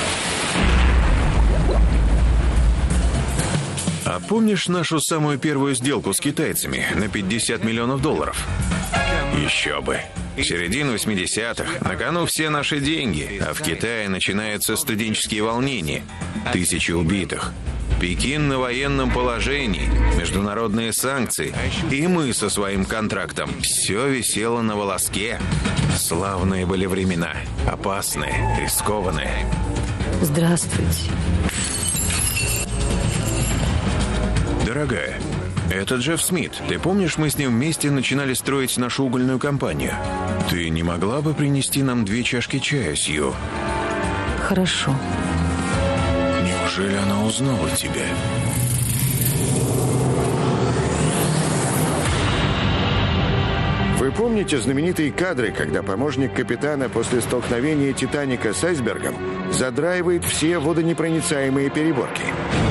А помнишь нашу самую первую сделку с китайцами на пятьдесят миллионов долларов? Еще бы. Середина восьмидесятых, на кону все наши деньги, а в Китае начинаются студенческие волнения. Тысячи убитых. Пекин на военном положении, международные санкции. И мы со своим контрактом. Все висело на волоске. Славные были времена. Опасные, рискованные. Здравствуйте. Дорогая, это Джефф Смит. Ты помнишь, мы с ним вместе начинали строить нашу угольную компанию? Ты не могла бы принести нам две чашки чая, Сью? Хорошо. Неужели она узнала тебя? Вы помните знаменитые кадры, когда помощник капитана после столкновения «Титаника» с айсбергом задраивает все водонепроницаемые переборки?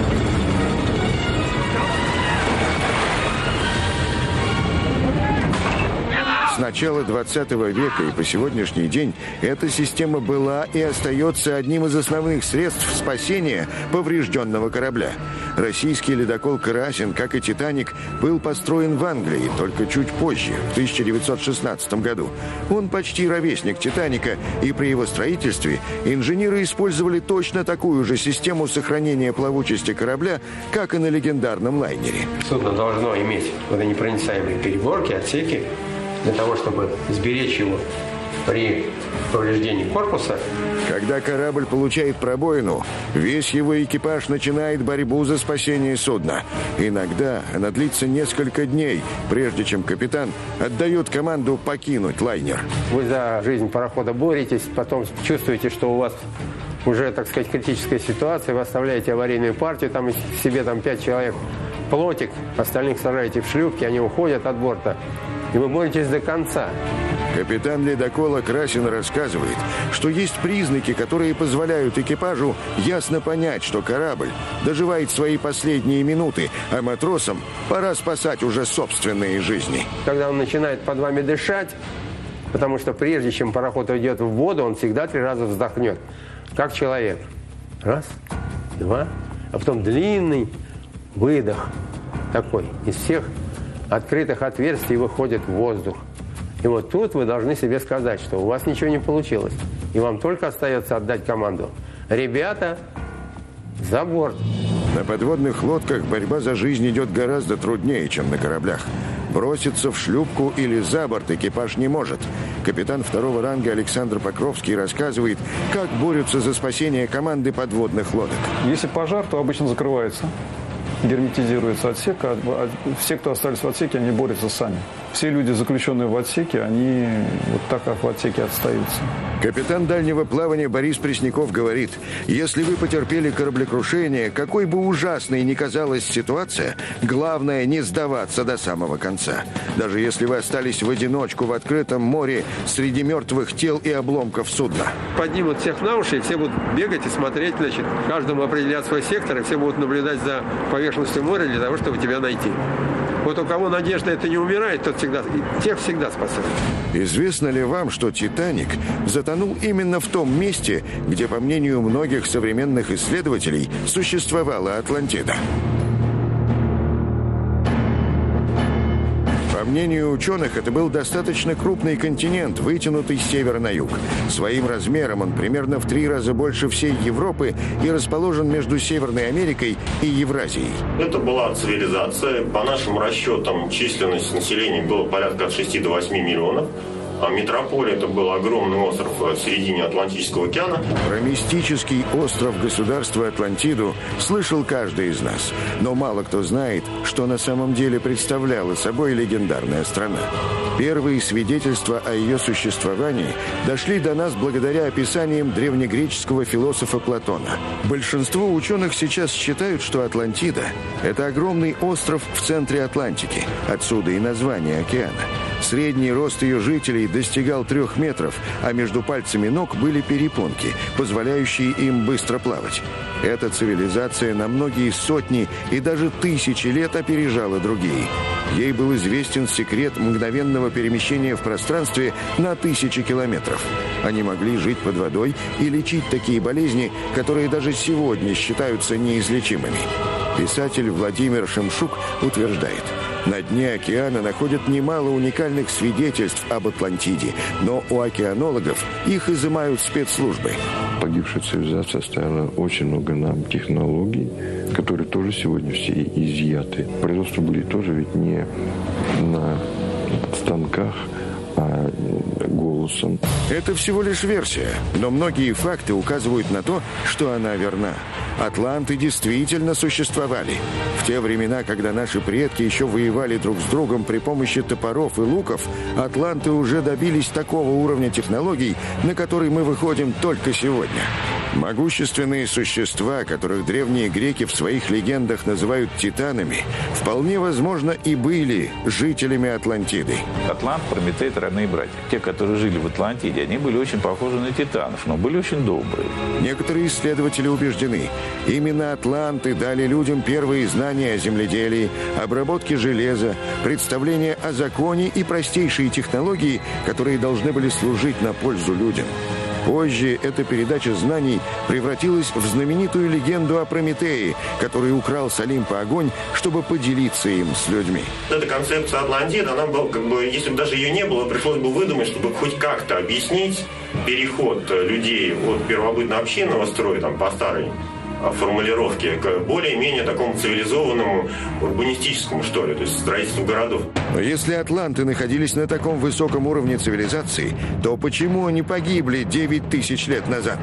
С начала двадцатого века и по сегодняшний день эта система была и остается одним из основных средств спасения поврежденного корабля. Российский ледокол «Красин», как и «Титаник», был построен в Англии только чуть позже, в тысяча девятьсот шестнадцатом году. Он почти ровесник «Титаника», и при его строительстве инженеры использовали точно такую же систему сохранения плавучести корабля, как и на легендарном лайнере. Судно должно иметь водонепроницаемые переборки, отсеки, для того, чтобы сберечь его при повреждении корпуса. Когда корабль получает пробоину, весь его экипаж начинает борьбу за спасение судна. Иногда она длится несколько дней, прежде чем капитан отдает команду покинуть лайнер. Вы за жизнь парохода боретесь, потом чувствуете, что у вас уже, так сказать, критическая ситуация, вы оставляете аварийную партию, там себе там пять человек, плотик, остальных сажаете в шлюпки, они уходят от борта. И вы боретесь до конца. Капитан ледокола Красин рассказывает, что есть признаки, которые позволяют экипажу ясно понять, что корабль доживает свои последние минуты, а матросам пора спасать уже собственные жизни. Когда он начинает под вами дышать, потому что прежде чем пароход уйдет в воду, он всегда три раза вздохнет, как человек. Раз, два, а потом длинный выдох такой из всех открытых отверстий выходит воздух. И вот тут вы должны себе сказать, что у вас ничего не получилось. И вам только остается отдать команду. Ребята, за борт. На подводных лодках борьба за жизнь идет гораздо труднее, чем на кораблях. Броситься в шлюпку или за борт экипаж не может. Капитан второго ранга Александр Покровский рассказывает, как борются за спасение команды подводных лодок. Если пожар, то обычно закрывается. Герметизируется отсек, а все, кто остались в отсеке, они борются сами. Все люди, заключенные в отсеке, они вот так как в отсеке отстаются. Капитан дальнего плавания Борис Пресняков говорит, если вы потерпели кораблекрушение, какой бы ужасной ни казалась ситуация, главное не сдаваться до самого конца. Даже если вы остались в одиночку в открытом море среди мертвых тел и обломков судна. Поднимут всех на уши, и все будут бегать и смотреть, значит, каждому определят свой сектор, и все будут наблюдать за поверхностью моря для того, чтобы тебя найти. Вот у кого надежда это не умирает, тот всегда, тех всегда спасает. Известно ли вам, что «Титаник» затонул именно в том месте, где, по мнению многих современных исследователей, существовала Атлантида? По мнению ученых, это был достаточно крупный континент, вытянутый с севера на юг. Своим размером он примерно в три раза больше всей Европы и расположен между Северной Америкой и Евразией. Это была цивилизация. По нашим расчетам, численность населения была порядка от шести до восьми миллионов. А метрополия — это был огромный остров в середине Атлантического океана. Про мистический остров государства Атлантиду слышал каждый из нас. Но мало кто знает, что на самом деле представляла собой легендарная страна. Первые свидетельства о ее существовании дошли до нас благодаря описаниям древнегреческого философа Платона. Большинство ученых сейчас считают, что Атлантида – это огромный остров в центре Атлантики. Отсюда и название океана. Средний рост ее жителей достигал трех метров, а между пальцами ног были перепонки, позволяющие им быстро плавать. Эта цивилизация на многие сотни и даже тысячи лет опережала другие. Ей был известен секрет мгновенного перемещения в пространстве на тысячи километров. Они могли жить под водой и лечить такие болезни, которые даже сегодня считаются неизлечимыми. Писатель Владимир Шемшук утверждает: на дне океана находят немало уникальных свидетельств об Атлантиде, но у океанологов их изымают спецслужбы. Погибшая цивилизация оставила очень много нам технологий, которые тоже сегодня все изъяты. Производства были тоже ведь не на станках, а голосом. Это всего лишь версия, но многие факты указывают на то, что она верна. Атланты действительно существовали. В те времена, когда наши предки еще воевали друг с другом при помощи топоров и луков, атланты уже добились такого уровня технологий, на который мы выходим только сегодня. Могущественные существа, которых древние греки в своих легендах называют титанами, вполне возможно и были жителями Атлантиды. Атлант, Прометей — это родные братья. Те, которые жили в Атлантиде, они были очень похожи на титанов, но были очень добрые. Некоторые исследователи убеждены, именно атланты дали людям первые знания о земледелии, обработке железа, представления о законе и простейшие технологии, которые должны были служить на пользу людям. Позже эта передача знаний превратилась в знаменитую легенду о Прометее, который украл с Олимпа огонь, чтобы поделиться им с людьми. Эта концепция Атлантиды, она была, как бы, если бы даже ее не было, пришлось бы выдумать, чтобы хоть как-то объяснить переход людей от первобытно-общинного строя там, по старой формулировке к более-менее такому цивилизованному, урбанистическому, что ли, то есть строительству городов. Но если атланты находились на таком высоком уровне цивилизации, то почему они погибли девять тысяч лет назад?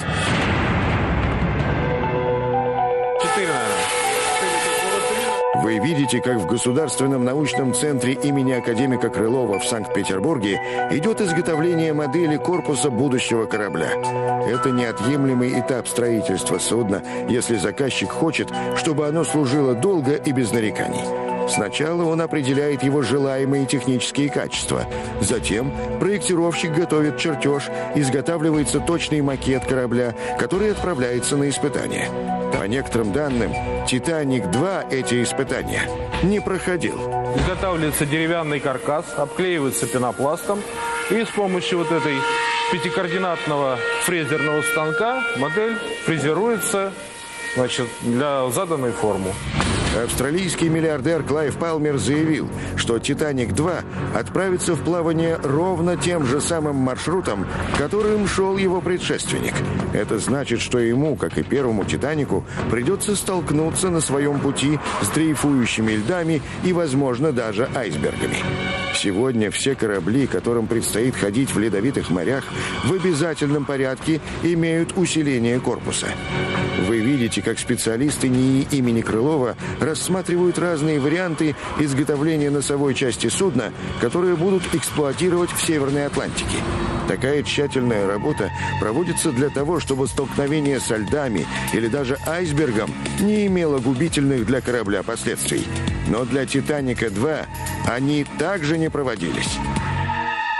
Вы видите, как в Государственном научном центре имени академика Крылова в Санкт-Петербурге идет изготовление модели корпуса будущего корабля. Это неотъемлемый этап строительства судна, если заказчик хочет, чтобы оно служило долго и без нареканий. Сначала он определяет его желаемые технические качества. Затем проектировщик готовит чертеж, изготавливается точный макет корабля, который отправляется на испытания. По некоторым данным, «Титаник-два» эти испытания не проходил. Изготавливается деревянный каркас, обклеивается пенопластом, и с помощью вот этой пятикоординатного фрезерного станка модель фрезеруется, значит, для заданной формы. Австралийский миллиардер Клайв Палмер заявил, что «Титаник-два» отправится в плавание ровно тем же самым маршрутом, которым шел его предшественник. Это значит, что ему, как и первому «Титанику», придется столкнуться на своем пути с дрейфующими льдами и, возможно, даже айсбергами. Сегодня все корабли, которым предстоит ходить в ледовитых морях, в обязательном порядке имеют усиление корпуса. Вы видите, как специалисты НИИ имени Крылова рассматривают разные варианты изготовления носовой части судна, которые будут эксплуатировать в Северной Атлантике. Такая тщательная работа проводится для того, чтобы столкновение со льдами или даже айсбергом не имело губительных для корабля последствий. Но для «Титаника-два» они также не проводились.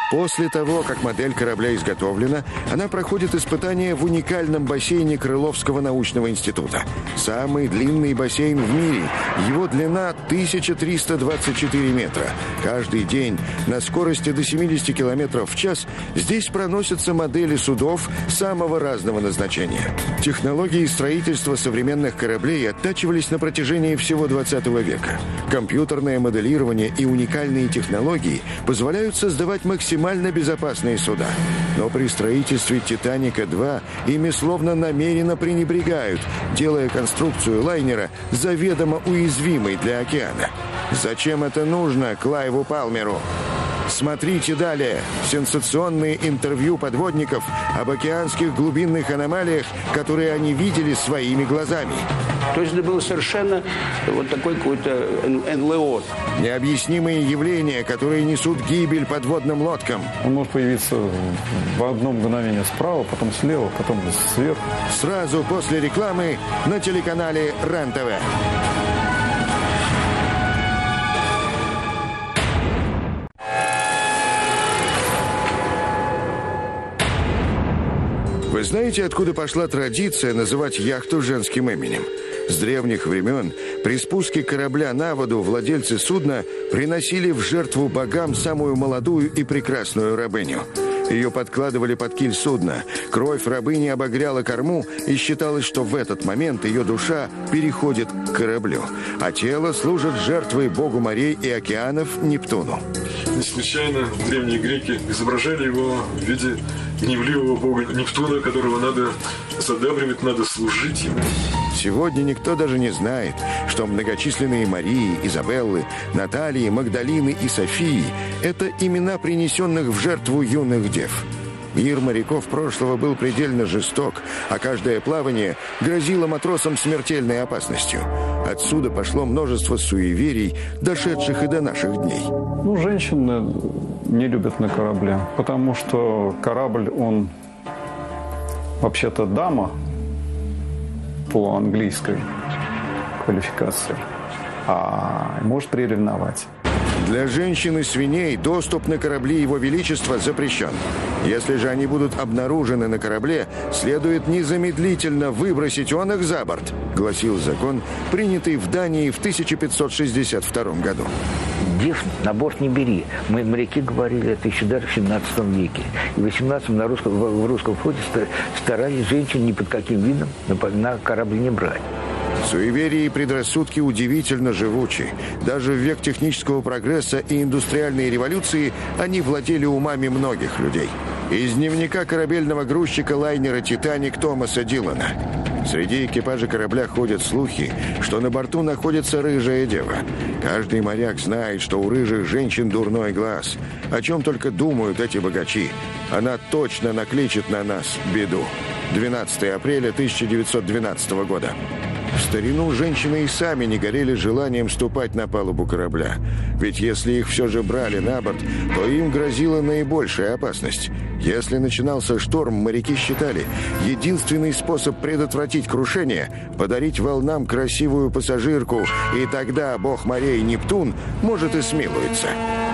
После того, как модель корабля изготовлена, она проходит испытания в уникальном бассейне Крыловского научного института. Самый длинный бассейн в мире. Его длина тысяча триста двадцать четыре метра. Каждый день на скорости до семидесяти километров в час здесь проносятся модели судов самого разного назначения. Технологии строительства современных кораблей оттачивались на протяжении всего двадцатого века. Компьютерное моделирование и уникальные технологии позволяют создавать максимально максимально безопасные суда. Но при строительстве «Титаника-два» ими словно намеренно пренебрегают, делая конструкцию лайнера заведомо уязвимой для океана. Зачем это нужно Клайву Палмеру? Смотрите далее. Сенсационные интервью подводников об океанских глубинных аномалиях, которые они видели своими глазами. То есть это было совершенно вот такой какой-то эн эл о. Необъяснимые явления, которые несут гибель подводным лодкам. Он может появиться в одно мгновение справа, потом слева, потом сверху. Сразу после рекламы на телеканале РЕН-ТВ. Вы знаете, откуда пошла традиция называть яхту женским именем? С древних времен при спуске корабля на воду владельцы судна приносили в жертву богам самую молодую и прекрасную рабыню. Ее подкладывали под киль судна. Кровь рабыни обогряла корму, и считалось, что в этот момент ее душа переходит к кораблю, а тело служит жертвой богу морей и океанов Нептуну. Не случайно древние греки изображали его в виде гневливого бога Нептуна, которого надо задабривать, надо служить ему. Сегодня никто даже не знает, что многочисленные Марии, Изабеллы, Натальи, Магдалины и Софии – это имена принесенных в жертву юных дев. Мир моряков прошлого был предельно жесток, а каждое плавание грозило матросам смертельной опасностью. Отсюда пошло множество суеверий, дошедших и до наших дней. Ну, женщины не любят на корабле, потому что корабль, он вообще-то дама по английской квалификации, а может приревновать. Для женщин и свиней доступ на корабли Его Величества запрещен. Если же они будут обнаружены на корабле, следует незамедлительно выбросить он их за борт, гласил закон, принятый в Дании в тысяча пятьсот шестьдесят втором году. Дев на борт не бери. Мы, моряки, говорили это еще даже в семнадцатом веке. И в восемнадцатом на русском, в русском флоте старались женщин ни под каким видом на, на корабль не брать. Суеверия и предрассудки удивительно живучи. Даже в век технического прогресса и индустриальной революции они владели умами многих людей. Из дневника корабельного грузчика лайнера «Титаник» Томаса Дилана. Среди экипажа корабля ходят слухи, что на борту находится рыжая дева. Каждый моряк знает, что у рыжих женщин дурной глаз. О чем только думают эти богачи. Она точно накличет на нас беду. двенадцатого апреля тысяча девятьсот двенадцатого года. В старину женщины и сами не горели желанием ступать на палубу корабля. Ведь если их все же брали на борт, то им грозила наибольшая опасность. Если начинался шторм, моряки считали, единственный способ предотвратить крушение – подарить волнам красивую пассажирку, и тогда бог морей Нептун может и смилуется.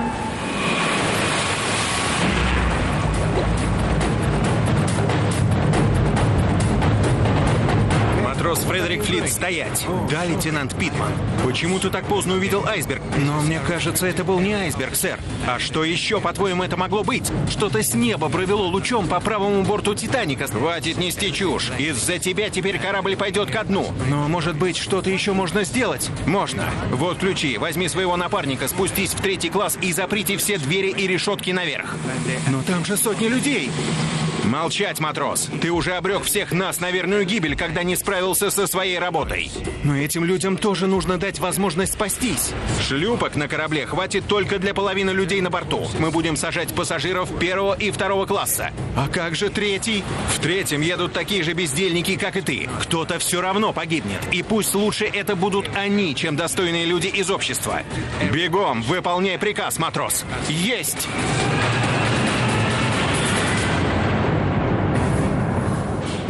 Фредерик Флинт, стоять! Да, лейтенант Питман. Почему ты так поздно увидел айсберг? Но мне кажется, это был не айсберг, сэр. А что еще, по-твоему, это могло быть? Что-то с неба провело лучом по правому борту Титаника. Хватит нести чушь. Из-за тебя теперь корабль пойдет ко дну. Но, может быть, что-то еще можно сделать? Можно. Вот ключи. Возьми своего напарника, спустись в третий класс и заприте все двери и решетки наверх. Но там же сотни людей. Молчать, матрос. Ты уже обрек всех нас на верную гибель, когда не справился со своей работой. Но этим людям тоже нужно дать возможность спастись. Шлюпок на корабле хватит только для половины людей на борту. Мы будем сажать пассажиров первого и второго класса. А как же третий? В третьем едут такие же бездельники, как и ты. Кто-то все равно погибнет. И пусть лучше это будут они, чем достойные люди из общества. Бегом, выполняй приказ, матрос. Есть!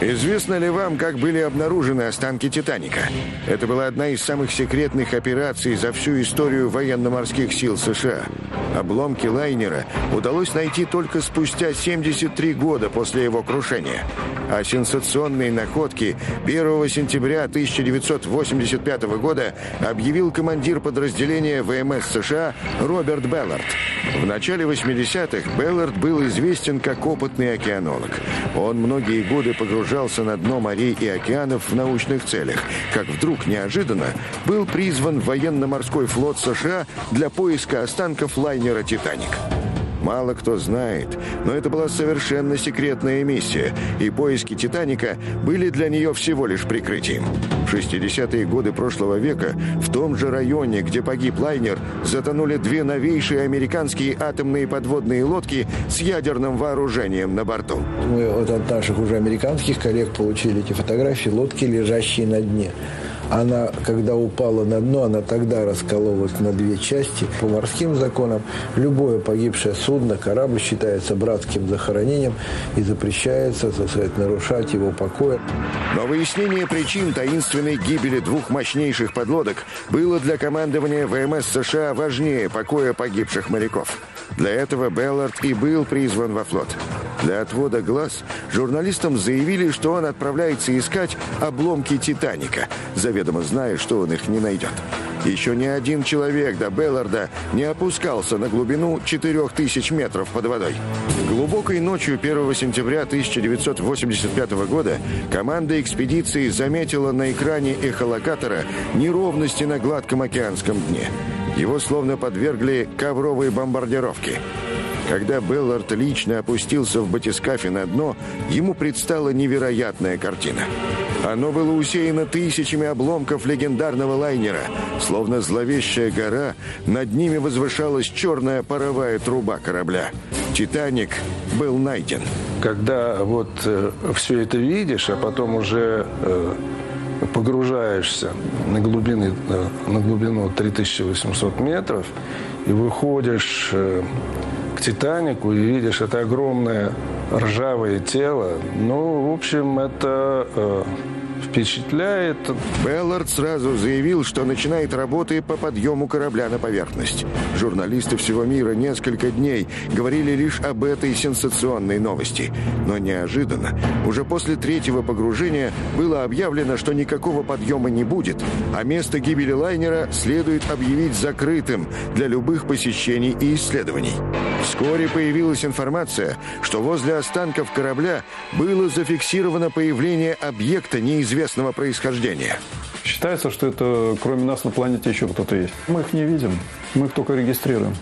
Известно ли вам, как были обнаружены останки «Титаника»? Это была одна из самых секретных операций за всю историю военно-морских сил США. Обломки лайнера удалось найти только спустя семьдесят три года после его крушения. А сенсационные находки первого сентября тысяча девятьсот восемьдесят пятого года объявил командир подразделения ВМС США Роберт Беллард. В начале восьмидесятых Беллард был известен как опытный океанолог. Он многие годы погружался на дно морей и океанов в научных целях, как вдруг неожиданно был призван в военно-морской флот США для поиска останков лайнера «Титаник». Мало кто знает, но это была совершенно секретная миссия, и поиски «Титаника» были для нее всего лишь прикрытием. В шестидесятые годы прошлого века в том же районе, где погиб лайнер, затонули две новейшие американские атомные подводные лодки с ядерным вооружением на борту. Мы вот от наших уже американских коллег получили эти фотографии лодки, лежащие на дне. Она, когда упала на дно, она тогда раскололась на две части. По морским законам любое погибшее судно, корабль считается братским захоронением и запрещается, так сказать, нарушать его покой. Но выяснение причин таинственной гибели двух мощнейших подлодок было для командования ВМС США важнее покоя погибших моряков. Для этого Беллард и был призван во флот. Для отвода глаз журналистам заявили, что он отправляется искать обломки «Титаника», заведомо зная, что он их не найдет. Еще ни один человек до Белларда не опускался на глубину четырех тысяч метров под водой. Глубокой ночью первого сентября тысяча девятьсот восемьдесят пятого года команда экспедиции заметила на экране эхолокатора неровности на гладком океанском дне. Его словно подвергли ковровой бомбардировке. Когда Беллард лично опустился в батискафе на дно, ему предстала невероятная картина. Оно было усеяно тысячами обломков легендарного лайнера. Словно зловещая гора, над ними возвышалась черная паровая труба корабля. «Титаник» был найден. Когда вот э, все это видишь, а потом уже э, погружаешься на, глубины, э, на глубину три тысячи восемьсот метров и выходишь э, к «Титанику» и видишь это огромное ржавое тело, ну, в общем, это э, впечатляет. Беллард сразу заявил, что начинает работы по подъему корабля на поверхность. Журналисты всего мира несколько дней говорили лишь об этой сенсационной новости. Но неожиданно, уже после третьего погружения, было объявлено, что никакого подъема не будет, а место гибели лайнера следует объявить закрытым для любых посещений и исследований. Вскоре появилась информация, что возле останков корабля было зафиксировано появление объекта неизвестного происхождения. Считается, что это кроме нас на планете еще кто-то есть. Мы их не видим, мы их только регистрируем.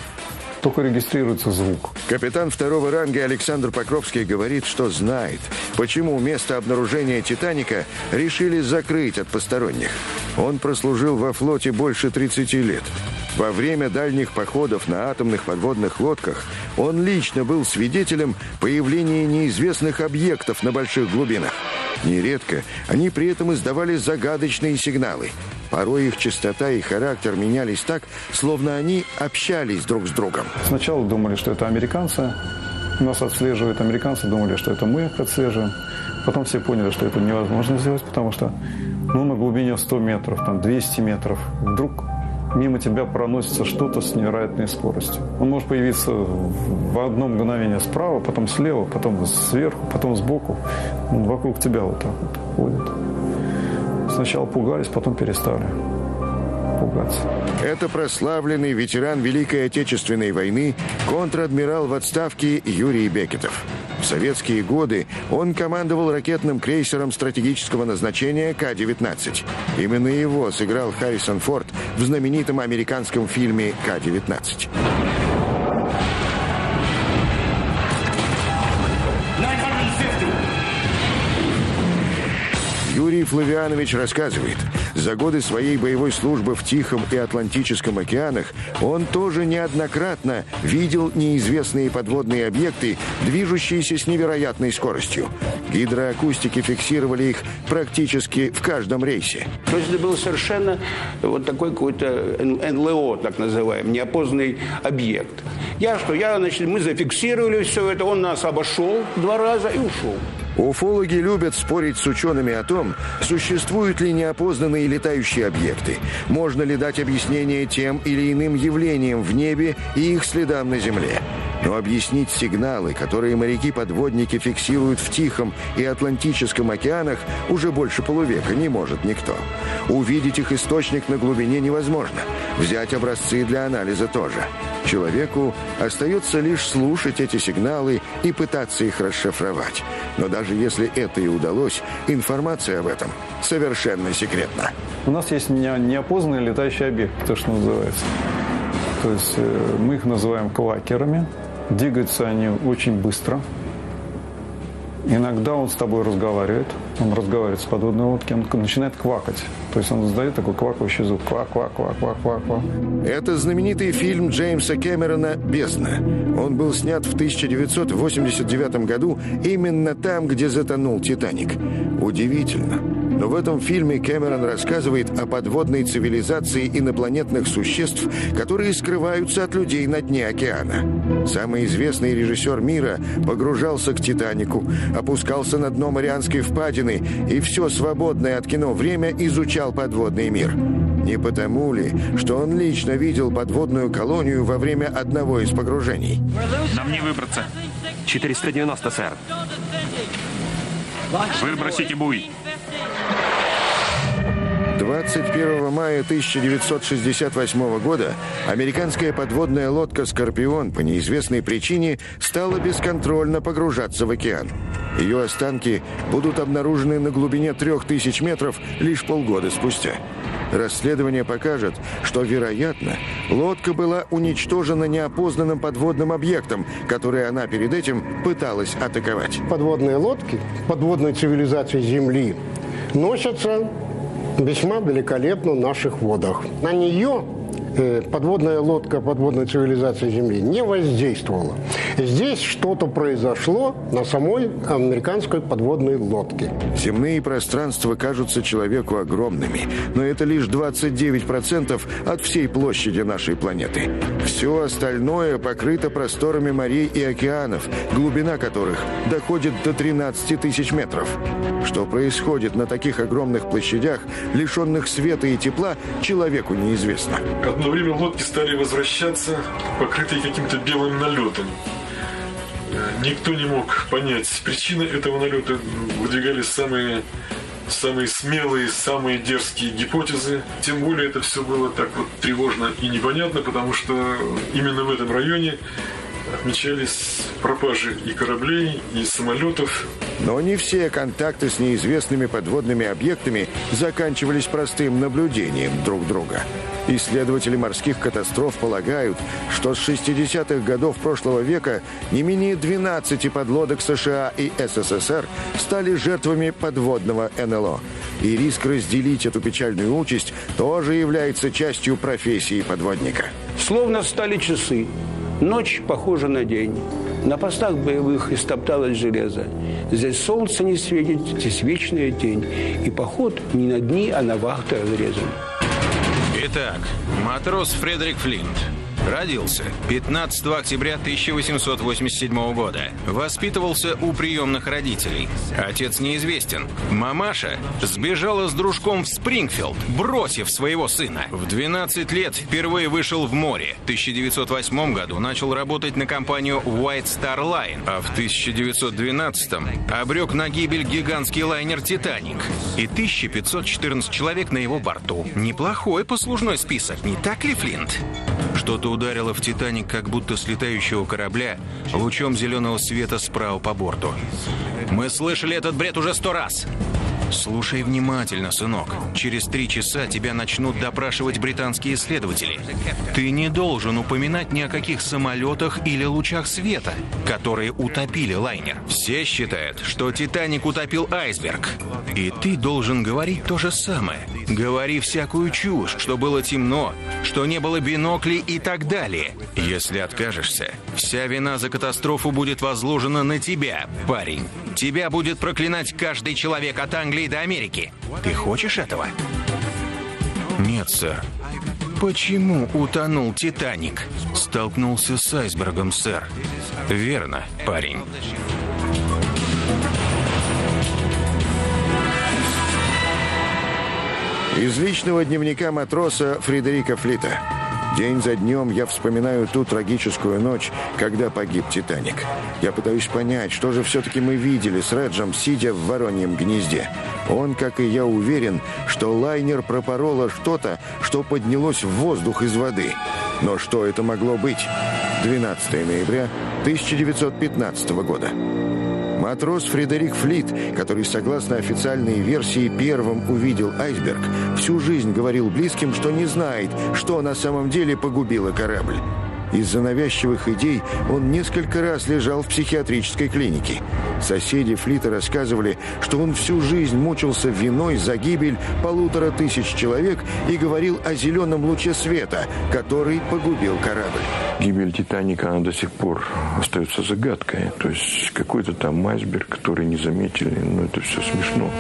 Только регистрируется звук. Капитан второго ранга Александр Покровский говорит, что знает, почему место обнаружения «Титаника» решили закрыть от посторонних. Он прослужил во флоте больше тридцати лет. Во время дальних походов на атомных подводных лодках он лично был свидетелем появления неизвестных объектов на больших глубинах. Нередко они при этом издавали загадочные сигналы. Порой их частота и характер менялись так, словно они общались друг с другом. Сначала думали, что это американцы. Нас отслеживают американцы, думали, что это мы их отслеживаем. Потом все поняли, что это невозможно сделать, потому что ну, на глубине сто метров, там, двести метров вдруг мимо тебя проносится что-то с невероятной скоростью. Он может появиться в одно мгновение справа, потом слева, потом сверху, потом сбоку. Он вокруг тебя вот так вот ходит. Сначала пугались, потом перестали пугаться. Это прославленный ветеран Великой Отечественной войны, контр-адмирал в отставке Юрий Бекетов. В советские годы он командовал ракетным крейсером стратегического назначения Ка девятнадцать. Именно его сыграл Харрисон Форд в знаменитом американском фильме Ка девятнадцать. Юрий Флавианович рассказывает, за годы своей боевой службы в Тихом и Атлантическом океанах он тоже неоднократно видел неизвестные подводные объекты, движущиеся с невероятной скоростью. Гидроакустики фиксировали их практически в каждом рейсе. То есть это был совершенно вот такой какой-то эн эл о, так называемый, неопознанный объект. Я что, я, значит, мы зафиксировали все это, он нас обошел два раза и ушел. Уфологи любят спорить с учеными о том, существуют ли неопознанные летающие объекты, можно ли дать объяснение тем или иным явлениям в небе и их следам на Земле. Но объяснить сигналы, которые моряки-подводники фиксируют в Тихом и Атлантическом океанах, уже больше полувека не может никто. Увидеть их источник на глубине невозможно. Взять образцы для анализа тоже. Человеку остается лишь слушать эти сигналы и пытаться их расшифровать. Но даже если это и удалось, информация об этом совершенно секретна. У нас есть неопознанные летающие объекты, то, что называется. То есть мы их называем квакерами. Двигаются они очень быстро. Иногда он с тобой разговаривает. Он разговаривает с подводной лодки, он начинает квакать. То есть он издает такой квакающий звук. Квак-квак-квак-квак-квак. Это знаменитый фильм Джеймса Кэмерона «Бездна». Он был снят в тысяча девятьсот восемьдесят девятом году именно там, где затонул «Титаник». Удивительно. Но в этом фильме Кэмерон рассказывает о подводной цивилизации инопланетных существ, которые скрываются от людей на дне океана. Самый известный режиссер мира погружался к «Титанику», опускался на дно Марианской впадины и все свободное от кино время изучал подводный мир. Не потому ли, что он лично видел подводную колонию во время одного из погружений? Нам не выбраться. четыреста девяносто, сэр. Выбросите буй. двадцать первого мая тысяча девятьсот шестьдесят восьмого года американская подводная лодка «Скорпион» по неизвестной причине стала бесконтрольно погружаться в океан. Ее останки будут обнаружены на глубине трех тысяч метров лишь полгода спустя. Расследование покажет, что, вероятно, лодка была уничтожена неопознанным подводным объектом, который она перед этим пыталась атаковать. Подводные лодки подводной цивилизации Земли носятся весьма великолепно в наших водах. На нее э, подводная лодка подводной цивилизации Земли не воздействовала. Здесь что-то произошло на самой американской подводной лодке. Земные пространства кажутся человеку огромными, но это лишь двадцать девять процентов от всей площади нашей планеты. Все остальное покрыто просторами морей и океанов, глубина которых доходит до тринадцати тысяч метров. Что происходит на таких огромных площадях, лишенных света и тепла, человеку неизвестно. Одно время лодки стали возвращаться, покрытые каким-то белым налетом. Никто не мог понять причины этого налета. Выдвигались самые, самые смелые, самые дерзкие гипотезы. Тем более это все было так вот тревожно и непонятно, потому что именно в этом районе отмечались пропажи и кораблей, и самолетов. Но не все контакты с неизвестными подводными объектами заканчивались простым наблюдением друг друга. Исследователи морских катастроф полагают, что с шестидесятых годов прошлого века не менее двенадцати подлодок США и СССР стали жертвами подводного эн эл о. И риск разделить эту печальную участь тоже является частью профессии подводника. Словно стали часы. Ночь похожа на день. На постах боевых истопталось железо. Здесь солнце не светит, здесь вечная тень. И поход не на дни, а на вахты разрезан. Итак, матрос Фредерик Флинт родился пятнадцатого октября тысяча восемьсот восемьдесят седьмого года. Воспитывался у приемных родителей. Отец неизвестен. Мамаша сбежала с дружком в Спрингфилд, бросив своего сына. В двенадцать лет впервые вышел в море. В тысяча девятьсот восьмом году начал работать на компанию White Star Line, а в тысяча девятьсот двенадцатом обрек на гибель гигантский лайнер «Титаник» и тысяча пятьсот четырнадцать человек на его борту. Неплохой послужной список, не так ли, Флинт? Что-то ударило в «Титаник», как будто с летающего корабля, лучом зеленого света справа по борту. Мы слышали этот бред уже сто раз. Слушай внимательно, сынок. Через три часа тебя начнут допрашивать британские исследователи. Ты не должен упоминать ни о каких самолетах или лучах света, которые утопили лайнер. Все считают, что «Титаник» утопил айсберг. И ты должен говорить то же самое. Говори всякую чушь, что было темно, что не было биноклей и так далее. Если откажешься, вся вина за катастрофу будет возложена на тебя, парень. Тебя будет проклинать каждый человек от Англии до Америки. Ты хочешь этого? Нет, сэр. Почему утонул «Титаник»? Столкнулся с айсбергом, сэр. Верно, парень. Из личного дневника матроса Фредерика Флита. День за днем я вспоминаю ту трагическую ночь, когда погиб «Титаник». Я пытаюсь понять, что же все-таки мы видели с Реджем, сидя в вороньем гнезде. Он, как и я, уверен, что лайнер пропороло что-то, что поднялось в воздух из воды. Но что это могло быть? двенадцатого ноября тысяча девятьсот пятнадцатого года. Матрос Фредерик Флит, который, согласно официальной версии, первым увидел айсберг, всю жизнь говорил близким, что не знает, что на самом деле погубило корабль. Из-за навязчивых идей он несколько раз лежал в психиатрической клинике. Соседи Флита рассказывали, что он всю жизнь мучился виной за гибель полутора тысяч человек и говорил о зеленом луче света, который погубил корабль. Гибель «Титаника», она до сих пор остается загадкой. То есть какой-то там айсберг, который не заметили, но это все смешно.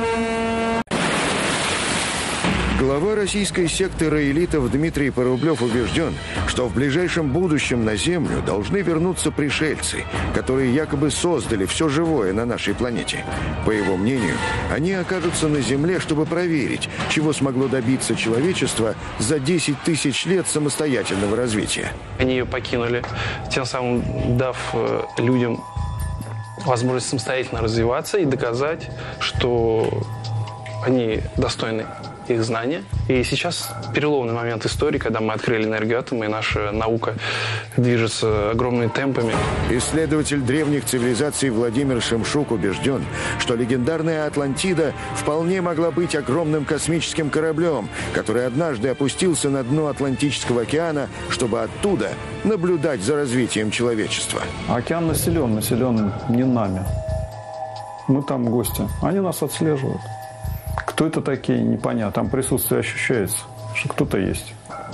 Глава российской секты раэлитов Дмитрий Порублев убежден, что в ближайшем будущем на Землю должны вернуться пришельцы, которые якобы создали все живое на нашей планете. По его мнению, они окажутся на Земле, чтобы проверить, чего смогло добиться человечество за десять тысяч лет самостоятельного развития. Они ее покинули, тем самым дав людям возможность самостоятельно развиваться и доказать, что они достойны их знания. И сейчас переломный момент истории, когда мы открыли энергию атома, и наша наука движется огромными темпами. Исследователь древних цивилизаций Владимир Шемшук убежден, что легендарная Атлантида вполне могла быть огромным космическим кораблем, который однажды опустился на дно Атлантического океана, чтобы оттуда наблюдать за развитием человечества. Океан населен, населен не нами. Мы там гости. Они нас отслеживают. Кто это такие, непонятно. Там присутствие ощущается, что кто-то есть.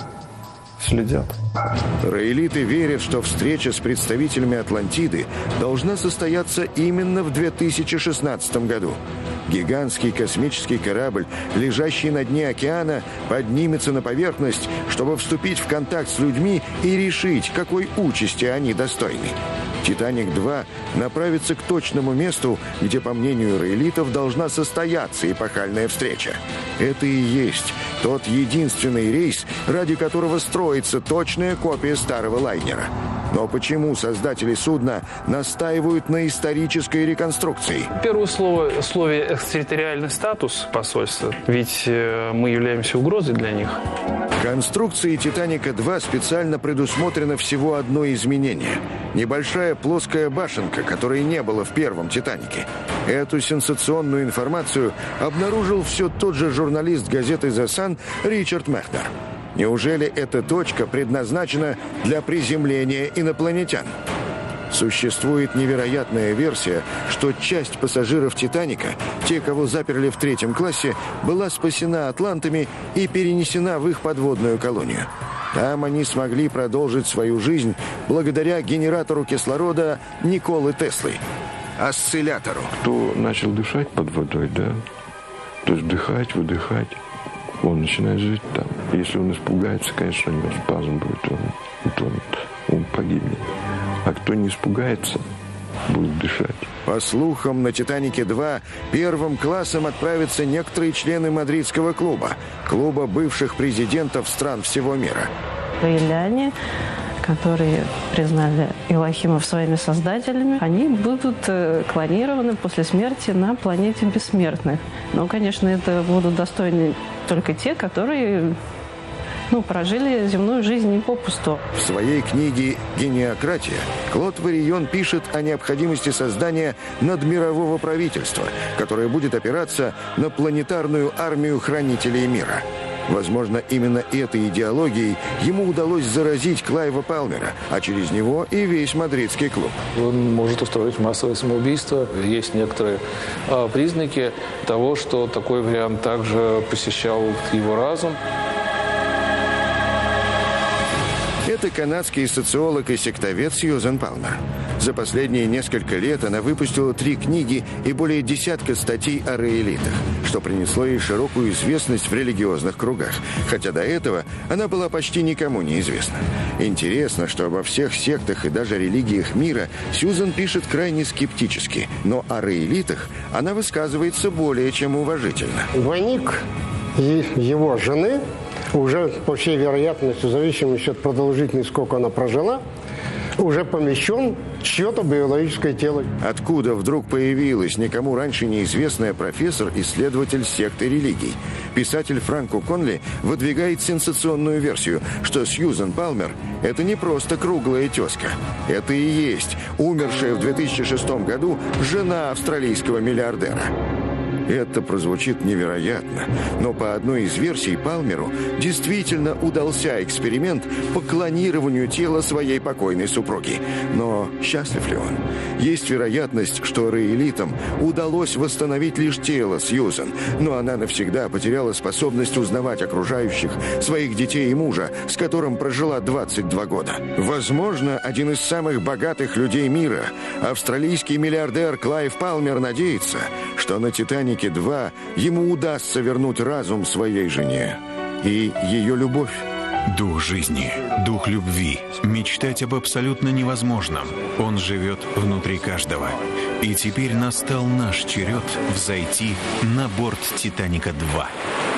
Следят. Раэлиты верят, что встреча с представителями Атлантиды должна состояться именно в две тысячи шестнадцатом году. Гигантский космический корабль, лежащий на дне океана, поднимется на поверхность, чтобы вступить в контакт с людьми и решить, какой участи они достойны. «Титаник-два» направится к точному месту, где, по мнению раэлитов, должна состояться эпохальная встреча. Это и есть тот единственный рейс, ради которого строится точная копия старого лайнера. Но почему создатели судна настаивают на исторической реконструкции? Первое слово, условие экстерриториальный статус посольства, ведь э, мы являемся угрозой для них. В конструкции «Титаника-два» специально предусмотрено всего одно изменение. Небольшая плоская башенка, которой не было в первом «Титанике». Эту сенсационную информацию обнаружил все тот же журналист газеты «The Sun» Ричард Мехнер. Неужели эта точка предназначена для приземления инопланетян? Существует невероятная версия, что часть пассажиров «Титаника», те, кого заперли в третьем классе, была спасена атлантами и перенесена в их подводную колонию. Там они смогли продолжить свою жизнь благодаря генератору кислорода Николы Теслы, осциллятору. Кто начал дышать под водой, да, то есть вдыхать, выдыхать, он начинает жить там. Если он испугается, конечно, у него спазм будет, он утонет, он погибнет. А кто не испугается, будет дышать. По слухам, на «Титанике-два» первым классом отправятся некоторые члены мадридского клуба, клуба бывших президентов стран всего мира. Римляне, которые признали Элохимов своими создателями, они будут клонированы после смерти на планете бессмертных. Но, конечно, это будут достойны только те, которые ну, прожили земную жизнь не попусту. В своей книге «Гениократия» Клод Варийон пишет о необходимости создания надмирового правительства, которое будет опираться на планетарную армию хранителей мира. Возможно, именно этой идеологией ему удалось заразить Клайва Палмера, а через него и весь мадридский клуб. Он может устроить массовое самоубийство. Есть некоторые а, признаки того, что такой вариант также посещал его разум. Это канадский социолог и сектовед Сьюзен Палмер. За последние несколько лет она выпустила три книги и более десятка статей о раэлитах, что принесло ей широкую известность в религиозных кругах, хотя до этого она была почти никому не известна. Интересно, что обо всех сектах и даже религиях мира Сьюзен пишет крайне скептически, но о раэлитах она высказывается более чем уважительно. Двойник и его жены уже, по всей вероятности, в зависимости от продолжительности, сколько она прожила, уже помещен чье-то биологическое тело. Откуда вдруг появилась никому раньше неизвестная профессор-исследователь секты религий? Писатель Франко Конли выдвигает сенсационную версию, что Сьюзен Палмер – это не просто круглая тезка. Это и есть умершая в две тысячи шестом году жена австралийского миллиардера. Это прозвучит невероятно, но по одной из версий Палмеру действительно удался эксперимент по клонированию тела своей покойной супруги. Но счастлив ли он? Есть вероятность, что раэлитам удалось восстановить лишь тело Сьюзен, но она навсегда потеряла способность узнавать окружающих, своих детей и мужа, с которым прожила двадцать два года. Возможно, один из самых богатых людей мира, австралийский миллиардер Клайв Палмер, надеется, что на «Титанике два» ему удастся вернуть разум своей жене и ее любовь. Дух жизни, дух любви, мечтать об абсолютно невозможном. Он живет внутри каждого. И теперь настал наш черед взойти на борт «Титаника два».